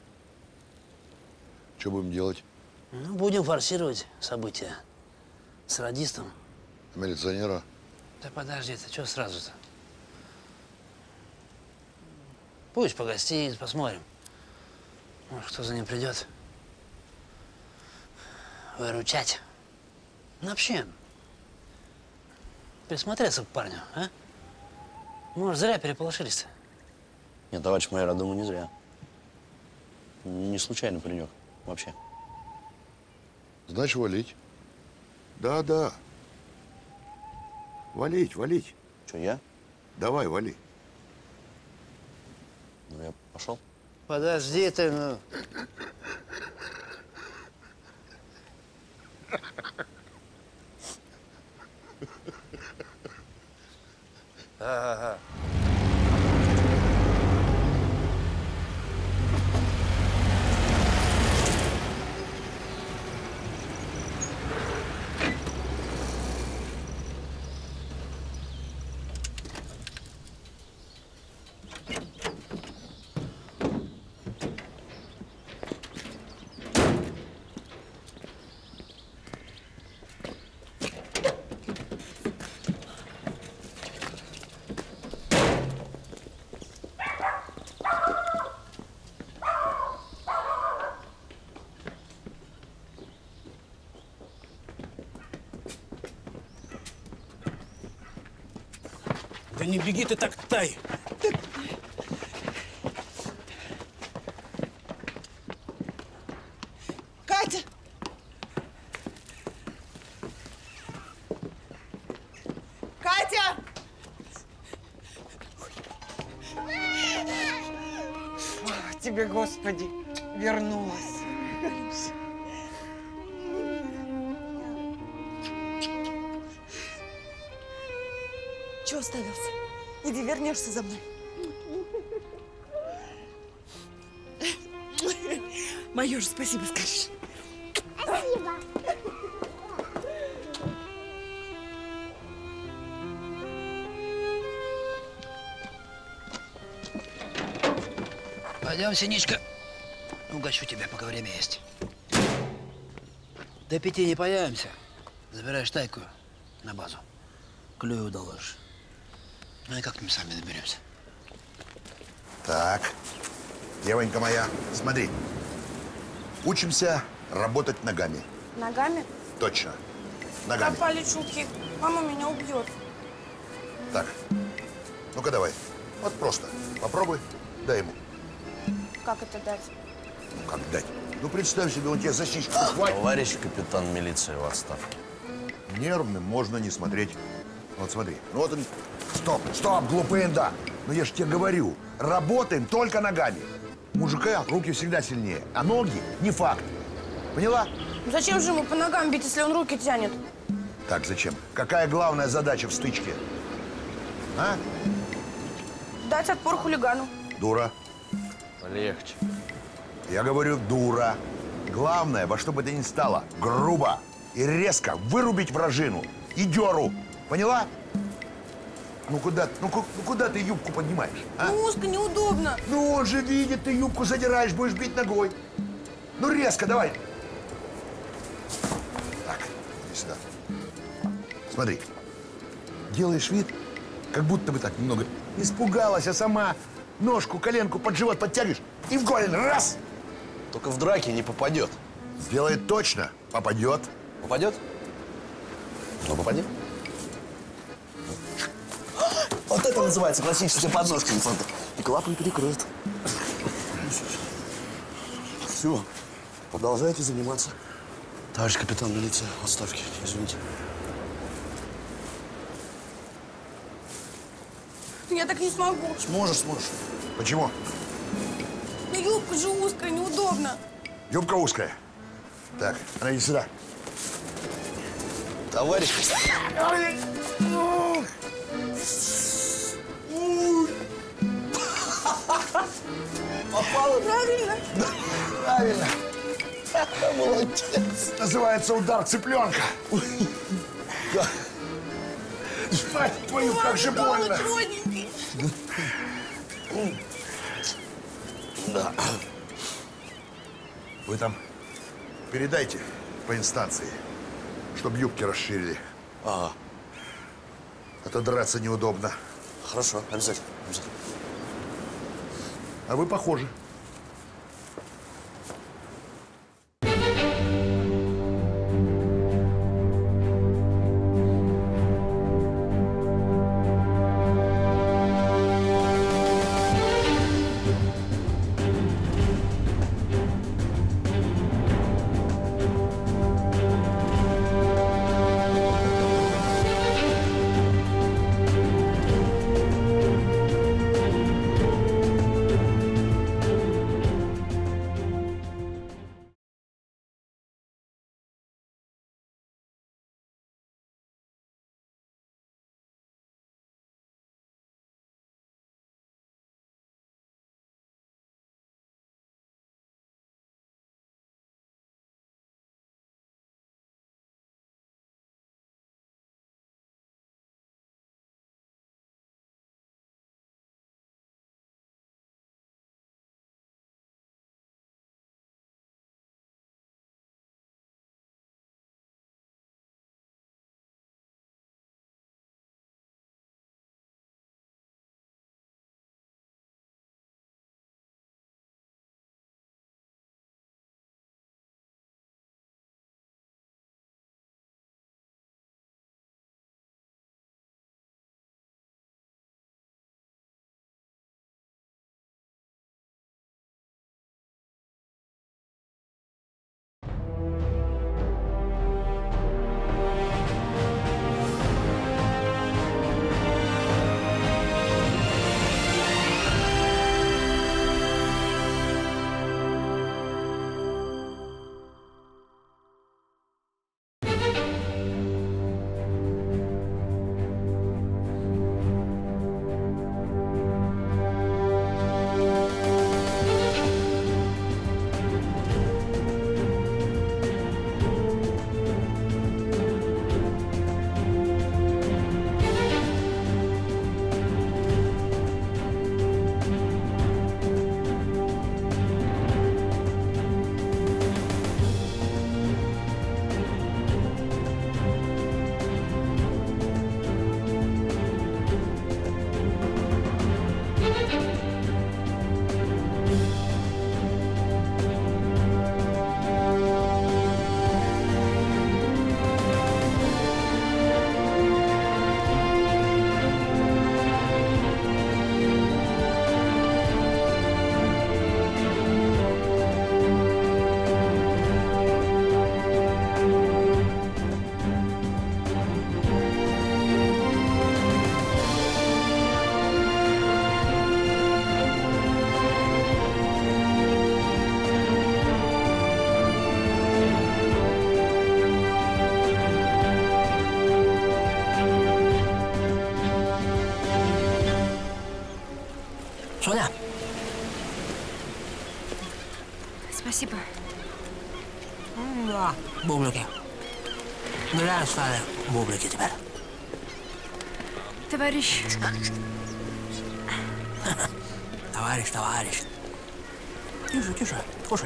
Что будем делать? Ну, будем форсировать события с радистом. Милиционера? Да подожди, ты что сразу-то? Пусть погостит, посмотрим. Может, кто за ним придет. Выручать. Ну, вообще, присмотреться к парню, а? Может, зря переполошились-то. Нет, товарищ майор, я думаю, не зря. Не случайно паренек. Вообще. Значит, валить. Да. Валить, валить. Что, я? Давай, вали. Ну, я пошел. Подожди ты, ну. Ага. Только не беги ты так, Тай. Катя! Катя! Слава тебе, Господи, вернулась. Чего оставился? Иди, вернешься за мной. Майор, спасибо скажешь. Спасибо. Пойдем, Синичка. Угощу тебя, пока время есть. До 5 не появимся. Забираешь Тайку на базу. Клюю доложишь. Ну и как-нибудь сами доберемся. Так, девонька моя, смотри. Учимся работать ногами. Ногами? Точно. Ногами. Пропали чулки. Мама меня убьет. Так, ну-ка давай. Вот просто. Попробуй, дай ему. Как это дать? Ну, как дать? Ну, представь себе, он тебя за сиську хватит. Товарищ капитан милиции в отставке. Нервным можно не смотреть. Вот смотри. Ну вот он. Стоп, глупында. Ну я же тебе говорю, работаем только ногами. У мужика руки всегда сильнее, а ноги не факт. Поняла? Зачем же ему по ногам бить, если он руки тянет? Так, зачем? Какая главная задача в стычке? А? Дать отпор хулигану. Дура. Легче. Я говорю, дура. Главное, во что бы то ни стало, грубо и резко вырубить вражину и дёру. Поняла? Ну куда ты юбку поднимаешь? А? Ну узко, неудобно. Ну он же видит, ты юбку задираешь, будешь бить ногой. Ну резко, давай. Так, иди сюда. Смотри. Делаешь вид, как будто бы так немного испугалась, а сама ножку, коленку под живот подтягиваешь и в голень раз. Только в драке не попадет. Сделает точно, попадет. Попадет? Ну, попадет. Вот это называется классическая подножка, Александр. И клапан перекрыт. Все, продолжайте заниматься. Товарищ капитан милиции в отставке, извините. Я так не смогу. Сможешь. Почему? Ну юбка же узкая, неудобно. Юбка узкая. Так, она иди сюда. Товарищ. Попало? Правильно. Правильно. Молодец. Называется удар цыпленка. Мать твою, как же больно. Да. Вы там передайте по инстанции, чтобы юбки расширили. Ага. А то драться неудобно. Хорошо, обязательно. А вы похожи. Спасибо. Да, бублики. Гуляют стали бублики теперь. Товарищ. Товарищ, товарищ. Тише, тише, кушай.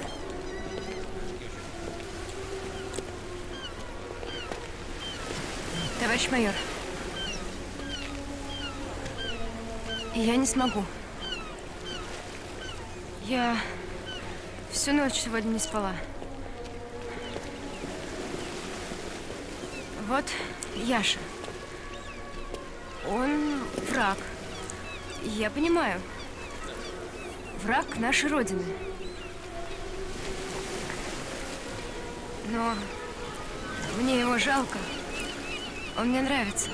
Товарищ майор, я не смогу. Я всю ночь сегодня не спала. Вот Яша. Он враг. Я понимаю. Враг нашей Родины. Но мне его жалко. Он мне нравится.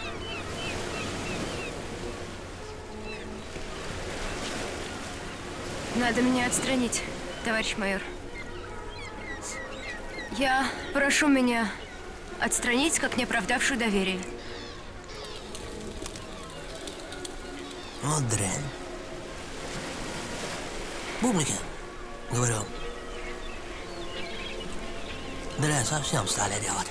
Надо меня отстранить, товарищ майор. Я прошу меня отстранить как неоправдавшую доверие. Вот дрянь. Бублики, говорю, дрянь совсем стали делать.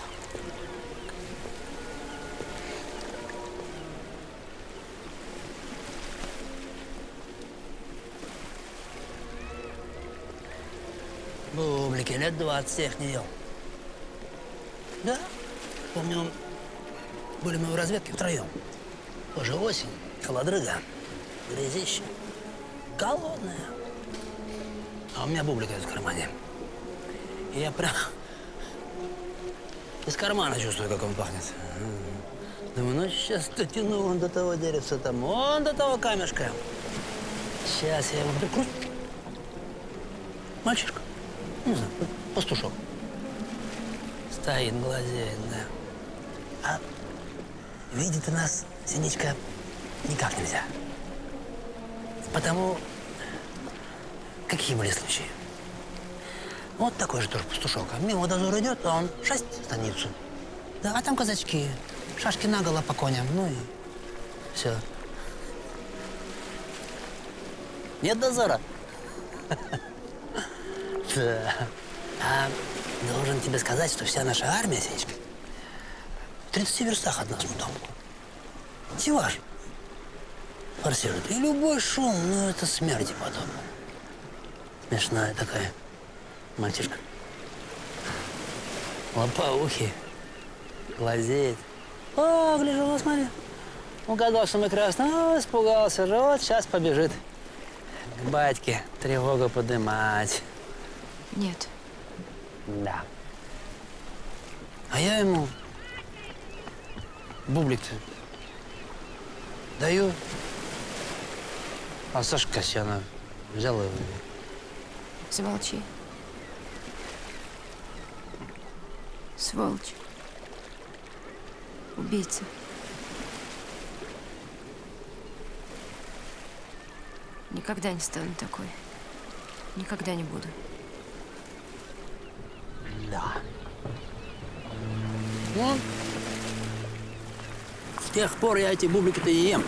Бублики, лет 20 я их не ел. Да, помню, были мы в разведке втроем. Тоже осень, холодрыга, грязище, голодная. А у меня бублика в кармане. И я прям из кармана чувствую, как он пахнет. Думаю, ну сейчас дотяну он до того деревца там, он до того камешка. Сейчас я его прикручу. Мальчишка, не знаю, пастушок. Стоит, глазеет, да. А видит у нас Синичка никак нельзя. Потому какие были случаи? Вот такой же тоже пастушок. А мимо дозор идет, а он шасть в станицу. Да, а там казачки, шашки наголо по коням, ну и все. Нет дозора? Да. А должен тебе сказать, что вся наша армия, Сенечка, в 30 верстах от нас потом. Севаш форсирует. И любой шум, ну это смерти подобно. Смешная такая мальчишка. Лопоухий, глазеет. О, гляжу, вот смотри. Угадал, что мы красные. О, испугался же. Вот сейчас побежит к батьке тревогу подымать. Нет. Да. А я ему бублик-то даю. А Сашка Касьяна взял его. Замолчи. Сволочь. Убийца. Никогда не стану такой. Никогда не буду. Да. Ну, с тех пор я эти бублики-то и ем.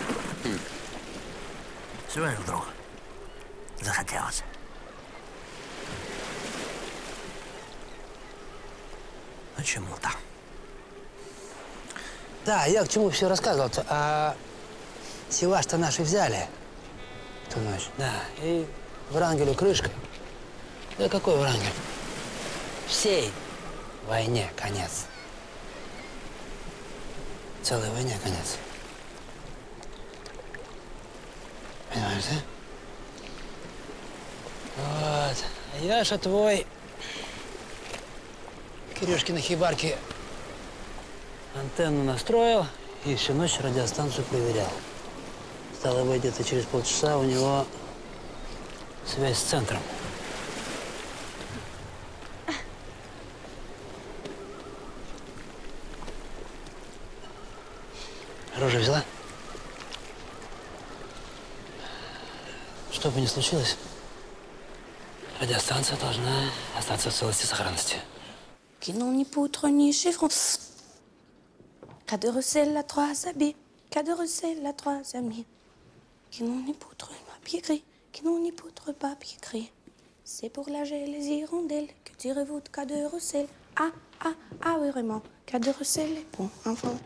Сегодня вдруг захотелось. Почему-то. Да, я к чему все рассказывал-то. А Севаш-то наши взяли ту ночь. Да, и Врангелю крышка. Да какой Врангель? Всей войне конец. Целой войне конец. Понимаешь, да? Вот. А Яша твой Кирюшкиной хибарке антенну настроил и всю ночь радиостанцию проверял. Стало быть, где-то через полчаса у него связь с центром. Оружие взяла? Что бы ни случилось, радиостанция должна остаться в целости и сохранности. Qui n'ont ni poutre ni chiffon. Qu'à de recel la trois habits, qu'à de recel la trois amis. Qui n'ont ni poutre papier gris, qui n'ont ni poutre papier gris. C'est pour nager les hirondelles que tirez-vous de cas de recel. Ah, ah, ah oui, vraiment. Cas de recel est bon, enfin.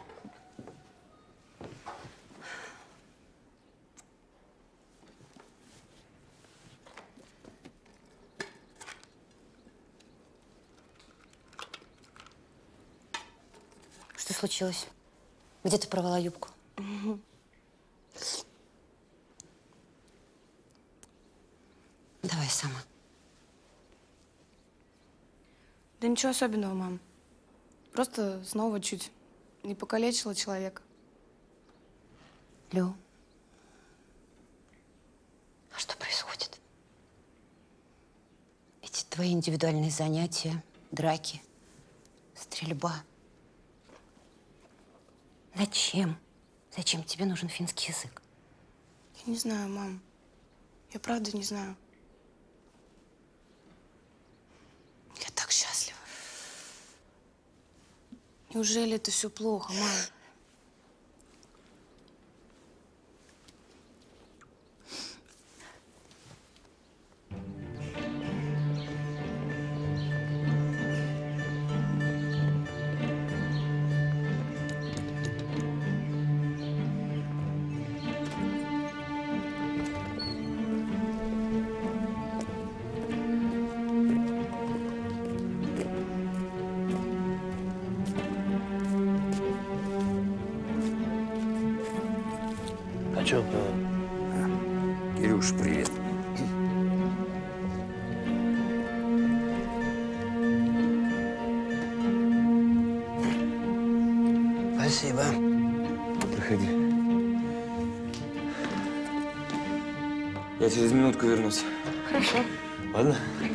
Что случилось? Где ты порвала юбку? Давай сама. Да ничего особенного, мам. Просто снова чуть не покалечила человека. Лю, а что происходит? Эти твои индивидуальные занятия, драки, стрельба. Зачем? Зачем тебе нужен финский язык? Я не знаю, мам. Я правда не знаю. Я так счастлива. Неужели это все плохо, мам? А чё? Кирюш, привет. Спасибо. Проходи. Я через минутку вернусь. Хорошо. Ладно?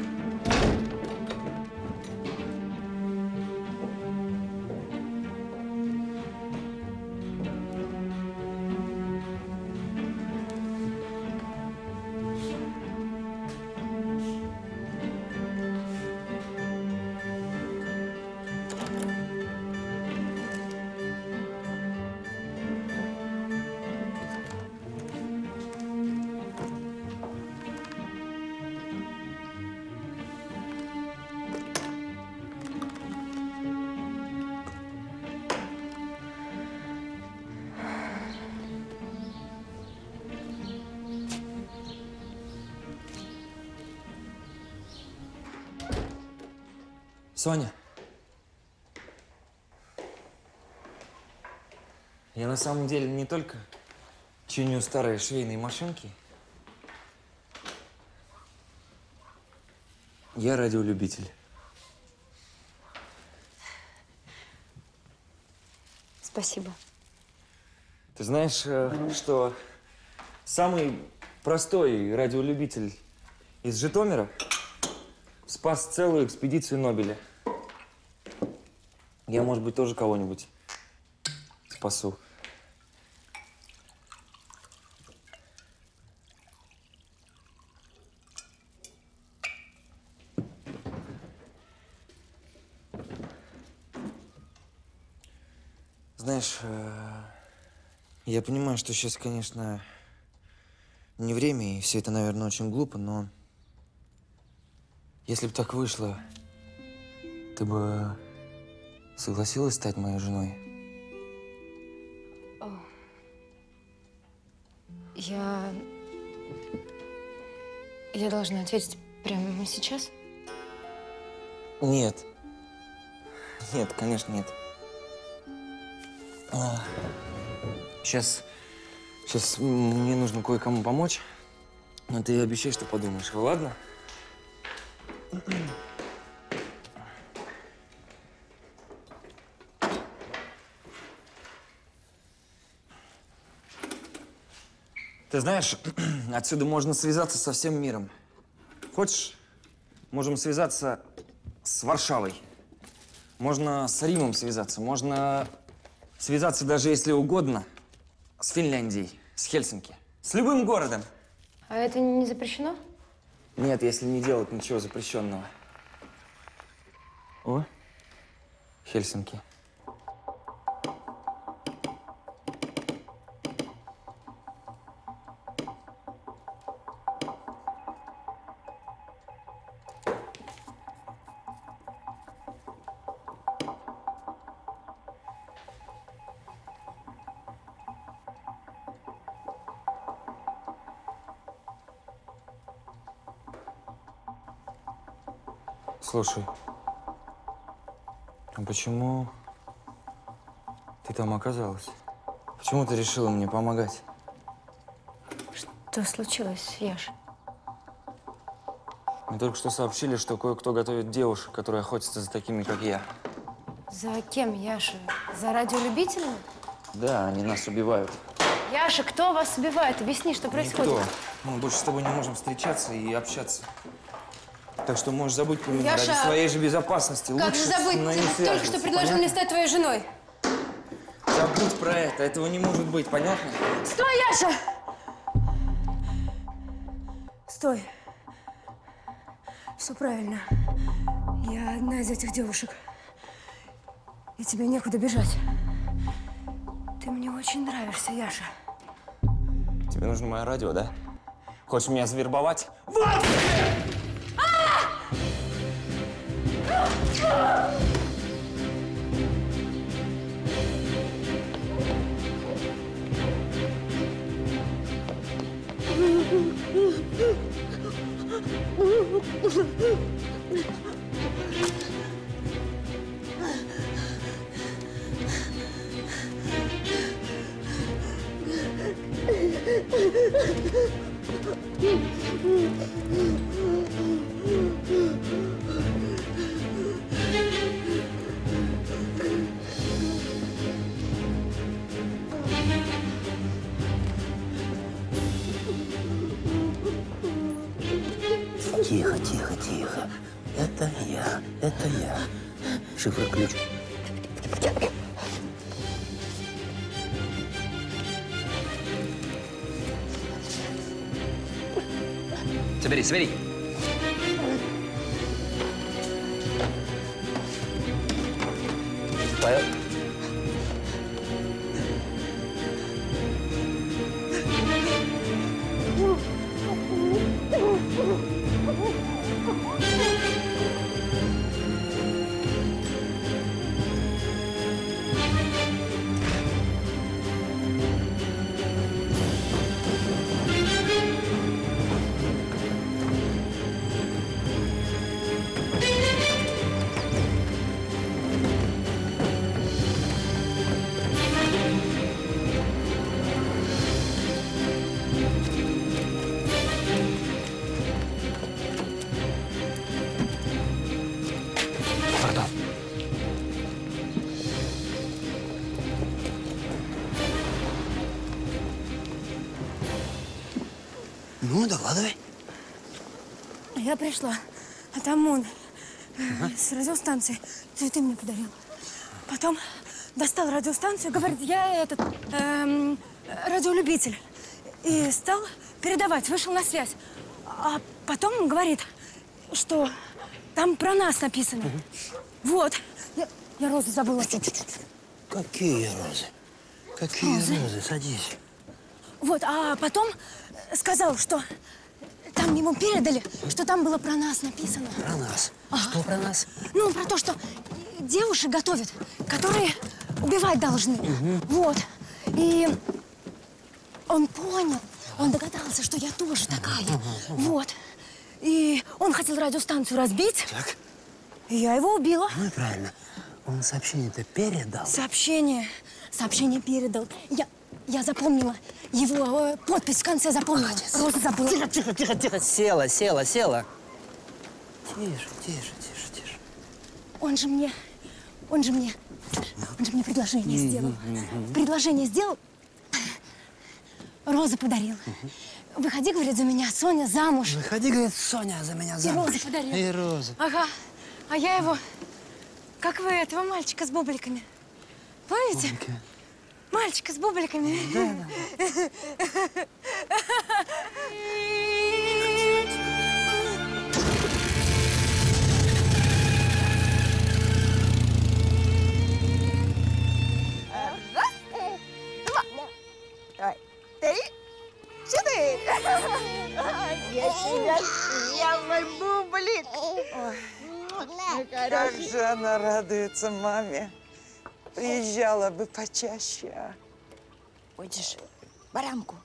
Соня. Я на самом деле не только чиню старые швейные машинки. Я радиолюбитель. Спасибо. Ты знаешь, что самый простой радиолюбитель из Житомира спас целую экспедицию Нобеля. Я, может быть, тоже кого-нибудь спасу. Знаешь, я понимаю, что сейчас, конечно, не время, и все это, наверное, очень глупо, но если бы так вышло, ты бы согласилась стать моей женой? Я должна ответить прямо сейчас? Нет. Нет, конечно, нет. Сейчас мне нужно кое-кому помочь, но ты обещай, что подумаешь, ладно? Ты знаешь, отсюда можно связаться со всем миром. Хочешь, можем связаться с Варшавой. Можно с Римом связаться. Можно связаться даже, если угодно, с Финляндией, с Хельсинки. С любым городом. А это не запрещено? Нет, если не делать ничего запрещенного. О, Хельсинки. Слушай, а почему ты там оказалась? Почему ты решила мне помогать? Что случилось, Яш? Мне только что сообщили, что кое-кто готовит девушек, которые охотятся за такими, как я. За кем, Яша? За радиолюбителями? Да, они нас убивают. Яша, кто вас убивает? Объясни, что происходит. Никто. Мы больше с тобой не можем встречаться и общаться. Так что можешь забыть про меня Яша, ради своей же безопасности. Как Лучше же забыть? с нами Ты только что предложил мне стать твоей женой. Забудь про это. Этого не может быть, понятно? Стой, Яша! Стой. Все правильно. Я одна из этих девушек. И тебе некуда бежать. Ты мне очень нравишься, Яша. Тебе нужно мое радио, да? Хочешь меня завербовать? Вот! Тихо, тихо, тихо. Это я, это я. Шифр-ключ. Собери, собери. Понял? Ну, докладывай. Я пришла, а там он с радиостанции цветы мне подарил. Потом достал радиостанцию, говорит, я радиолюбитель. И стал передавать, вышел на связь. А потом говорит, что там про нас написано. Вот. Я розы забыла. Какие розы? Какие розы? Садись. Вот, а потом сказал, что там ему передали, что там было про нас написано. Про нас? Ага. Что про нас? Ну, про то, что девушек готовят, которые убивать должны. Вот. И он понял, он догадался, что я тоже такая. Вот. И он хотел радиостанцию разбить. Так. И я его убила. Ну и правильно. Он сообщение-то передал. Сообщение передал. Я запомнила его подпись в конце, запомнила. Молодец. Роза забыла. Тихо, тихо, тихо, тихо. Села. Тише, тише. Он же мне предложение сделал. Предложение сделал, розы подарил. Выходи, говорит, за меня, Соня, замуж. Выходи, говорит, Соня, за меня замуж. И розы подарил. И розы. Ага. А я его, как вы, этого мальчика с бубликами. Помните? Бублики. Мальчика с бубликами. Да. Давай. 3, 4. Я тебя съем, мой бублик. Ой, как же она радуется маме. Приезжала бы почаще. Будешь баранку?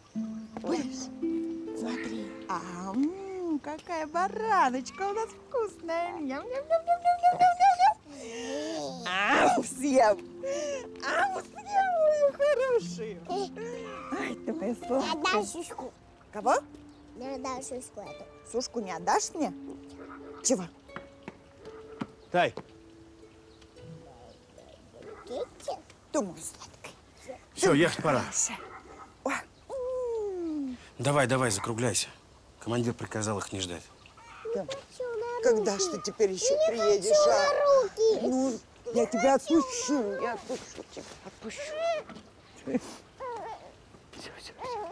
Будешь? Смотри. Какая бараночка у нас вкусная. Ау, съем! Ау, съем, мою хорошую! Ай, ты моя сладкая. Отдай сушку. Кого? Не отдашь сушку эту. Сушку не отдашь мне? Чего? Тай. Китти? Думаю, сладкая. Все, ехать пора. Ой. Давай, закругляйся. Командир приказал их не ждать. Когда ж ты теперь еще приедешь, а? Ну, я тебя отпущу, я отпущу тебя, отпущу. Все.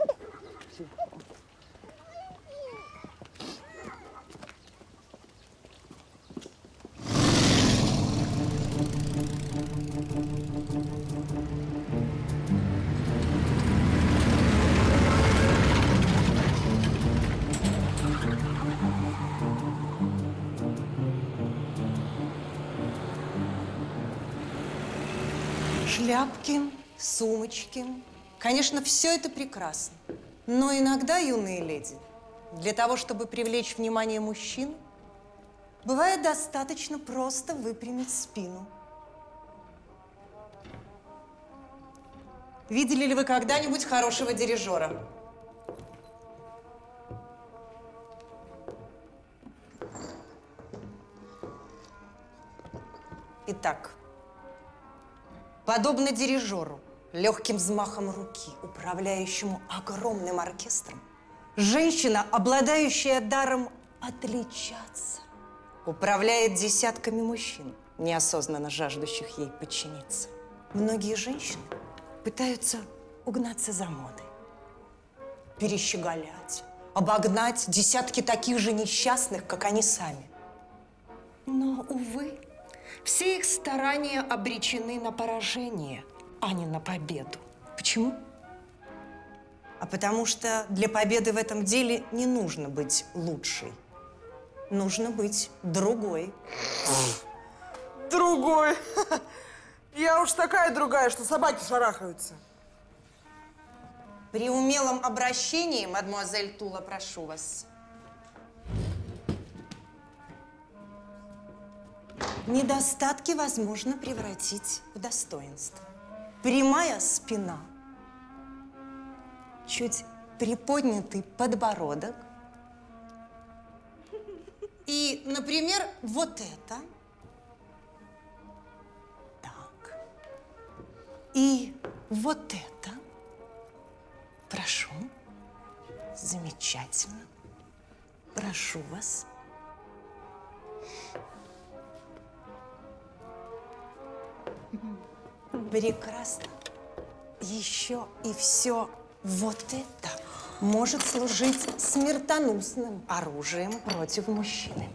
Шляпки, сумочки. Конечно, все это прекрасно. Но иногда, юные леди, для того, чтобы привлечь внимание мужчин, бывает достаточно просто выпрямить спину. Видели ли вы когда-нибудь хорошего дирижера? Итак, подобно дирижеру, легким взмахом руки, управляющему огромным оркестром, женщина, обладающая даром отличаться, управляет десятками мужчин, неосознанно жаждущих ей подчиниться. Многие женщины пытаются угнаться за модой, перещеголять, обогнать десятки таких же несчастных, как они сами. Но, увы, все их старания обречены на поражение, а не на победу. Почему? А потому что для победы в этом деле не нужно быть лучшей. Нужно быть другой. Другой? Я уж такая другая, что собаки шарахаются. При умелом обращении, мадемуазель Тула, прошу вас. Недостатки возможно превратить в достоинство. Прямая спина, чуть приподнятый подбородок и, например, вот это. Так. И вот это. Прошу. Замечательно. Прошу вас. Прекрасно. Еще и все вот это может служить смертоносным оружием против мужчины.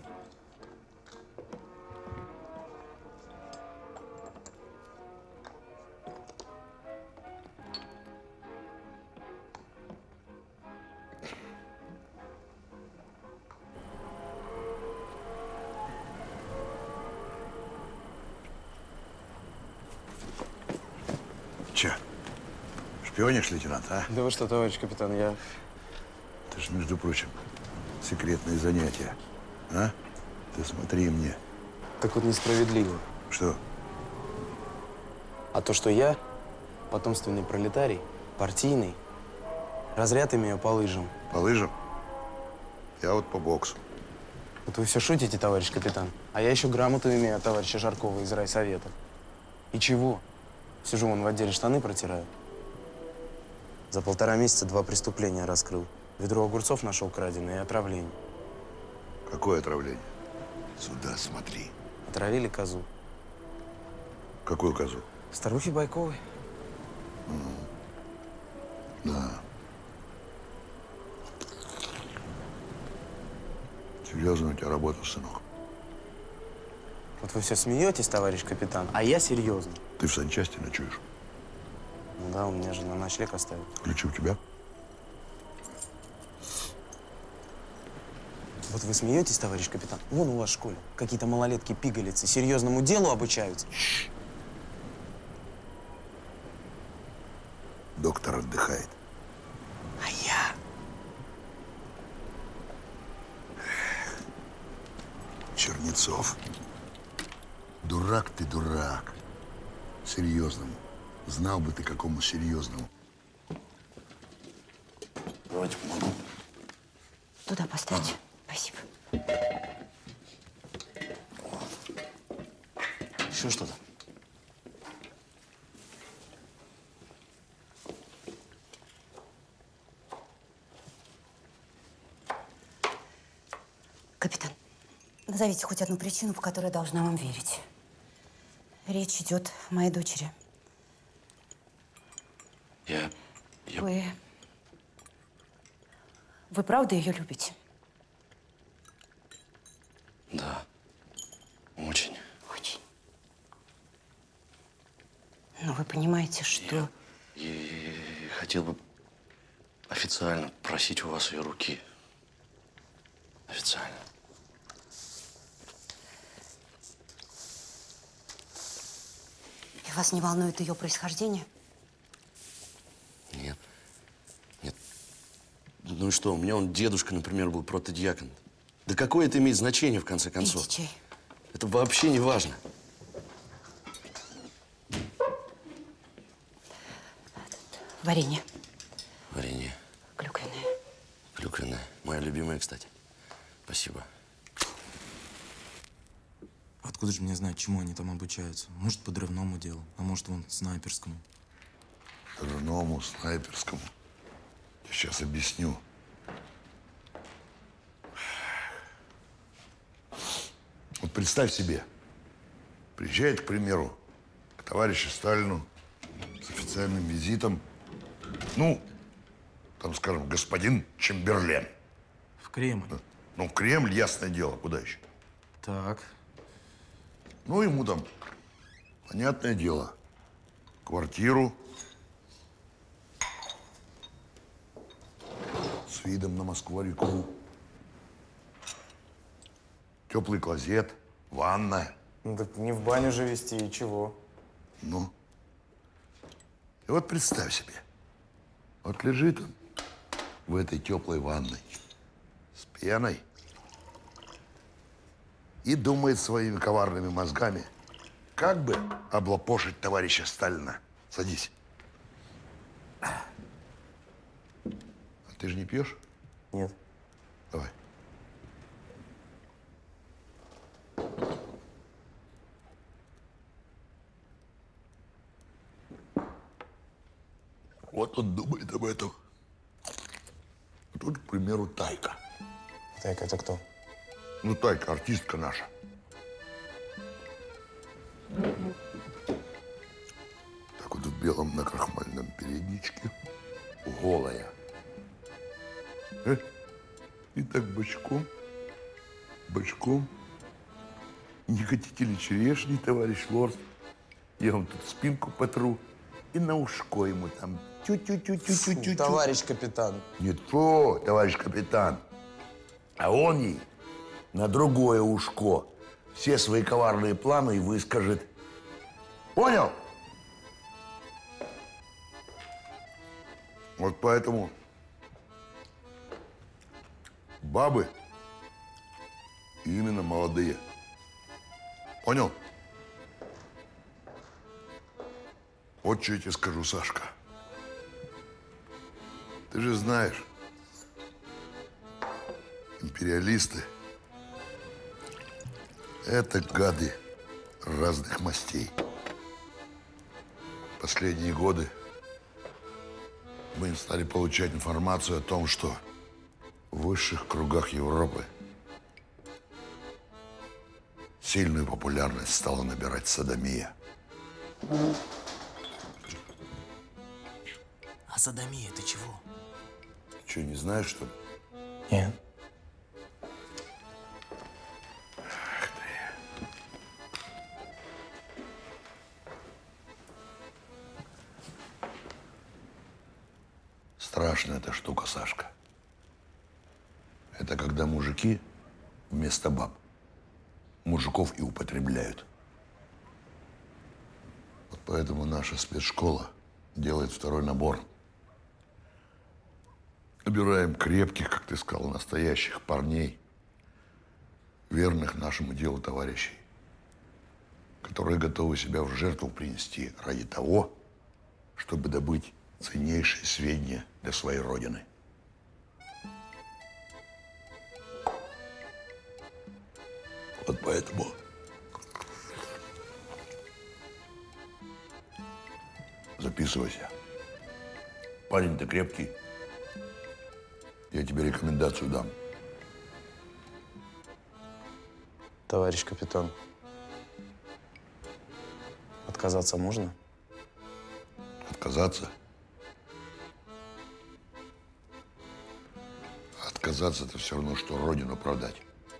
Че, шпионишь, лейтенант, а? Да вы что, товарищ капитан, я… Это же, между прочим, секретные занятия, а? Ты смотри мне. Так вот несправедливо. Что? А то, что я потомственный пролетарий, партийный, разряд имею по лыжам. По лыжам? Я вот по боксу. Вот вы все шутите, товарищ капитан. А я еще грамоту имею от товарища Жаркова из райсовета. И чего? Сижу вон в отделе, штаны протираю. За 1,5 месяца 2 преступления раскрыл. Ведро огурцов нашел краденое и отравление. Какое отравление? Сюда смотри. Отравили козу. Какую козу? Старухи Байковой. Да. Серьезная у тебя работа, сынок. Вот вы все смеетесь, товарищ капитан, а я серьезно. Ты в санчасти ночуешь? Ну да, у меня же на ночлег оставят. Ключи у тебя? Вот вы смеетесь, товарищ капитан? Вон у вас в школе какие-то малолетки-пигалицы серьезному делу обучаются. Доктор отдыхает. А я Чернецов. Дурак ты, дурак. Серьезному. Знал бы ты, какому серьезному. Давайте помогу. Туда поставьте. Спасибо. Еще что-то? Капитан, назовите хоть одну причину, по которой я должна вам верить. Речь идет о моей дочери. Вы правда ее любите? Да. Очень. Очень. Но вы понимаете, что… Я хотел бы официально просить у вас ее руки. Официально. И вас не волнует ее происхождение? Нет. Нет. Ну и что, у меня он дедушка, например, был протодиакон. Да какое это имеет значение, в конце концов? Пейте чай. Это вообще не важно. Варенье. Варенье. Клюквенное. Клюквенное. Моя любимая, кстати. Спасибо. Откуда же мне знать, чему они там обучаются? Может, подрывному делу, а может, вон, снайперскому. Подрывному, снайперскому. Я сейчас объясню. Вот представь себе, приезжает, к примеру, к товарищу Сталину с официальным визитом, ну, там, скажем, господин Чемберлен. В Кремль? Ну, в Кремль, ясное дело, куда еще? Так. Ну, ему там, понятное дело, квартиру с видом на Москву-реку, теплый клозет, ванная. Ну так не в баню же везти, и чего? Ну. И вот представь себе, вот лежит он в этой теплой ванной с пеной и думает своими коварными мозгами, как бы облапошить товарища Сталина. Садись. А ты же не пьешь? Нет. Давай. Вот он думает об этом. А тут, к примеру, Тайка. Тайка, это кто? Ну, Тайка, артистка наша. Так вот в белом накрахмальном передничке, голая. И так бочком. Не хотите ли черешни, товарищ лорд? Я вам тут спинку потру и на ушко ему там тю-тю-тю-тю-тю-тю. Товарищ капитан. Не то, товарищ капитан. А он ей на другое ушко все свои коварные планы и выскажет. Понял? Вот поэтому бабы именно молодые. Понял? Вот что я тебе скажу, Сашка. Ты же знаешь, империалисты – это гады разных мастей. Последние годы мы стали получать информацию о том, что в высших кругах Европы сильную популярность стала набирать содомия. А содомия это чего? Ты что, не знаешь, что ли? Нет. Страшная эта штука, Сашка. Это когда мужики вместо баб мужиков и употребляют. Вот поэтому наша спецшкола делает второй набор. Набираем крепких, как ты сказал, настоящих парней. верных нашему делу товарищей, которые готовы себя в жертву принести ради того, чтобы добыть ценнейшие сведения для своей Родины. Вот поэтому записывайся. Парень ты крепкий. Я тебе рекомендацию дам. Товарищ капитан, отказаться можно? Отказаться? Отказаться – это все равно, что Родину продать.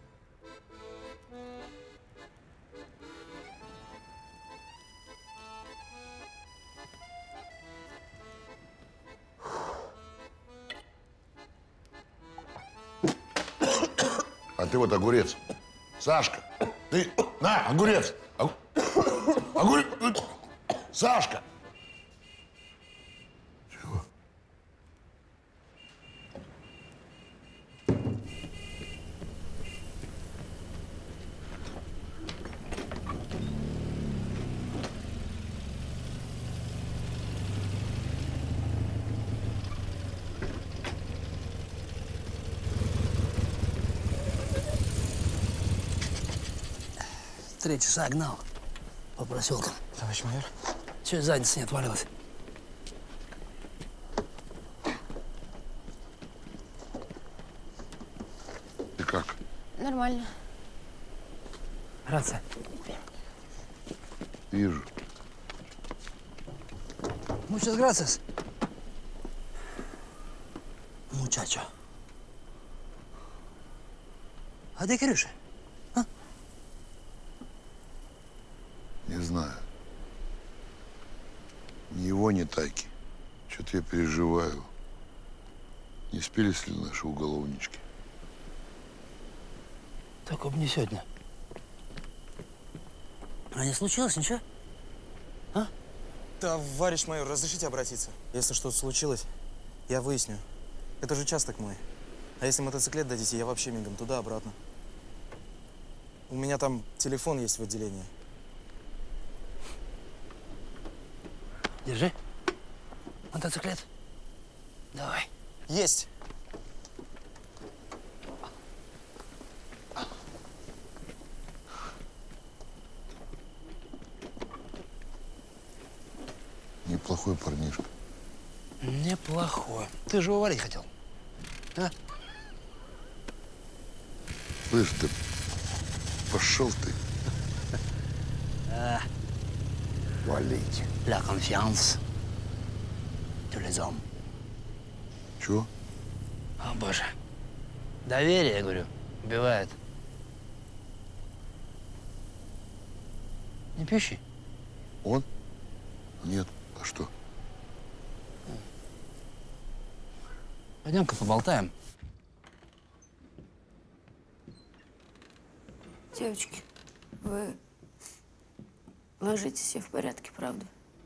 А ты вот огурец. Сашка, ты на, огурец. Огурец. Сашка. Чего? Три часа гнал по проселкам. Товарищ майор. Чего задница не отвалилась? Ты как? Нормально. Рация. Вижу. Muchas gracias. Muchacho. А где Кирюша? Не знаю. Ни его, ни Тайки. Что-то я переживаю. Не спелись ли наши уголовнички? Только бы не сегодня. А не случилось ничего? А? Товарищ майор, разрешите обратиться? Если что-то случилось, я выясню. Это же участок мой. А если мотоциклет дадите, я вообще мигом туда-обратно. У меня там телефон есть в отделении. Держи. Мотоциклет. Давай. Есть. Неплохой парнишка. Неплохой. Ты же увалить хотел. А? Слышь, ты пошел ты. Валить. La confiance. Tu les hommes. Чего? О, боже. Доверие, я говорю, убивает. Не пищи. Он? Нет. А что? Пойдем-ка поболтаем. Девочки, вы ложитесь, все в порядке, правда?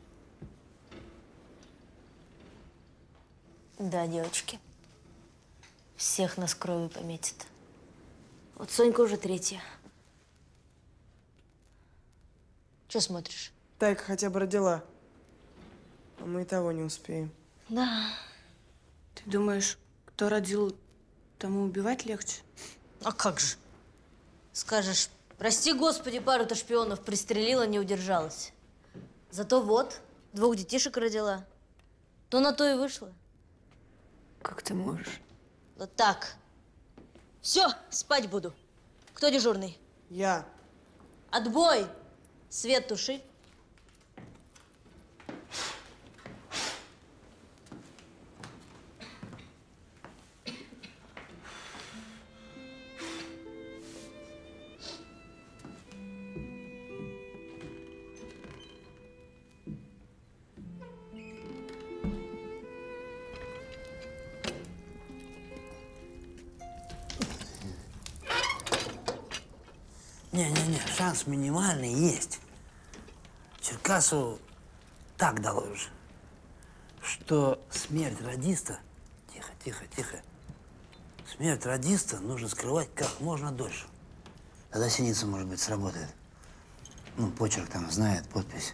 Да, девочки. Всех нас кровью пометит. Вот Сонька уже третья. Че смотришь? Тайка хотя бы родила. А мы и того не успеем. Да. Ты думаешь, кто родил, тому убивать легче? А как же? Скажешь, прости, Господи, пару-то шпионов пристрелила, не удержалась. Зато вот, 2 детишек родила. То на то и вышло. Как ты можешь? Вот так. Все, спать буду. Кто дежурный? Я. Отбой! Свет туши. Не-не-не, шанс минимальный есть. Черкасу так доложишь, что смерть радиста… Тихо. Смерть радиста нужно скрывать как можно дольше. Тогда синица, может быть, сработает. Ну, почерк там знает, подпись.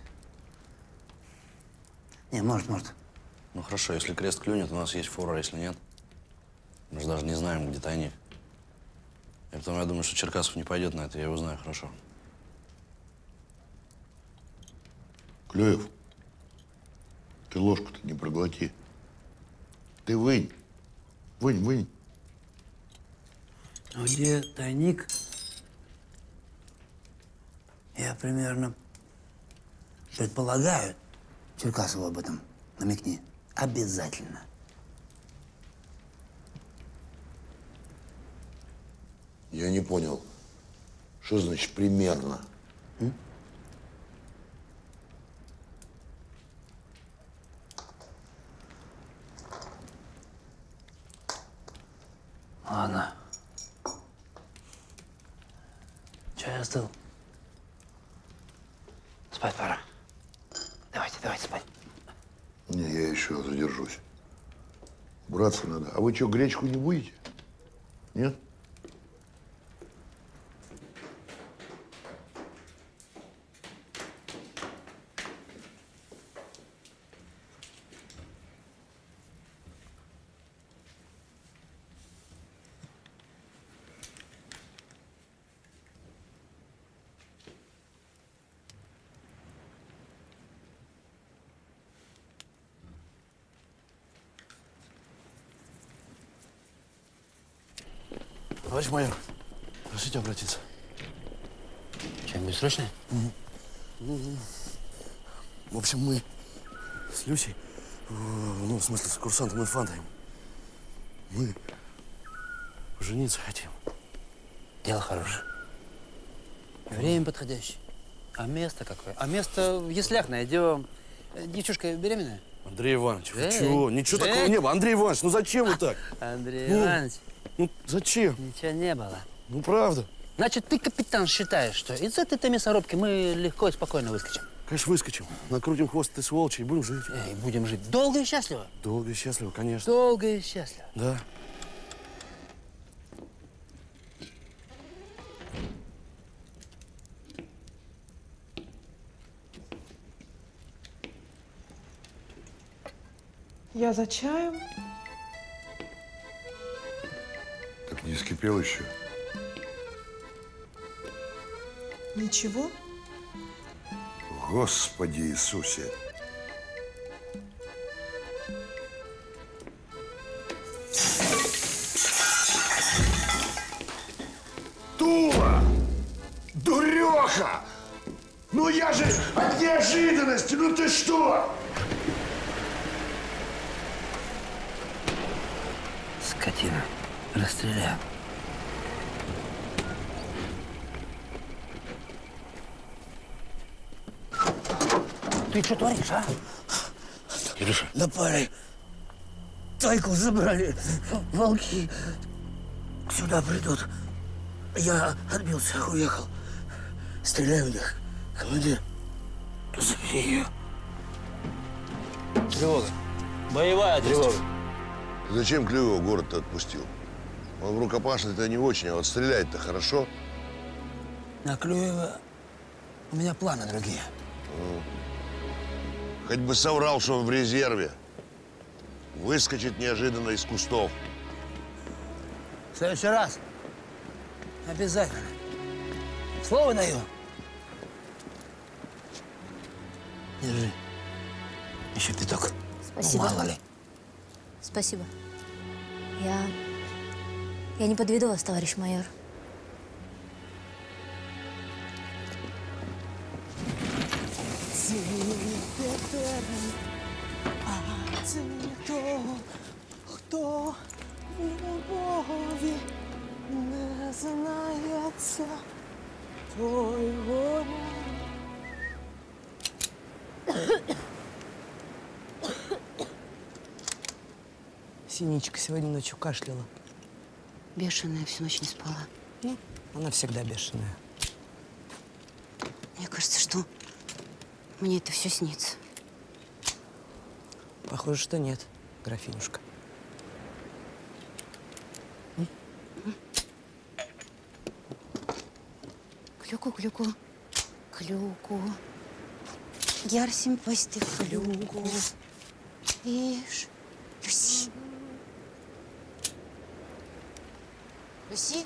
Не, может. Ну хорошо, если крест клюнет, у нас есть фора, если нет. Мы же даже не знаем, где тайник. И потом я думаю, что Черкасов не пойдет на это, я его знаю хорошо. Клюев, ты ложку-то не проглоти. Ты вынь. Вынь. Ну, где тайник? Я примерно предполагаю. Черкасову об этом намекни. Обязательно. Я не понял, что значит примерно? Ладно. Чай остыл. Спать пора. Давайте спать. Не, я еще задержусь. Браться надо. А вы что, гречку не будете? Нет? Товарищ майор, разрешите обратиться? Чем-нибудь срочное? В общем, мы с Люсей, ну, в смысле, с курсантом инфантой, мы жениться хотим. Дело хорошее. Время подходящее. А место какое? А место в яслях найдем. Девчушка беременная? Андрей Иванович, вы чего? Ничего такого не было. Андрей Иванович, ну зачем вы так? Андрей Иванович. Ну, зачем? Ничего не было. Ну, правда. Значит, ты, капитан, считаешь, что из этой мясорубки мы легко и спокойно выскочим? Конечно, выскочим. Накрутим хвост этой сволочи и будем жить. Будем жить долго и счастливо? Долго и счастливо, конечно. Долго и счастливо. Да. Я за чаем. Так не вскипел еще? Ничего? Господи Иисусе! Тула! Дуреха! Ну я же от неожиданности! Ну ты что? Скотина. Расстреляю. Ты что творишь, а? Кирюша. Напали. Тайку забрали. Волки сюда придут. Я отбился, уехал. Стреляй в них. Командир, забери ее. Тревога. Боевая тревога. Ты зачем Клюева в город-то отпустил? Он в рукопашной-то не очень, а вот стрелять-то хорошо. На Клюева у меня планы другие. Хоть бы соврал, что он в резерве. Выскочит неожиданно из кустов. В следующий раз обязательно. Слово даю. Держи. Еще пяток. Спасибо. Ну, мало ли. Спасибо. Я не подведу вас, товарищ майор. Хто в любові не знається, той Синичка сегодня ночью кашляла. Бешеная, всю ночь не спала. Ну, она всегда бешеная. Мне кажется, что мне это все снится. Похоже, что нет, графинюшка. Клюку-клюку. Клюку. Ярсим пасти клюку. Ишь. Люси. Люси.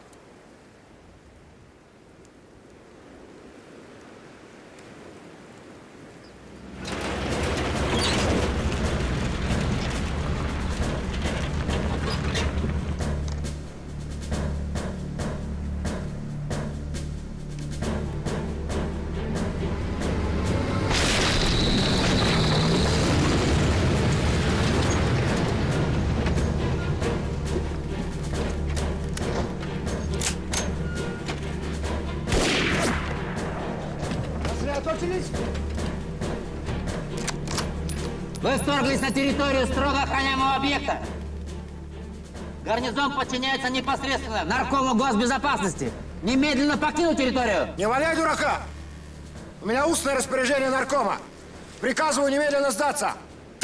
Вы вторглись на территорию строго охраняемого объекта. Гарнизон подчиняется непосредственно наркому госбезопасности. Немедленно покинуть территорию. Не валяй дурака! У меня устное распоряжение наркома. Приказываю немедленно сдаться.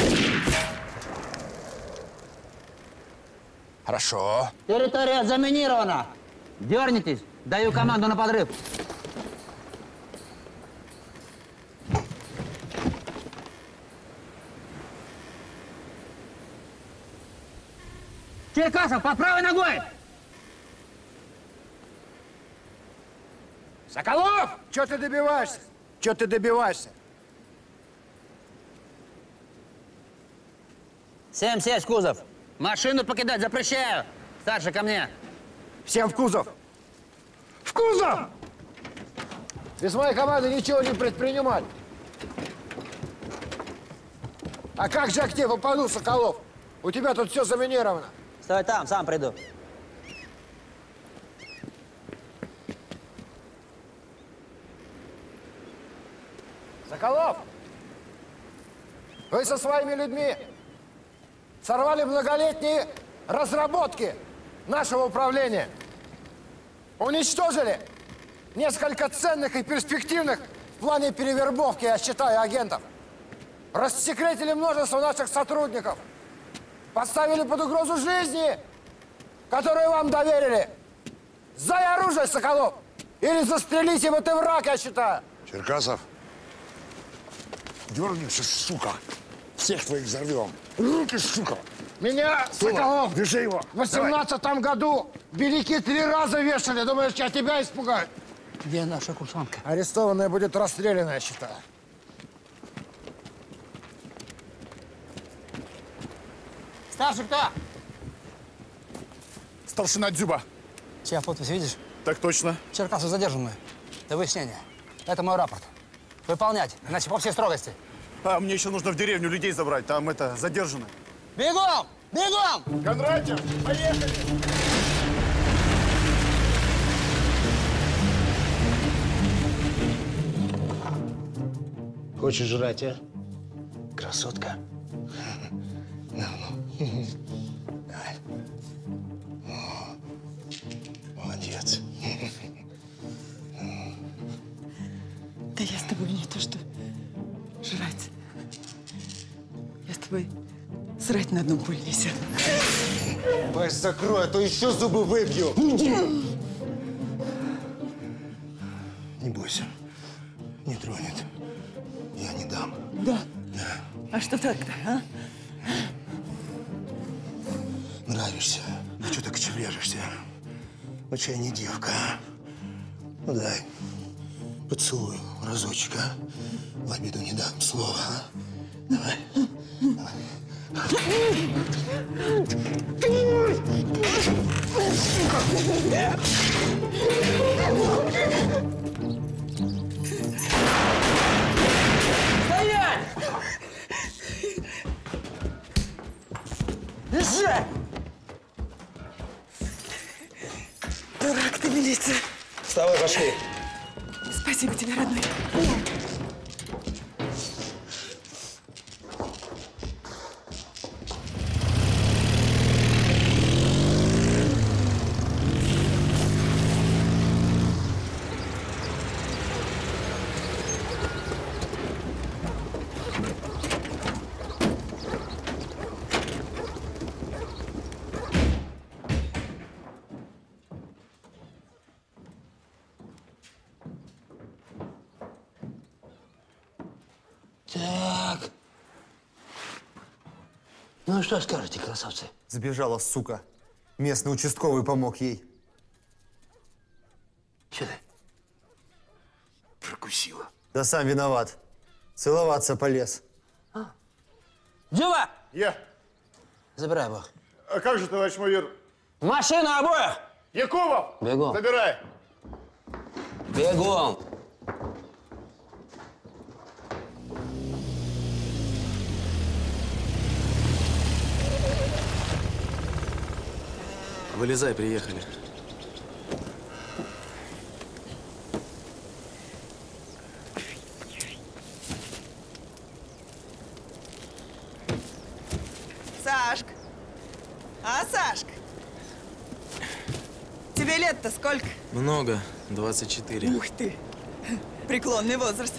Хорошо. Территория заминирована. Дернитесь. Даю команду на подрыв. Черкасов, под правой ногой! Соколов! Чего ты добиваешься? Чего ты добиваешься? 7 сесть в кузов. Машину покидать запрещаю. Старший, ко мне. Всем в кузов. В кузов! Без моей команды ничего не предпринимать. А как же я к тебе попаду, Соколов? У тебя тут все заминировано. Стой там, сам приду. Соколов! Вы со своими людьми сорвали многолетние разработки нашего управления. Уничтожили несколько ценных и перспективных в плане перевербовки, я считаю, агентов. Рассекретили множество наших сотрудников. Поставили под угрозу жизни, которые вам доверили. Сдай оружие, Соколов! Или застрелись, ибо ты враг, я считаю. Черкасов, дернешься, сука. Всех твоих взорвем. Руки, сука. Меня, Соколов, держи его. В 18-м году беляки 3 раза вешали. Думаешь, я тебя испугаю? Где наша курсантка? Арестованная будет расстреляна, я считаю. Старший кто? Старшина Дзюба. Чья подпись видишь? Так точно. Черкасов задержанные. До выяснения. Это мой рапорт. Выполнять, иначе по всей строгости. А мне еще нужно в деревню людей забрать. Там это, задержаны. Бегом! Бегом! Кондратьев, поехали! Хочешь жрать, а? Красотка. Давай. Молодец. Да я с тобой не то что жрать. Я с тобой срать на одном поле не сяду. Пасть закрой, а то еще зубы выбью. Не бойся. Не тронет. Я не дам. Да? А что так-то, а? Нравишься. Да что ты кочевряжешься? Вот чай не девка. Ну дай. Поцелую разочек, а? В обиду не дам слова, а? Давай. Давай. Стоять! Бежать! Дурак ты, милиция. Вставай, пошли. Спасибо тебе, родной. Так. Ну, что скажете, красавцы? Сбежала, сука. Местный участковый помог ей. Че ты? Прокусила. Да сам виноват. Целоваться полез. Дзюба! Я. Забирай обоих. А как же, товарищ майор? Машину обоих! Якубов! Бегом. Забирай. Бегом! Вылезай, приехали. Сашка! А, Сашка? Тебе лет-то сколько? Много. 24. Ух ты! Преклонный возраст.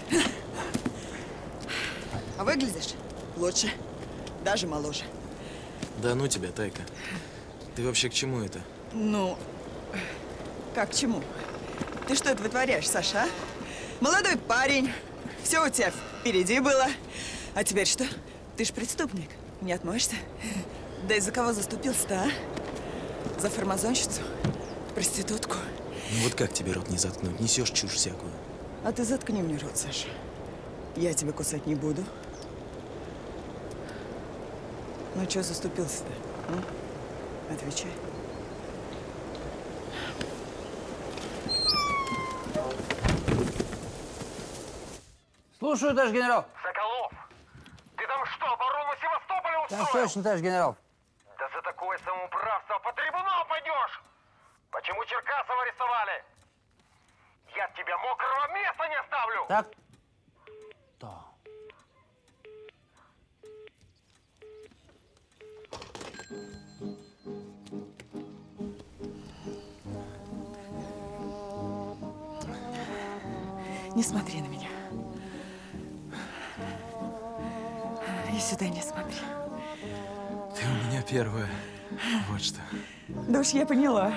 А выглядишь лучше, даже моложе. Да ну тебя, Тайка. Ты вообще к чему это? Ну, как к чему? Ты что это вытворяешь, Саша, а? Молодой парень, все у тебя впереди было. А теперь что? Ты ж преступник, не отмоешься? Да из-за кого заступился-то, а? За фармазонщицу? Проститутку? Ну вот как тебе рот не заткнуть? Несешь чушь всякую. А ты заткни мне рот, Саша. Я тебя кусать не буду. Ну, что заступился-то? Отвечай. Слушаю, товарищ генерал. Соколов, ты там что, оборону Севастополя устроил? Так точно, товарищ генерал. Да за такое самоуправство по трибунал пойдешь! Почему Черкасова арестовали? Я от тебя мокрого места не оставлю! Так. Не смотри на меня. И сюда не смотри. Ты у меня первая. Вот что. Да уж я поняла.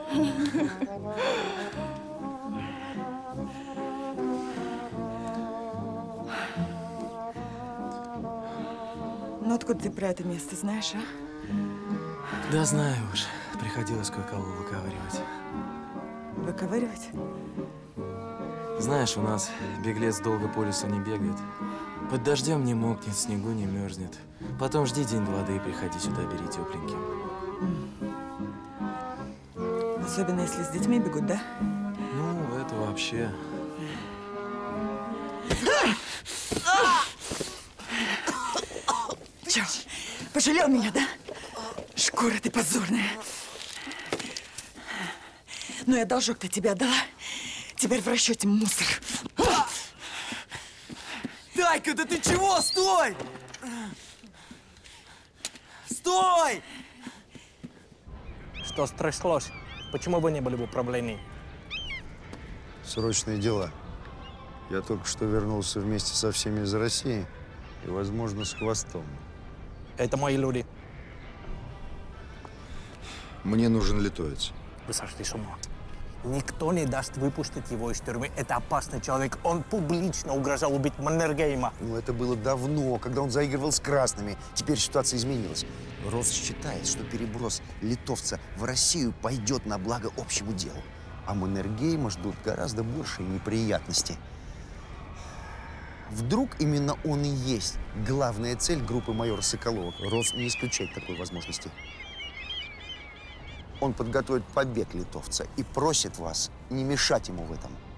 Ну откуда ты про это место знаешь, а? Да знаю уж. Приходилось кое-кого выковыривать. Выковыривать? Знаешь, у нас беглец долго по лесу не бегает. Под дождем не мокнет, в снегу не мерзнет. Потом жди день-два, да и приходи сюда, бери тепленьким. Особенно если с детьми бегут, да? Ну, это вообще. Че, пожалел меня, да? Шкура ты позорная. Ну, я должок-то тебе отдала. Теперь в расчете мусор. Тайка, да ты чего? Стой! Стой! Что стряслось? Почему вы не были в управлении? Срочные дела. Я только что вернулся вместе со всеми из России и, возможно, с хвостом. Это мои люди. Мне нужен литовец. Вы сошли с ума. Никто не даст выпустить его из тюрьмы. Это опасный человек. Он публично угрожал убить Маннергейма. Ну, это было давно, когда он заигрывал с красными. Теперь ситуация изменилась. Рос считает, что переброс литовца в Россию пойдет на благо общему делу. А Маннергейма ждут гораздо большие неприятности. Вдруг именно он и есть главная цель группы майора Соколова. Рос не исключает такой возможности. Он подготовит побег литовца и просит вас не мешать ему в этом.